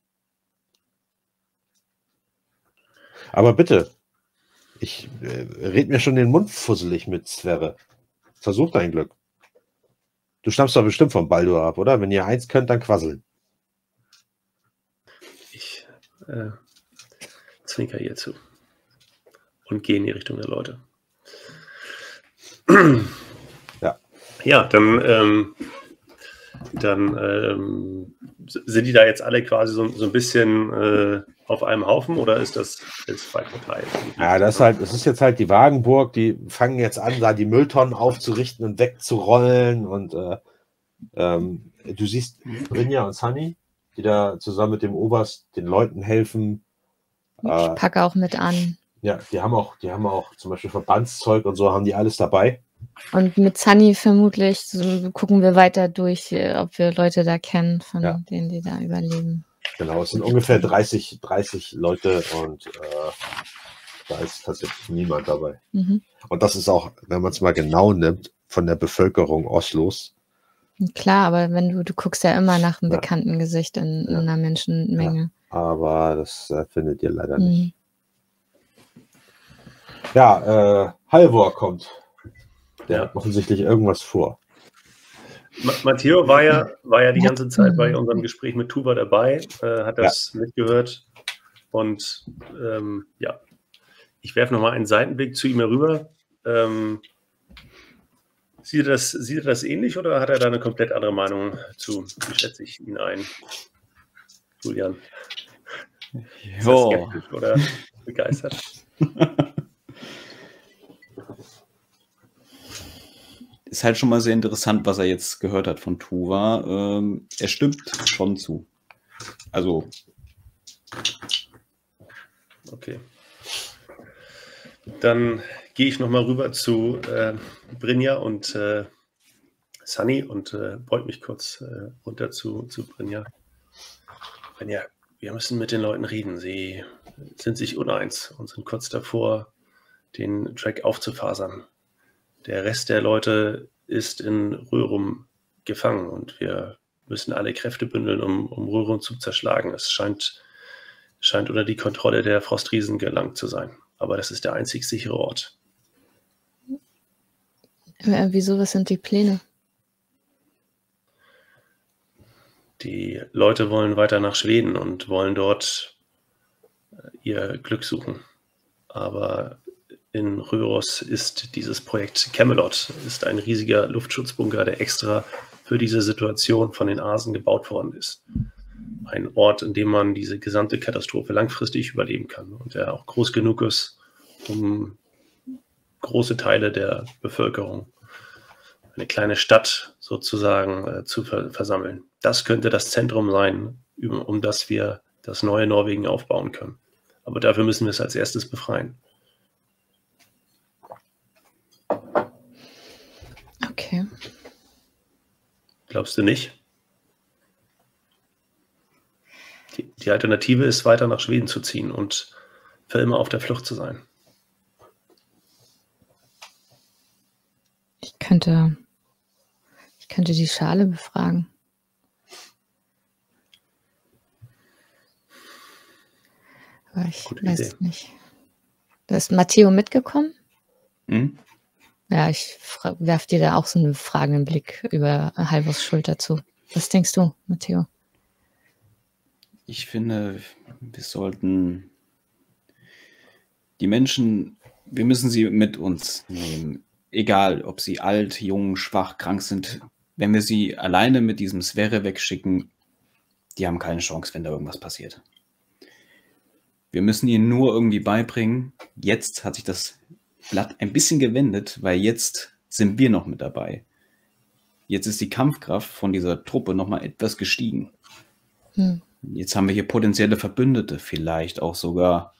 Aber bitte, ich red mir schon den Mund fusselig mit Sverre. Versuch dein Glück. Du stammst doch bestimmt vom Baldur ab, oder? Wenn ihr eins könnt, dann quasseln. zwinker ihr zu und gehe in die Richtung der Leute. Ja, dann sind die da jetzt alle quasi so ein bisschen auf einem Haufen oder ist das weit verteilt? Ja, es ist jetzt halt die Wagenburg, die fangen jetzt an, da die Mülltonnen aufzurichten und wegzurollen und du siehst Brynja und Sunny, die da zusammen mit dem Oberst den Leuten helfen. Ich packe auch mit an. Ja, die haben auch zum Beispiel Verbandszeug und so, haben die alles dabei. Und mit Sunny vermutlich gucken wir weiter durch, ob wir Leute da kennen, von denen, die da überleben. Genau, es sind ungefähr 30 Leute und da ist tatsächlich niemand dabei. Mhm. Und das ist auch, wenn man es mal genau nimmt, von der Bevölkerung Oslos. Klar, aber wenn du guckst ja immer nach einem bekannten Gesicht in einer Menschenmenge. Ja, aber das findet ihr leider nicht. Ja, Halvor kommt. Der hat offensichtlich irgendwas vor. Matteo war ja die ganze Zeit bei unserem Gespräch mit Tuva dabei, hat das mitgehört und ich werfe nochmal einen Seitenblick zu ihm herüber. Sieht er das ähnlich oder hat er da eine komplett andere Meinung zu? Wie schätze ich ihn ein? Julian. Ist er skeptisch oder begeistert? Ist halt schon mal sehr interessant, was er jetzt gehört hat von Tuva. Er stimmt schon zu. Also. Okay. Dann gehe ich nochmal rüber zu Brynja und Sunny und beug mich kurz runter zu Brynja. Brynja, wir müssen mit den Leuten reden. Sie sind sich uneins und sind kurz davor, den Track aufzufasern. Der Rest der Leute ist in Röhrum gefangen und wir müssen alle Kräfte bündeln, um Röhrum zu zerschlagen. Es scheint unter die Kontrolle der Frostriesen gelangt zu sein. Aber das ist der einzig sichere Ort. Wieso, was sind die Pläne? Die Leute wollen weiter nach Schweden und wollen dort ihr Glück suchen. Aber in Röros ist dieses Projekt Camelot, ist ein riesiger Luftschutzbunker, der extra für diese Situation von den Asen gebaut worden ist. Ein Ort, in dem man diese gesamte Katastrophe langfristig überleben kann und der auch groß genug ist, um große Teile der Bevölkerung, eine kleine Stadt sozusagen zu versammeln. Das könnte das Zentrum sein, um das wir das neue Norwegen aufbauen können. Aber dafür müssen wir es als erstes befreien. Okay. Glaubst du nicht? Die Alternative ist, weiter nach Schweden zu ziehen und für immer auf der Flucht zu sein. Ich könnte die Schale befragen. Aber ich weiß nicht. Da ist Matteo mitgekommen? Hm? Ja, ich werfe dir da auch so einen fragenden Blick über Halvors Schulter zu. Was denkst du, Matteo? Ich finde, wir sollten die Menschen, wir müssen sie mit uns nehmen. Egal, ob sie alt, jung, schwach, krank sind. Wenn wir sie alleine mit diesem Sverre wegschicken, die haben keine Chance, wenn da irgendwas passiert. Wir müssen ihnen nur irgendwie beibringen, jetzt hat sich das Blatt ein bisschen gewendet, weil jetzt sind wir noch mit dabei. Jetzt ist die Kampfkraft von dieser Truppe nochmal etwas gestiegen. Jetzt haben wir hier potenzielle Verbündete, vielleicht auch sogar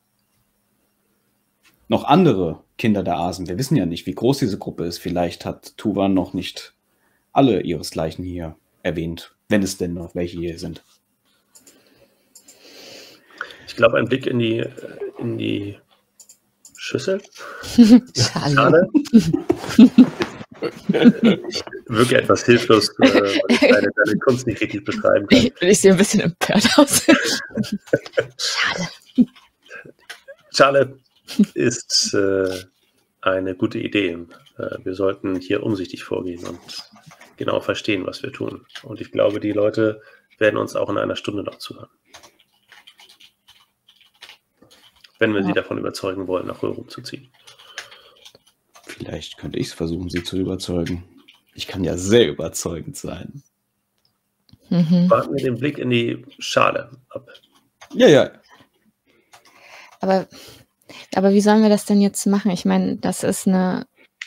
noch andere Kinder der Asen. Wir wissen ja nicht, wie groß diese Gruppe ist. Vielleicht hat Tuva noch nicht alle ihresgleichen hier erwähnt, wenn es denn noch welche hier sind. Ich glaube, ein Blick in die Schüssel. Schale. Ich wirke etwas hilflos, weil ich deine Kunst nicht richtig beschreiben kann. Ich sehe ein bisschen empört aus. Schade. Schale ist eine gute Idee. Wir sollten hier umsichtig vorgehen und genau verstehen, was wir tun. Und ich glaube, die Leute werden uns auch in einer Stunde noch zuhören. wenn wir sie davon überzeugen wollen, nach Röhrum zu ziehen. Vielleicht könnte ich es versuchen, sie zu überzeugen. Ich kann ja sehr überzeugend sein. Warten wir den Blick in die Schale ab. Ja. Aber wie sollen wir das denn jetzt machen? Ich meine, das ist eine.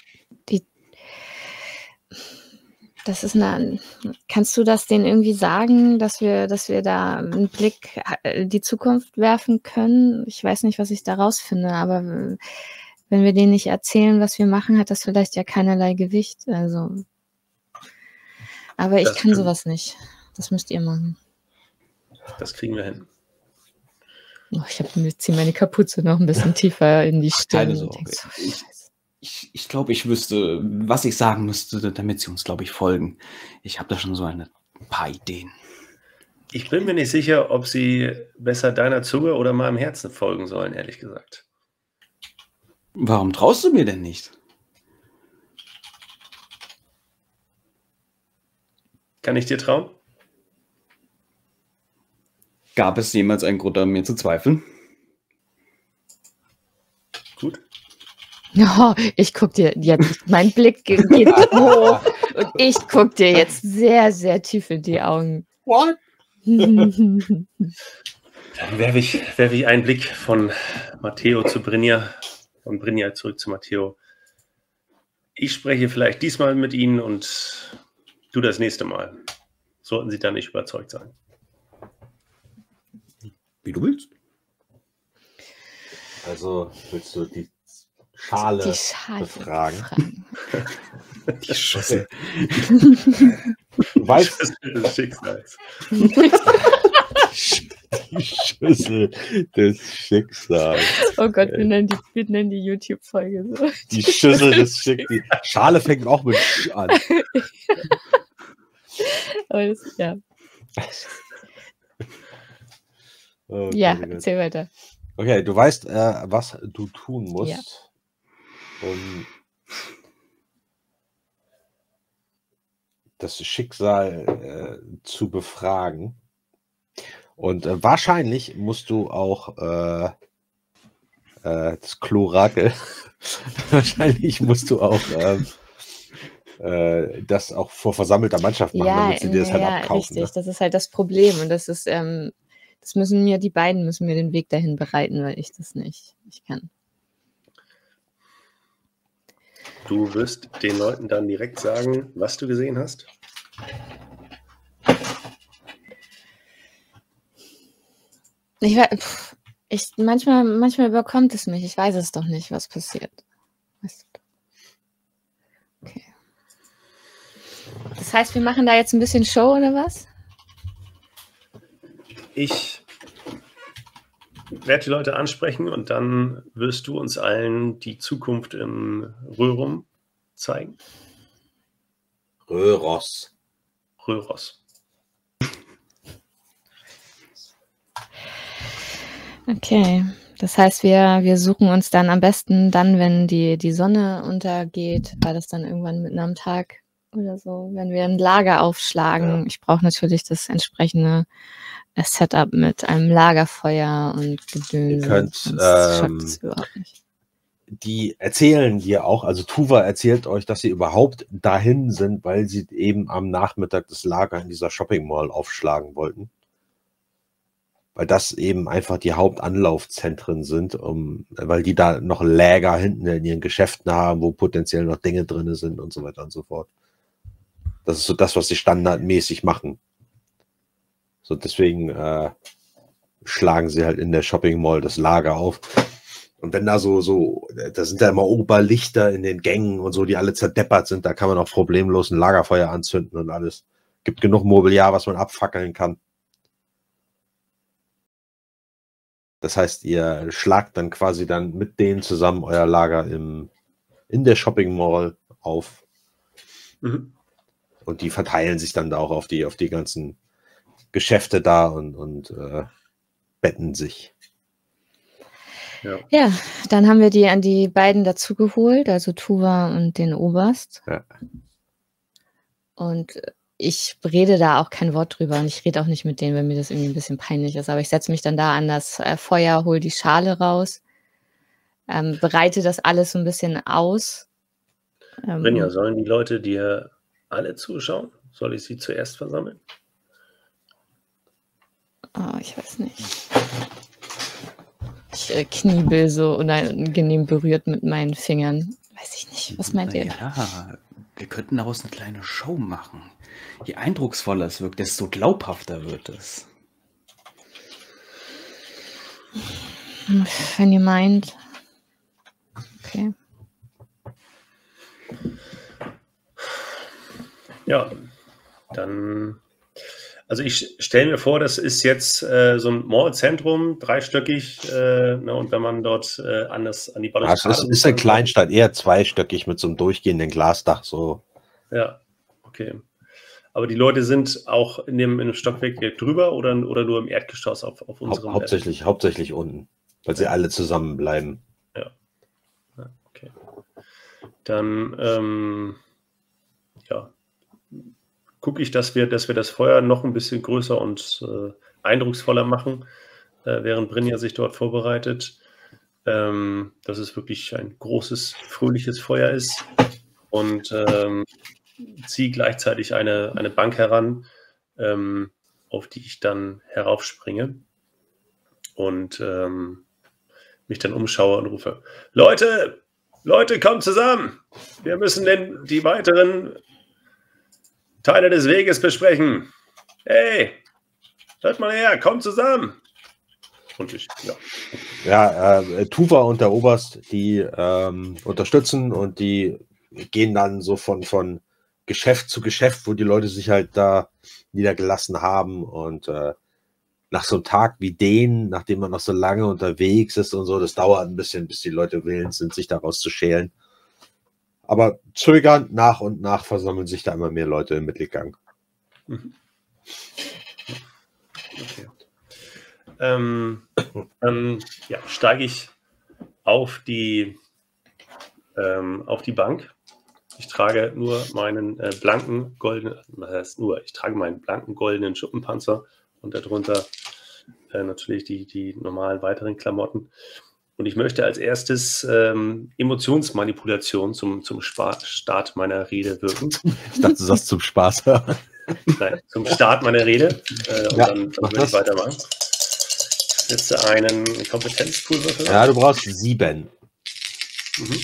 Kannst du das denen irgendwie sagen, dass wir da einen Blick in die Zukunft werfen können? Ich weiß nicht, was ich da rausfinde, aber wenn wir denen nicht erzählen, was wir machen, hat das vielleicht ja keinerlei Gewicht. Also, aber ich kann sowas nicht. Das müsst ihr machen. Das kriegen wir hin. Oh, ich ziehe meine Kapuze noch ein bisschen tiefer in die Stirn. Keine Sorge. Ich glaube, ich wüsste, was ich sagen müsste, damit sie uns, glaube ich, folgen. Ich habe da schon so ein paar Ideen. Ich bin mir nicht sicher, ob sie besser deiner Zunge oder meinem Herzen folgen sollen, ehrlich gesagt. Warum traust du mir denn nicht? Kann ich dir trauen? Gab es jemals einen Grund an mir zu zweifeln? Gut. Oh, ich guck dir jetzt, mein Blick geht hoch und ich guck dir jetzt sehr, sehr tief in die Augen. What? Dann werfe ich einen Blick von Matteo zu Brynja, von Brynja zurück zu Matteo. Ich spreche vielleicht diesmal mit Ihnen und du das nächste Mal. Sollten Sie dann nicht überzeugt sein. Wie du willst. Also willst du die Schale befragen? Die Schüssel. Du weißt, des Schicksals. die Schüssel des Schicksals. Oh Gott, wir nennen die YouTube-Folge so. Die Schüssel des Schicksals. Die Schale fängt auch mit Sch an. Aber das, ja. Okay, Ja, erzähl weiter. Okay, du weißt, was du tun musst, um das Schicksal zu befragen. Und wahrscheinlich musst du auch das Klorakel, wahrscheinlich musst du auch das auch vor versammelter Mannschaft machen, damit sie dir das halt abkaufen. Richtig, das ist halt das Problem. Und das ist, die beiden müssen mir den Weg dahin bereiten, weil ich das nicht kann. Du wirst den Leuten dann direkt sagen, was du gesehen hast? Manchmal überkommt es mich. Ich weiß es doch nicht, was passiert. Okay. Das heißt, wir machen da jetzt ein bisschen Show oder was? Ich werde die Leute ansprechen und dann wirst du uns allen die Zukunft in Röhrum zeigen. Röhros. Okay, das heißt, wir suchen uns dann am besten dann, wenn die Sonne untergeht, war das dann irgendwann mitten am Tag oder so, wenn wir ein Lager aufschlagen. Ja. Ich brauche natürlich das entsprechende Setup mit einem Lagerfeuer und Gedöns. Ihr könnt, das überhaupt nicht. Die erzählen dir auch, also Tuva erzählt euch, dass sie überhaupt dahin sind, weil sie eben am Nachmittag das Lager in dieser Shopping Mall aufschlagen wollten. Weil das eben einfach die Hauptanlaufzentren sind, weil die da noch Läger hinten in ihren Geschäften haben, wo potenziell noch Dinge drin sind und so weiter und so fort. Das ist so das, was sie standardmäßig machen. So, deswegen schlagen sie halt in der Shopping Mall das Lager auf. Und wenn da da sind da immer Oberlichter in den Gängen und so, die alle zerdeppert sind, da kann man auch problemlos ein Lagerfeuer anzünden und alles. Gibt genug Mobiliar, was man abfackeln kann. Das heißt, ihr schlagt dann quasi dann mit denen zusammen euer Lager in der Shopping Mall auf. Mhm. Und die verteilen sich dann da auch auf die ganzen Geschäfte da und betten sich. Ja, dann haben wir die beiden dazu geholt, also Tuva und den Oberst. Ja. Und ich rede da auch kein Wort drüber und ich rede auch nicht mit denen, wenn mir das irgendwie ein bisschen peinlich ist. Aber ich setze mich dann da an das Feuer, hole die Schale raus bereite das alles so ein bisschen aus. Brynja, sollen die Leute dir alle zuschauen? Soll ich sie zuerst versammeln? Oh, ich weiß nicht. Ich kniebel so unangenehm berührt mit meinen Fingern. Weiß ich nicht. Was meint ihr? Ja, wir könnten daraus eine kleine Show machen. Je eindrucksvoller es wirkt, desto glaubhafter wird es. Wenn ihr meint. Okay. Ja, dann. Also ich stelle mir vor, das ist jetzt so ein Mallzentrum, dreistöckig, ne, und wenn man dort an die Balustrade... Das ist eine Kleinstadt, eher zweistöckig mit so einem durchgehenden Glasdach. So. Ja, okay. Aber die Leute sind auch in dem Stockwerk drüber oder nur im Erdgeschoss auf unserem Hauptsächlich unten, weil sie alle zusammenbleiben. Ja, okay. Dann, ja, gucke ich, dass wir das Feuer noch ein bisschen größer und eindrucksvoller machen, während Brynja sich dort vorbereitet. Dass es wirklich ein großes, fröhliches Feuer ist. Und ziehe gleichzeitig eine Bank heran, auf die ich dann heraufspringe. Und mich dann umschaue und rufe: Leute, kommt zusammen! Wir müssen denn die weiteren Teile des Weges besprechen. Hey, hört mal her, kommt zusammen. Und ich, Tuva und der Oberst, die unterstützen und die gehen dann so von Geschäft zu Geschäft, wo die Leute sich halt da niedergelassen haben. Und nach so einem Tag wie den, nachdem man noch so lange unterwegs ist und so, das dauert ein bisschen, bis die Leute willens sind, sich daraus zu schälen. Aber zögernd, nach und nach versammeln sich da immer mehr Leute im Mittelgang. Mhm. Okay. Dann steige ich auf die Bank. Ich trage nur meinen blanken goldenen, was heißt nur, ich trage meinen blanken goldenen Schuppenpanzer und darunter natürlich die normalen weiteren Klamotten. Und ich möchte als erstes Emotionsmanipulation zum Start meiner Rede wirken. Ich dachte, du sagst zum Spaß. Nein, zum Start meiner Rede. Und dann würde ich weitermachen. Ich setze einen Kompetenzpulver. Ja, du brauchst 7. Mhm.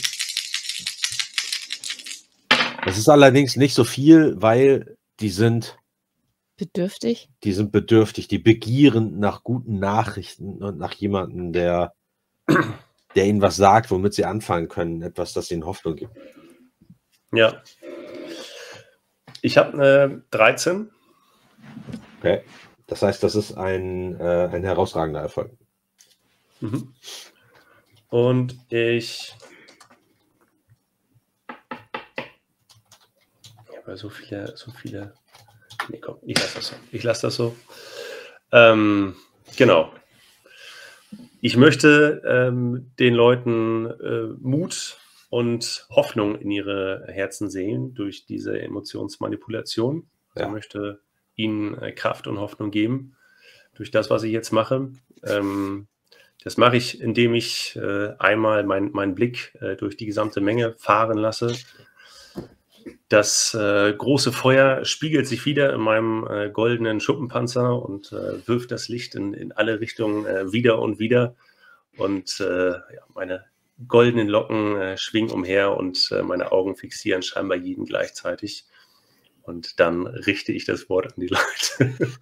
Das ist allerdings nicht so viel, weil die sind bedürftig. Die begieren nach guten Nachrichten und nach jemandem, der ihnen was sagt, womit sie anfangen können. Etwas, das ihnen Hoffnung gibt. Ja. Ich habe eine 13. Okay. Das heißt, das ist ein herausragender Erfolg. Mhm. Und ich habe so viele. Nee, komm, ich lasse das so. Genau. Ich möchte den Leuten Mut und Hoffnung in ihre Herzen sehen durch diese Emotionsmanipulation. Ja. Ich möchte ihnen Kraft und Hoffnung geben durch das, was ich jetzt mache. Das mache ich, indem ich einmal meinen Blick durch die gesamte Menge fahren lasse. Das große Feuer spiegelt sich wieder in meinem goldenen Schuppenpanzer und wirft das Licht in alle Richtungen wieder und wieder. Und meine goldenen Locken schwingen umher und meine Augen fixieren scheinbar jeden gleichzeitig. Und dann richte ich das Wort an die Leute.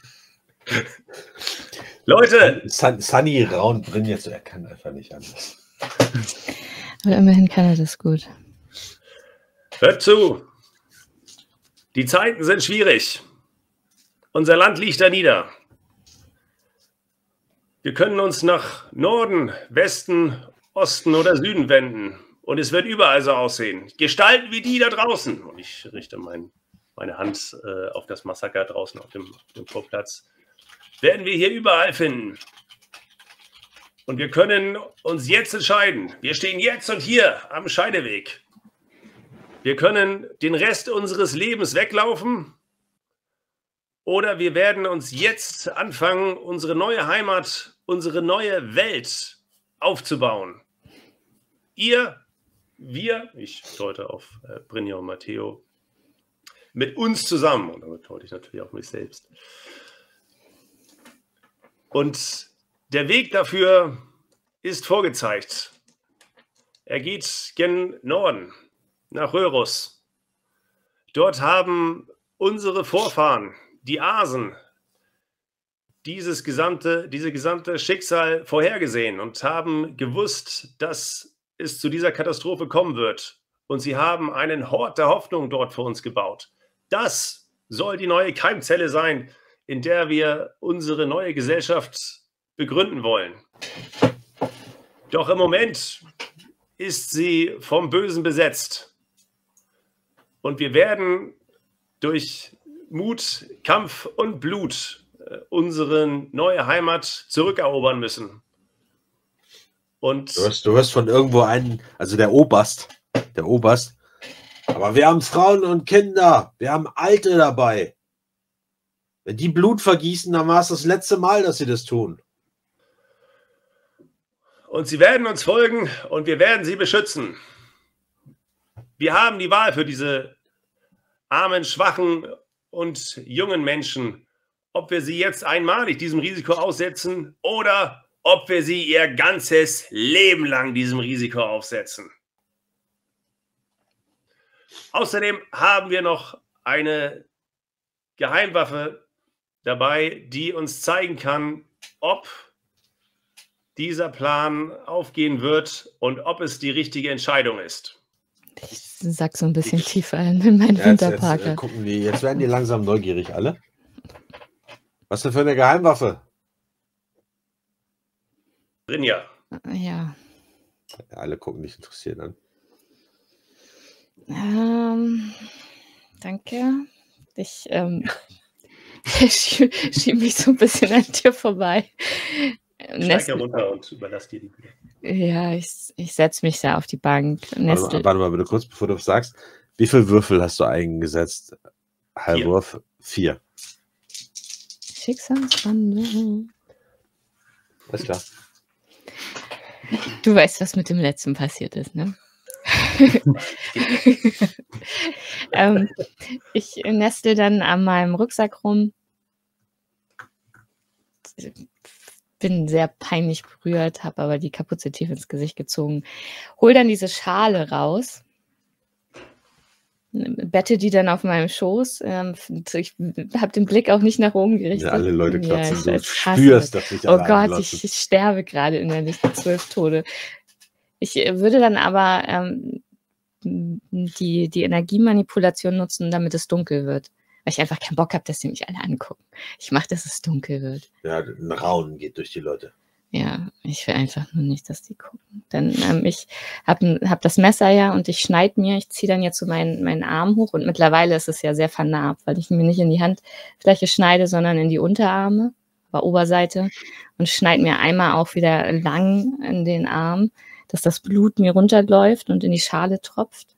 Leute! Sunny raunt Brynja, er kann einfach nicht anders. Aber immerhin kann er das gut. Hört zu! Die Zeiten sind schwierig. Unser Land liegt da nieder. Wir können uns nach Norden, Westen, Osten oder Süden wenden. Und es wird überall so aussehen. Gestalten wie die da draußen. Und ich richte meine Hand auf das Massaker draußen auf dem Vorplatz. Werden wir hier überall finden. Und wir können uns jetzt entscheiden. Wir stehen jetzt und hier am Scheideweg. Wir können den Rest unseres Lebens weglaufen oder wir werden uns jetzt anfangen, unsere neue Heimat, unsere neue Welt aufzubauen. ich deute auf Brynja und Matteo, mit uns zusammen, und damit deute ich natürlich auch mich selbst. Und der Weg dafür ist vorgezeigt. Er geht gen Norden, nach Rörus. Dort haben unsere Vorfahren, die Asen, diese gesamte Schicksal vorhergesehen und haben gewusst, dass es zu dieser Katastrophe kommen wird. Und sie haben einen Hort der Hoffnung dort für uns gebaut. Das soll die neue Keimzelle sein, in der wir unsere neue Gesellschaft begründen wollen. Doch im Moment ist sie vom Bösen besetzt. Und wir werden durch Mut, Kampf und Blut unsere neue Heimat zurückerobern müssen. Und du hörst von irgendwo einen, also der Oberst, aber wir haben Frauen und Kinder, wir haben Alte dabei. Wenn die Blut vergießen, dann war es das letzte Mal, dass sie das tun. Und sie werden uns folgen und wir werden sie beschützen. Wir haben die Wahl für diese armen, schwachen und jungen Menschen, ob wir sie jetzt einmalig diesem Risiko aussetzen oder ob wir sie ihr ganzes Leben lang diesem Risiko aussetzen. Außerdem haben wir noch eine Geheimwaffe dabei, die uns zeigen kann, ob dieser Plan aufgehen wird und ob es die richtige Entscheidung ist. Ich sag so ein bisschen tiefer in meinen Winterparker. Jetzt werden die langsam neugierig alle. Was denn für eine Geheimwaffe? Brynja. Ja. Alle gucken mich interessiert an. Danke. Ich schiebe mich so ein bisschen an dir vorbei. Steig herunter und überlass dir die Bühne. Ja, ich setze mich da auf die Bank. Warte mal bitte kurz, bevor du sagst. Wie viele Würfel hast du eingesetzt? Halbwurf? 4. Schicksalswandel. Alles klar. Du weißt, was mit dem letzten passiert ist, ne? Ich nestle dann an meinem Rucksack rum. Bin sehr peinlich berührt, habe aber die Kapuze tief ins Gesicht gezogen. Hol dann diese Schale raus, bette die dann auf meinem Schoß. Ich habe den Blick auch nicht nach oben gerichtet. Ja, alle Leute klotzen. Ja, du spürst, dass ich oh Gott, ich sterbe gerade innerlich 12 Tode. Ich würde dann aber die Energiemanipulation nutzen, damit es dunkel wird. Weil ich einfach keinen Bock habe, dass die mich alle angucken. Ich mache, dass es dunkel wird. Ja, ein Raunen geht durch die Leute. Ja, ich will einfach nur nicht, dass die gucken. Dann ich hab das Messer ja und ich ziehe dann jetzt so meinen Arm hoch und mittlerweile ist es ja sehr vernarbt, weil ich mir nicht in die Handfläche schneide, sondern in die Unterarme, aber Oberseite und schneide mir einmal auch wieder lang in den Arm, dass das Blut mir runterläuft und in die Schale tropft.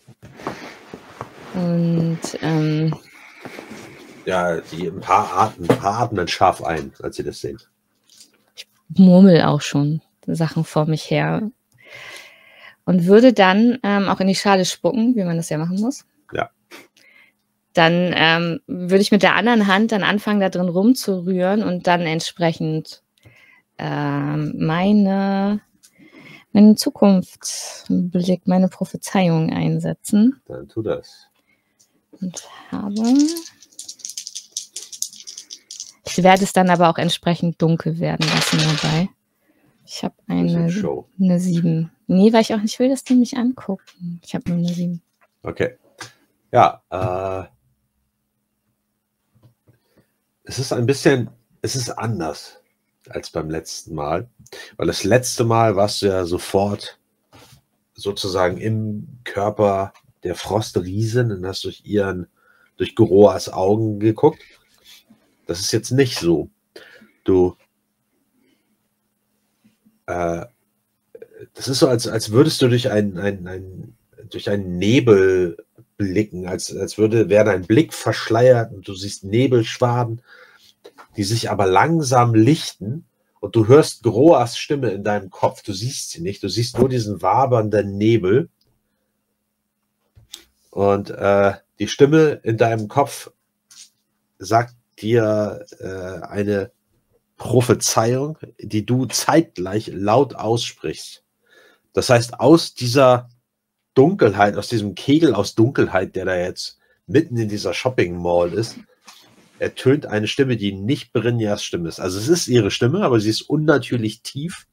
Und ja, ein paar atmen scharf ein, als sie das sehen. Ich murmel auch schon Sachen vor mich her und würde dann auch in die Schale spucken, wie man das ja machen muss. Ja. Dann würde ich mit der anderen Hand dann anfangen, da drin rumzurühren und dann entsprechend meinen Zukunftsblick, meine Prophezeiung einsetzen. Dann tu das. Und ich werde es dann aber auch entsprechend dunkel werden lassen dabei. Ich habe eine 7. Nee, weil ich auch nicht will, dass die mich angucken. Ich habe nur eine 7. Okay. Ja, es ist anders als beim letzten Mal. Weil das letzte Mal warst du ja sofort sozusagen im Körper der Frostriesin und hast durch Goroas Augen geguckt. Das ist jetzt nicht so. Das ist so, als würdest du durch einen Nebel blicken, als wäre dein Blick verschleiert und du siehst Nebelschwaden, die sich aber langsam lichten und du hörst Groas Stimme in deinem Kopf. Du siehst sie nicht, du siehst nur diesen wabernden Nebel. Und die Stimme in deinem Kopf sagt dir eine Prophezeiung, die du zeitgleich laut aussprichst. Das heißt, aus dieser Dunkelheit, aus diesem Kegel aus Dunkelheit, der da jetzt mitten in dieser Shopping Mall ist, ertönt eine Stimme, die nicht Brynjas Stimme ist. Also es ist ihre Stimme, aber sie ist unnatürlich tief.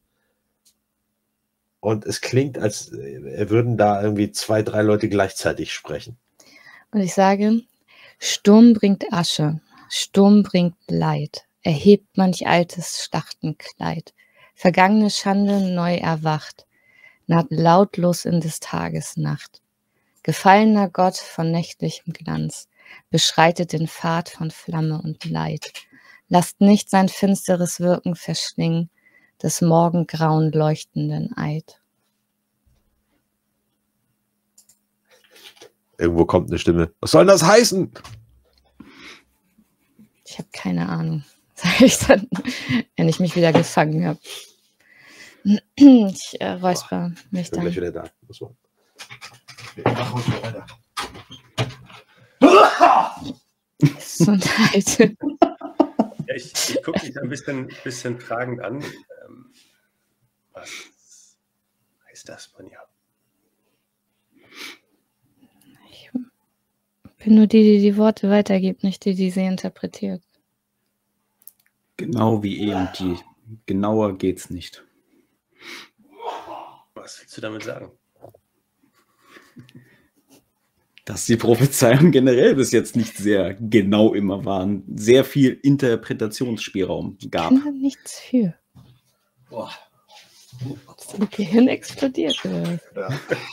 Und es klingt, als würden da irgendwie 2, 3 Leute gleichzeitig sprechen. Und ich sage, Sturm bringt Asche, Sturm bringt Leid, erhebt manch altes Schlachtenkleid, vergangene Schande neu erwacht, naht lautlos in des Tages Nacht. Gefallener Gott von nächtlichem Glanz, beschreitet den Pfad von Flamme und Leid. Lasst nicht sein finsteres Wirken verschlingen, des morgengrauen leuchtenden Eid. Irgendwo kommt eine Stimme. Was soll das heißen? Ich habe keine Ahnung, sage ich dann, wenn ich mich wieder gefangen habe. Ich räusper mich Ich bin dann. gleich wieder da. So. Gesundheit. Ja, ich gucke mich ein bisschen fragend an. Was heißt das, Brynja? Ich bin nur die Worte weitergibt, nicht die sie interpretiert. Genau wie eben die. Genauer geht's nicht. Was willst du damit sagen? Dass die Prophezeiungen generell bis jetzt nicht sehr genau immer waren. Sehr viel Interpretationsspielraum gab. Kann da nichts für. Boah. Das Gehirn explodiert. Ja.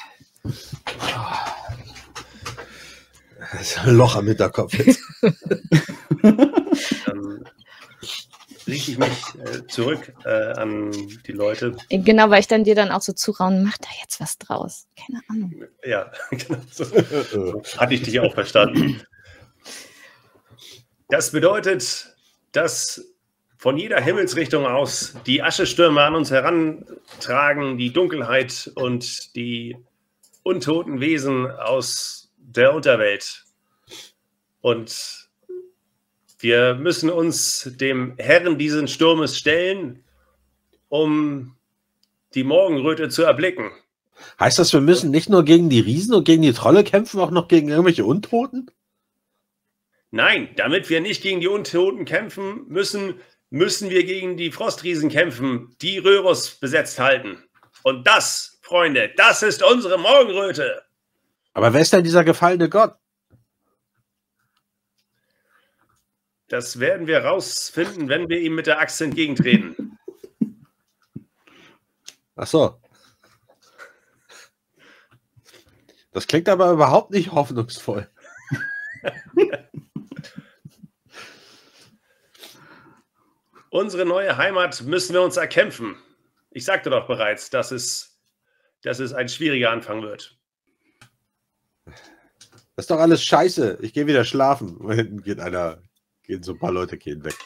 Das ist ein Loch am Hinterkopf jetzt. Richte ich mich zurück an die Leute. Genau, weil ich dann dir dann auch so zurauen, mach da jetzt was draus. Keine Ahnung. Ja, genau. So hatte ich dich auch verstanden. Das bedeutet, dass von jeder Himmelsrichtung aus die Aschestürme an uns herantragen, die Dunkelheit und die untoten Wesen aus der Unterwelt. Und wir müssen uns dem Herrn dieses Sturmes stellen, um die Morgenröte zu erblicken. Heißt das, wir müssen nicht nur gegen die Riesen und gegen die Trolle kämpfen, auch noch gegen irgendwelche Untoten? Nein, damit wir nicht gegen die Untoten kämpfen müssen, müssen wir gegen die Frostriesen kämpfen, die Röros besetzt halten. Und das, Freunde, das ist unsere Morgenröte. Aber wer ist denn dieser gefallene Gott? Das werden wir rausfinden, wenn wir ihm mit der Axt entgegentreten. Ach so. Das klingt aber überhaupt nicht hoffnungsvoll. Unsere neue Heimat müssen wir uns erkämpfen. Ich sagte doch bereits, dass es ein schwieriger Anfang wird. Das ist doch alles scheiße. Ich gehe wieder schlafen. Und hinten gehen so ein paar Leute gehen weg.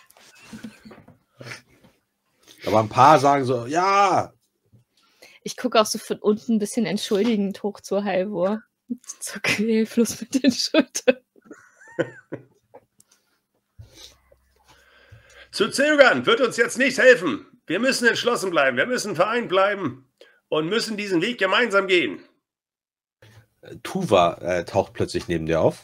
Aber ein paar sagen so, ja. Ich gucke auch so von unten ein bisschen entschuldigend hoch zu Halvor. So quälfluss mit den Schultern. Zu zögern wird uns jetzt nicht helfen. Wir müssen entschlossen bleiben, wir müssen vereint bleiben und müssen diesen Weg gemeinsam gehen. Tuva taucht plötzlich neben dir auf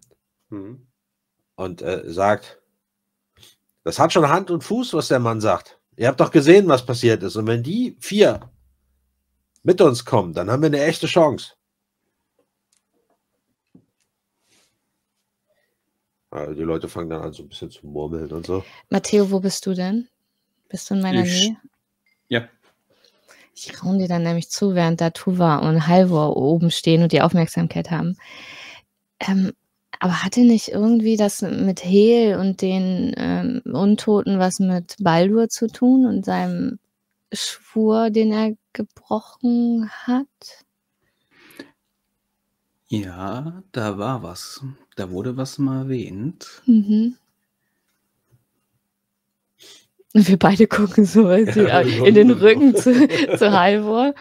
und sagt, das hat schon Hand und Fuß, was der Mann sagt. Ihr habt doch gesehen, was passiert ist. Und wenn die 4 mit uns kommen, dann haben wir eine echte Chance. Also die Leute fangen dann an, so ein bisschen zu murmeln und so. Matteo, wo bist du denn? Bist du in meiner Nähe? Ja. Ich raune dir dann nämlich zu, während da Tuva und Halvor oben stehen und die Aufmerksamkeit haben. Aber hatte nicht irgendwie das mit Hel und den Untoten was mit Baldur zu tun und seinem Schwur, den er gebrochen hat? Ja, da war was. Da wurde was mal erwähnt. Mhm. Und wir beide gucken so in den Rücken zu Halvor.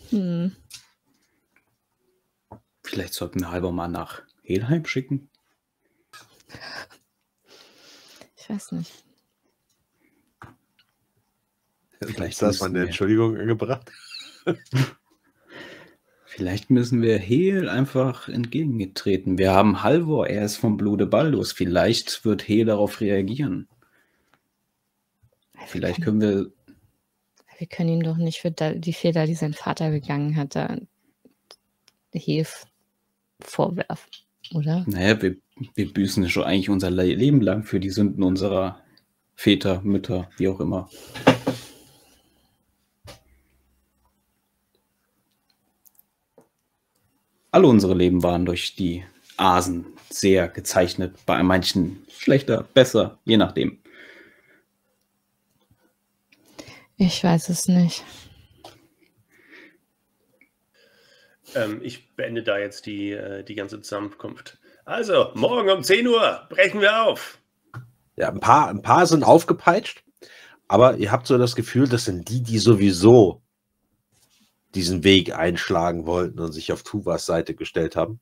Vielleicht sollten wir Halvor mal nach Helheim schicken. Ich weiß nicht. Vielleicht hast du mal eine Entschuldigung gebracht. Vielleicht müssen wir Hel einfach entgegengetreten. Wir haben Halvor, er ist vom Blude Baldurs. Vielleicht wird Hel darauf reagieren. Vielleicht können wir... Wir können ihm doch nicht für die Fehler, die sein Vater begangen hat, da Hel vorwerfen, oder? Naja, wir büßen schon eigentlich unser Leben lang für die Sünden unserer Väter, Mütter, wie auch immer. Alle unsere Leben waren durch die Asen sehr gezeichnet. Bei manchen schlechter, besser, je nachdem. Ich weiß es nicht. Ich beende da jetzt die ganze Zusammenkunft. Also, morgen um 10 Uhr brechen wir auf. Ja, ein paar sind aufgepeitscht, aber ihr habt so das Gefühl, das sind die sowieso diesen Weg einschlagen wollten und sich auf Tuvas Seite gestellt haben.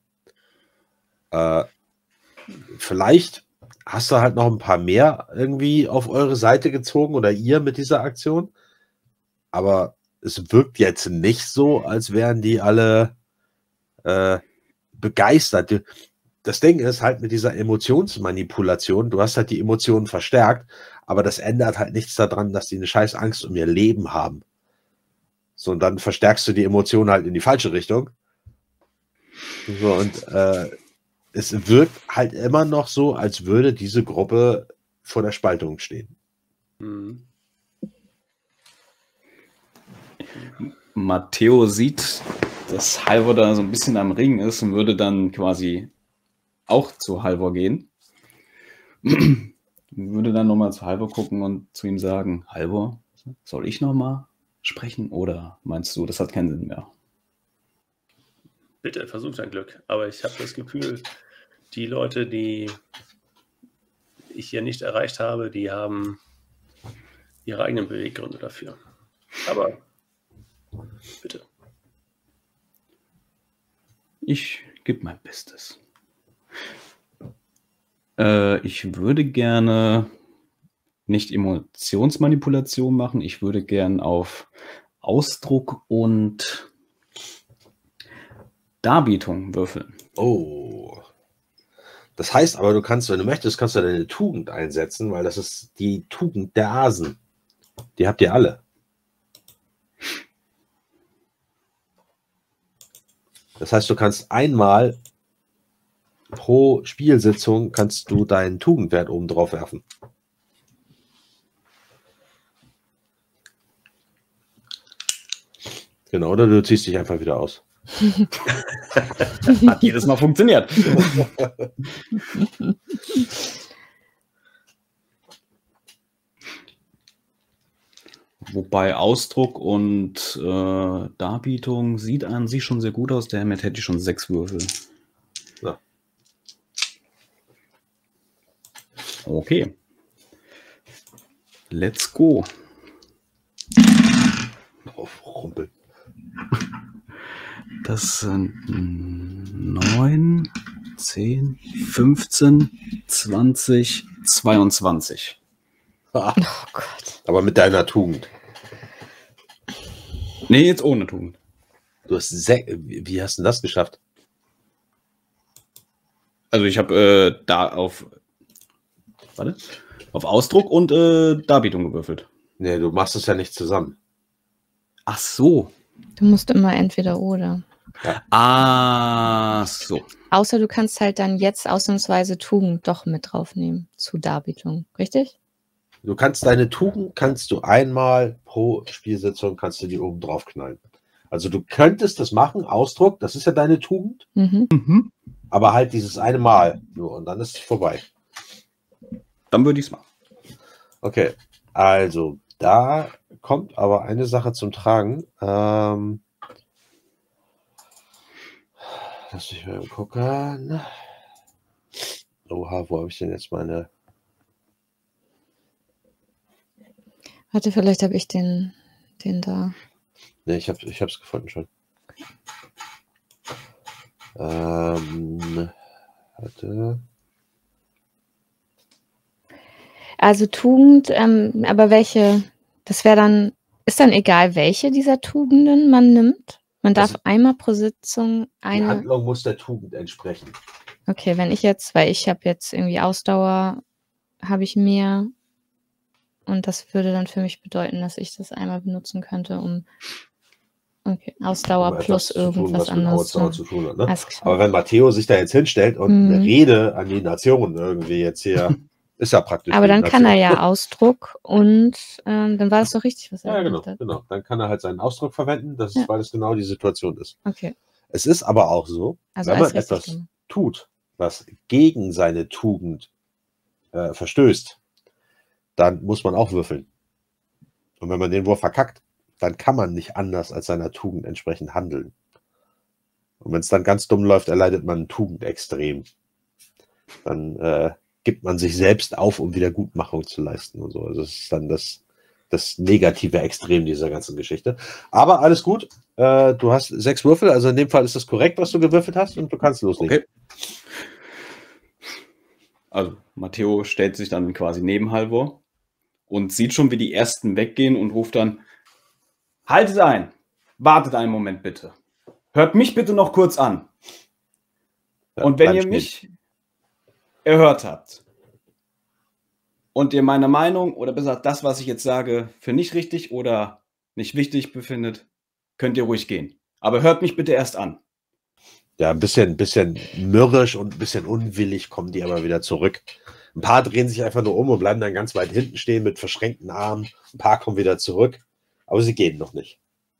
Vielleicht hast du halt noch ein paar mehr irgendwie auf eure Seite gezogen oder ihr mit dieser Aktion. Aber es wirkt jetzt nicht so, als wären die alle begeistert. Das Ding ist halt mit dieser Emotionsmanipulation, du hast halt die Emotionen verstärkt, aber das ändert halt nichts daran, dass die eine scheiß Angst um ihr Leben haben. So, und dann verstärkst du die Emotionen halt in die falsche Richtung. So, und es wirkt halt immer noch so, als würde diese Gruppe vor der Spaltung stehen. Mhm. Matteo sieht, dass Halvor da so ein bisschen am Ringen ist und würde dann quasi auch zu Halvor gehen. Würde dann nochmal zu Halvor gucken und zu ihm sagen, Halvor, soll ich nochmal sprechen oder meinst du, das hat keinen Sinn mehr? Bitte, versuch dein Glück. Aber ich habe das Gefühl, die Leute, die ich hier nicht erreicht habe, die haben ihre eigenen Beweggründe dafür. Aber bitte. Ich gebe mein Bestes. Ich würde gerne nicht Emotionsmanipulation machen. Ich würde gern auf Ausdruck und Darbietung würfeln. Oh. Das heißt aber, du kannst, wenn du möchtest, kannst du deine Tugend einsetzen, weil das ist die Tugend der Asen. Die habt ihr alle. Das heißt, du kannst einmal pro Spielsitzung kannst du deinen Tugendwert oben drauf werfen. Genau, oder du ziehst dich einfach wieder aus. Hat jedes Mal funktioniert. Wobei Ausdruck und Darbietung sieht an sich schon sehr gut aus. Damit hätte ich schon 6 Würfel. Ja. Okay. Let's go. Aufrumpeln. Das sind 9, 10, 15, 20, 22. Ah, Oh Gott. aber mit deiner Tugend. Nee, jetzt ohne Tugend. Du hast wie hast du das geschafft? Also ich habe da auf Ausdruck und Darbietung gewürfelt. Nee, du machst es ja nicht zusammen. Ach so. Du musst immer entweder oder. Ah, so. Außer du kannst halt dann jetzt ausnahmsweise Tugend doch mit draufnehmen zu Darbietung. Richtig? Du kannst deine Tugend, kannst du einmal pro Spielsitzung, kannst du die oben drauf knallen. Also du könntest das machen, Ausdruck, das ist ja deine Tugend, Mhm. aber halt dieses eine Mal nur und dann ist es vorbei. Dann würde ich es machen. Okay, also da kommt aber eine Sache zum Tragen. Lass mich mal gucken. Oha, wo habe ich denn jetzt meine... Warte, vielleicht habe ich den da. Ne, ich hab's gefunden schon. Warte. Also Tugend, aber welche, das wäre dann, ist dann egal, welche dieser Tugenden man nimmt? Man darf einmal pro Sitzung Die eine. Handlung muss der Tugend entsprechen. Okay, wenn ich jetzt, weil ich habe jetzt irgendwie Ausdauer, habe ich mehr. Und das würde dann für mich bedeuten, dass ich das einmal benutzen könnte, um Ausdauer Um plus etwas zu tun, irgendwas was mit anderes Ausdauer zu tun hat. Ne? Alles klar. Aber wenn Matteo sich da jetzt hinstellt und eine Rede an die Nation irgendwie jetzt hier, ist ja praktisch. Aber die dann kann Nation. er ja Ausdruck und dann war das doch richtig, was er Ja, gemacht hat. genau. Dann kann er halt seinen Ausdruck verwenden, das ist, Ja. weil es genau die Situation ist. Okay. Es ist aber auch so, Also wenn man alles richtig etwas gemacht. tut, was gegen seine Tugend verstößt, dann muss man auch würfeln. Und wenn man den Wurf verkackt, dann kann man nicht anders als seiner Tugend entsprechend handeln. Und wenn es dann ganz dumm läuft, erleidet man einen Tugendextrem. Dann gibt man sich selbst auf, um Wiedergutmachung zu leisten und so. Also das ist dann das negative Extrem dieser ganzen Geschichte. Aber alles gut. Du hast 6 Würfel, also in dem Fall ist das korrekt, was du gewürfelt hast, und du kannst loslegen. Okay. Also Matteo stellt sich dann quasi neben Halvor und sieht schon, wie die ersten weggehen und ruft dann: Haltet ein! Wartet einen Moment bitte. Hört mich bitte noch kurz an. Ja, Und wenn bleib ihr stehen. mich erhört habt und ihr meine Meinung oder besser gesagt das, was ich jetzt sage, für nicht richtig oder nicht wichtig befindet, könnt ihr ruhig gehen. Aber hört mich bitte erst an. Ja, ein bisschen mürrisch und ein bisschen unwillig kommen die aber wieder zurück. Ein paar drehen sich einfach nur um und bleiben dann ganz weit hinten stehen mit verschränkten Armen. Ein paar kommen wieder zurück, aber sie gehen noch nicht.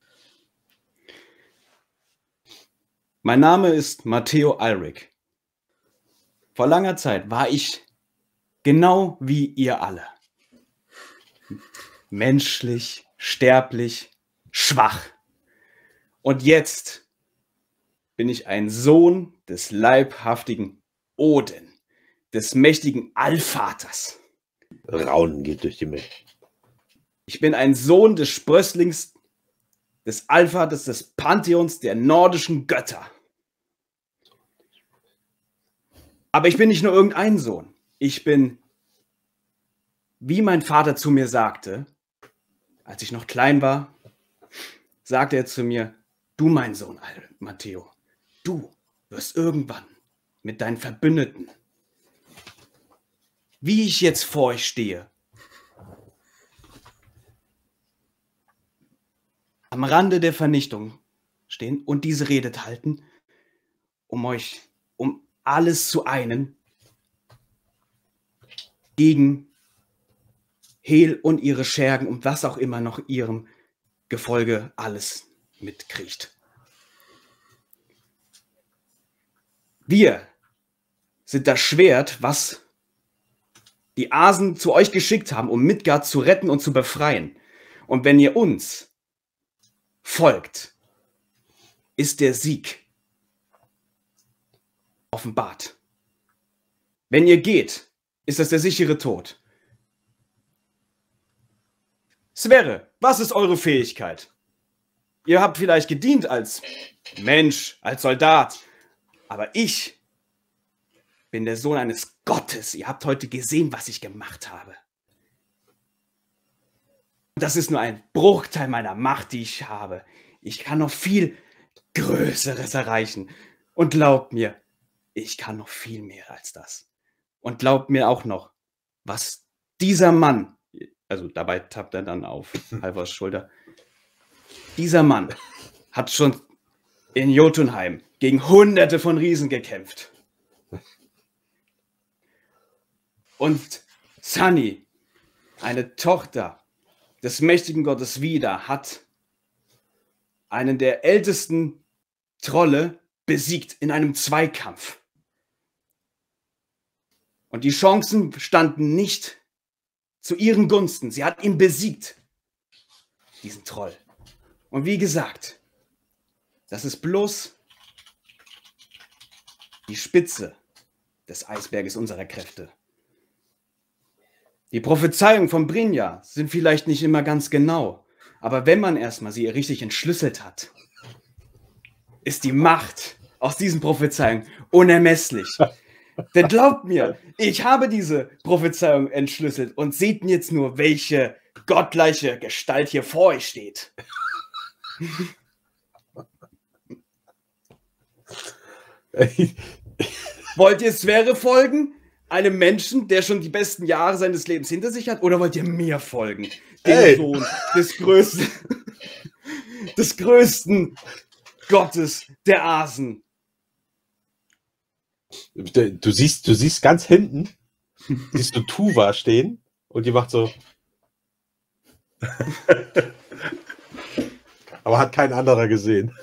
Mein Name ist Matteo Alric. Vor langer Zeit war ich genau wie ihr alle. Menschlich, sterblich, schwach. Und jetzt bin ich ein Sohn des leibhaftigen Odin, des mächtigen Allvaters. Raunen geht durch die Milch. Ich bin ein Sohn des Sprösslings, des Allvaters des Pantheons der nordischen Götter. Aber ich bin nicht nur irgendein Sohn. Ich bin, wie mein Vater zu mir sagte, als ich noch klein war, sagte er zu mir: Du, mein Sohn, Matteo, du wirst irgendwann mit deinen Verbündeten, wie ich jetzt vor euch stehe, am Rande der Vernichtung stehen und diese Rede halten, um alles zu einen gegen Hel und ihre Schergen und was auch immer noch ihrem Gefolge alles mitkriegt. Wir sind das Schwert, was die Asen zu euch geschickt haben, um Midgard zu retten und zu befreien. Und wenn ihr uns folgt, ist der Sieg offenbart. Wenn ihr geht, ist das der sichere Tod. Sverre, was ist eure Fähigkeit? Ihr habt vielleicht gedient als Mensch, als Soldat, aber ich bin der Sohn eines Gottes. Ihr habt heute gesehen, was ich gemacht habe. Das ist nur ein Bruchteil meiner Macht, die ich habe. Ich kann noch viel Größeres erreichen. Und glaubt mir, ich kann noch viel mehr als das. Und glaubt mir auch noch, was dieser Mann, also dabei tappt er dann auf Halvors Schulter, dieser Mann hat schon in Jotunheim gegen Hunderte von Riesen gekämpft. Und Sunny, eine Tochter des mächtigen Gottes Vida, hat einen der ältesten Trolle besiegt in einem Zweikampf. Und die Chancen standen nicht zu ihren Gunsten. Sie hat ihn besiegt, diesen Troll. Und wie gesagt, das ist bloß die Spitze des Eisberges unserer Kräfte. Die Prophezeiungen von Brynja sind vielleicht nicht immer ganz genau, aber wenn man erstmal sie richtig entschlüsselt hat, ist die Macht aus diesen Prophezeiungen unermesslich. Denn glaubt mir, ich habe diese Prophezeiung entschlüsselt und seht jetzt nur, welche gottgleiche Gestalt hier vor euch steht. Wollt ihr Sverre folgen? Einem Menschen, der schon die besten Jahre seines Lebens hinter sich hat? Oder wollt ihr mir folgen? Dem Sohn des größten Gottes der Asen. Du siehst ganz hinten, siehst du Tuva stehen und die macht so. Aber hat kein anderer gesehen.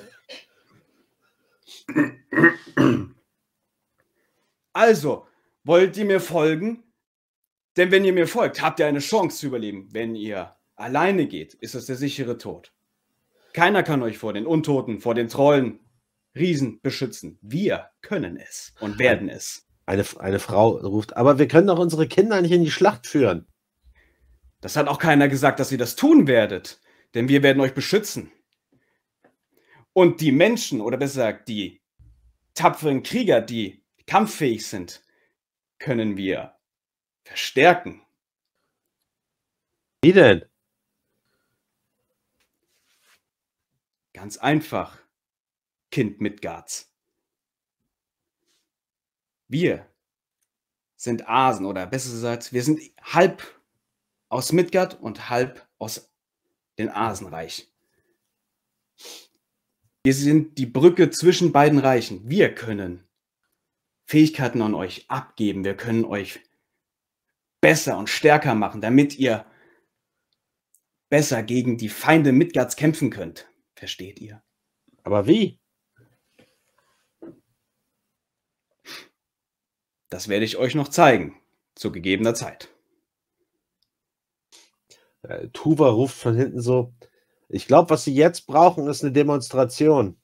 Also, wollt ihr mir folgen? Denn wenn ihr mir folgt, habt ihr eine Chance zu überleben. Wenn ihr alleine geht, ist es der sichere Tod. Keiner kann euch vor den Untoten, vor den Trollen, Riesen beschützen. Wir können es und werden es. Eine Frau ruft, aber wir können doch unsere Kinder nicht in die Schlacht führen. Das hat auch keiner gesagt, dass ihr das tun werdet. Denn wir werden euch beschützen. Und die Menschen, oder besser gesagt, die tapferen Krieger, die kampffähig sind, können wir verstärken. Wie denn? Ganz einfach, Kind Midgards. Wir sind Asen, oder besser gesagt, wir sind halb aus Midgard und halb aus dem Asenreich. Wir sind die Brücke zwischen beiden Reichen. Wir können Fähigkeiten an euch abgeben. Wir können euch besser und stärker machen, damit ihr besser gegen die Feinde Midgards kämpfen könnt. Versteht ihr? Aber wie? Das werde ich euch noch zeigen, zu gegebener Zeit. Tuva ruft von hinten so, ich glaube, was sie jetzt brauchen, ist eine Demonstration.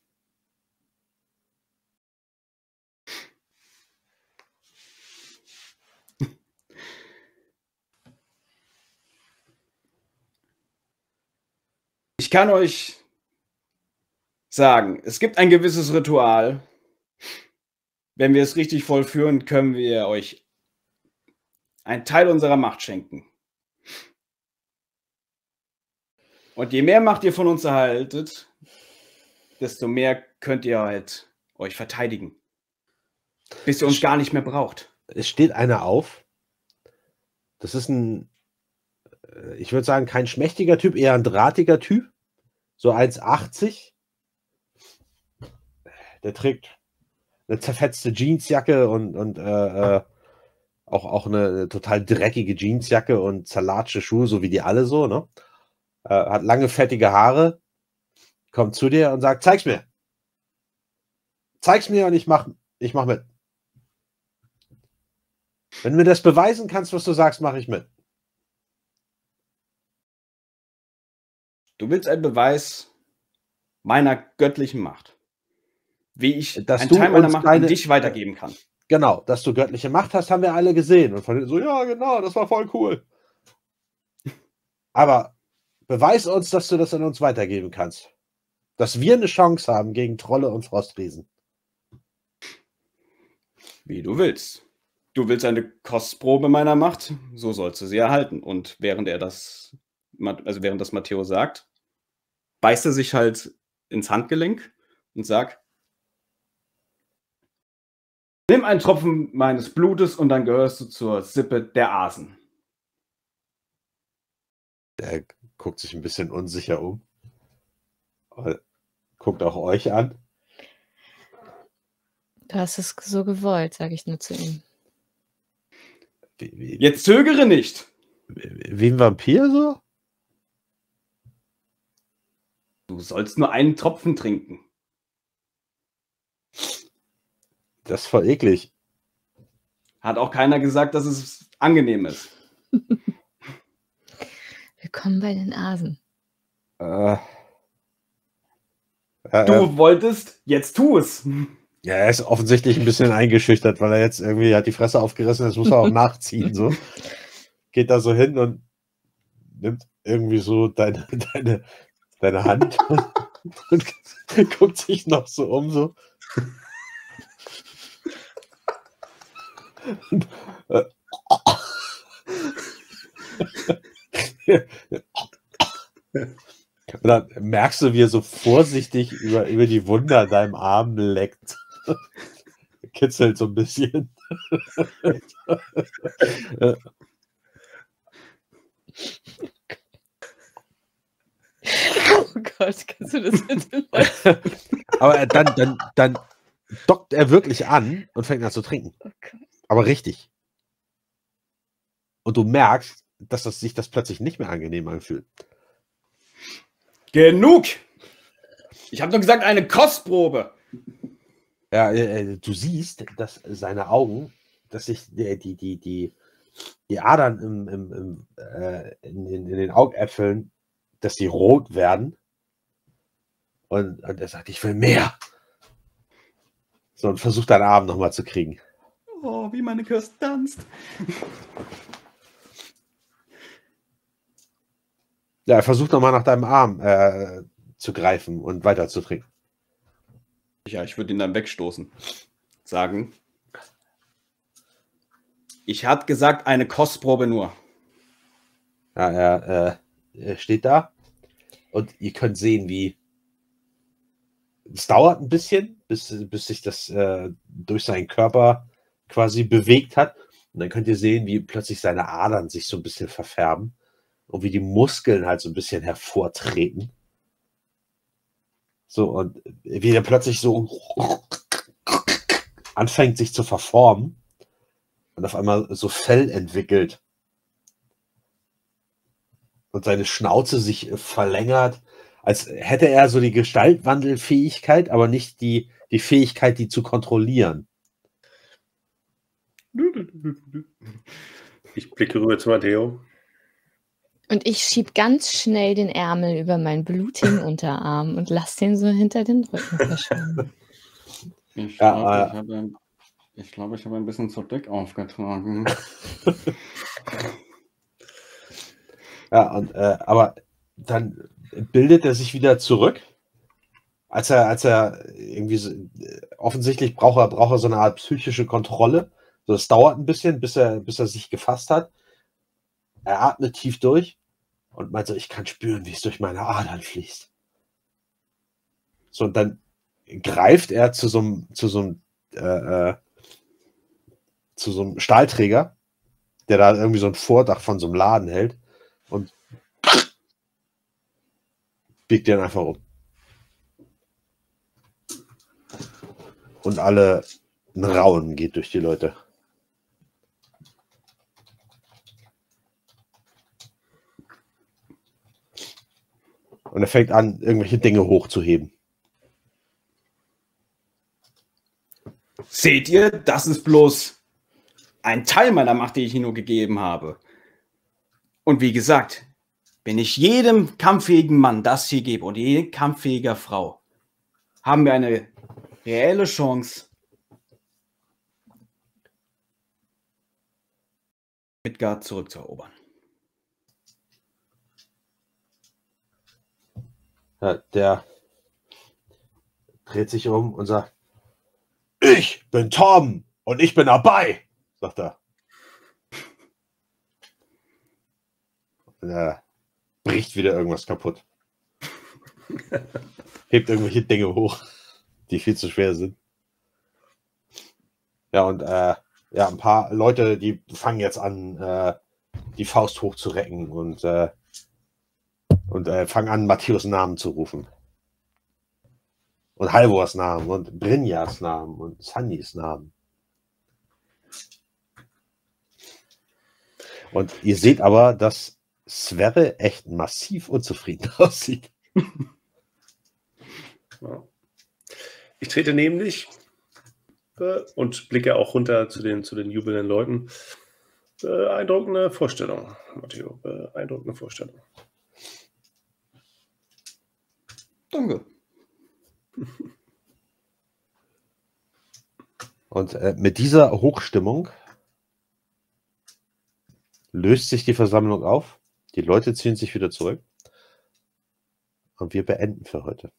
Ich kann euch sagen, es gibt ein gewisses Ritual. Wenn wir es richtig vollführen, können wir euch einen Teil unserer Macht schenken. Und je mehr Macht ihr von uns erhaltet, desto mehr könnt ihr halt euch verteidigen. Bis ihr uns gar nicht mehr braucht. Es steht einer auf. Das ist ein, ich würde sagen, kein schmächtiger Typ, eher ein drahtiger Typ. So 1,80. Der trägt eine zerfetzte Jeansjacke und auch eine total dreckige Jeansjacke und zerlatsche Schuhe, so wie die alle so, ne? Hat lange, fettige Haare, kommt zu dir und sagt, zeig's mir. Zeig's mir und ich mach mit. Wenn du mir das beweisen kannst, was du sagst, mache ich mit. Du willst einen Beweis meiner göttlichen Macht. Wie ich einen Teil meiner Macht an dich weitergeben kann. Genau, dass du göttliche Macht hast, haben wir alle gesehen. Und von denen so, ja, genau, das war voll cool. Aber beweis uns, dass du das an uns weitergeben kannst. Dass wir eine Chance haben gegen Trolle und Frostriesen. Wie du willst. Du willst eine Kostprobe meiner Macht, so sollst du sie erhalten. Und während das Matteo sagt, beißt er sich halt ins Handgelenk und sagt, nimm einen Tropfen meines Blutes und dann gehörst du zur Sippe der Asen. Der guckt sich ein bisschen unsicher um. Guckt auch euch an. Du hast es so gewollt, sage ich nur zu ihm. Jetzt zögere nicht. Wie ein Vampir so? Du sollst nur einen Tropfen trinken. Das ist voll eklig. Hat auch keiner gesagt, dass es angenehm ist. Willkommen bei den Asen. Du wolltest, jetzt tu es. Ja, er ist offensichtlich ein bisschen eingeschüchtert, weil er jetzt irgendwie hat die Fresse aufgerissen, das muss er auch nachziehen. So. geht da so hin und nimmt irgendwie so deine Hand und guckt sich noch so um, so. Und, und dann merkst du, wie er so vorsichtig über die Wunde an deinem Arm leckt. Kitzelt so ein bisschen. Oh Gott, kannst du das bitte lassen? Aber dann dockt er wirklich an und fängt an zu trinken. Oh Gott. Aber richtig. Und du merkst, dass sich das plötzlich nicht mehr angenehm anfühlt. Genug! Ich habe doch gesagt, eine Kostprobe. Ja, du siehst, dass seine Augen, dass sich die Adern in den Augäpfeln, dass sie rot werden. Und er sagt, ich will mehr. So, und versucht deinen Arm nochmal zu kriegen. Oh, wie meine Kirsten tanzt. Ja, er versucht nochmal nach deinem Arm zu greifen und weiter zu trinken. Ja, ich würde ihn dann wegstoßen. Sagen. Ich hatte gesagt, eine Kostprobe nur. Ja, er steht da und ihr könnt sehen, wie es dauert ein bisschen, bis sich das durch seinen Körper quasi bewegt hat. Und dann könnt ihr sehen, wie plötzlich seine Adern sich so ein bisschen verfärben und wie die Muskeln halt so ein bisschen hervortreten. So, und wie er plötzlich so anfängt, sich zu verformen und auf einmal so Fell entwickelt. Und seine Schnauze sich verlängert, als hätte er so die Gestaltwandelfähigkeit, aber nicht die Fähigkeit, die zu kontrollieren. Ich blicke rüber zu Matteo. Und ich schieb ganz schnell den Ärmel über meinen blutigen Unterarm und lass den so hinter den Rücken verschwinden. Ich glaube, ich habe ein bisschen zu dick aufgetragen. Ja, und aber dann bildet er sich wieder zurück, als er irgendwie so, offensichtlich braucht er so eine Art psychische Kontrolle. So, das dauert ein bisschen, bis er sich gefasst hat. Er atmet tief durch und meint so, ich kann spüren, wie es durch meine Adern fließt. So, und dann greift er zu so einem Stahlträger, der da irgendwie so ein Vordach von so einem Laden hält und biegt den einfach um. Und ein Raunen geht durch die Leute. Und er fängt an, irgendwelche Dinge hochzuheben. Seht ihr, das ist bloß ein Teil meiner Macht, die ich Ihnen nur gegeben habe. Und wie gesagt, wenn ich jedem kampffähigen Mann das hier gebe und jede kampffähiger Frau, haben wir eine reelle Chance, Midgard zurückzuerobern. Ja, der dreht sich um und sagt, ich bin Tom und ich bin dabei, sagt er. Und er bricht wieder irgendwas kaputt. Hebt irgendwelche Dinge hoch, die viel zu schwer sind. Ja, und ein paar Leute, die fangen jetzt an, die Faust hochzurecken und fangen an, Matthäus Namen zu rufen. Und Halvors Namen und Brynjas Namen und Sannys Namen. Und ihr seht aber, dass Sverre echt massiv unzufrieden aussieht. Ja. Ich trete neben dich und blicke auch runter zu den jubelnden Leuten. Beeindruckende Vorstellung, Matteo. Beeindruckende Vorstellung. Danke. Und mit dieser Hochstimmung löst sich die Versammlung auf. Die Leute ziehen sich wieder zurück. Und wir beenden für heute.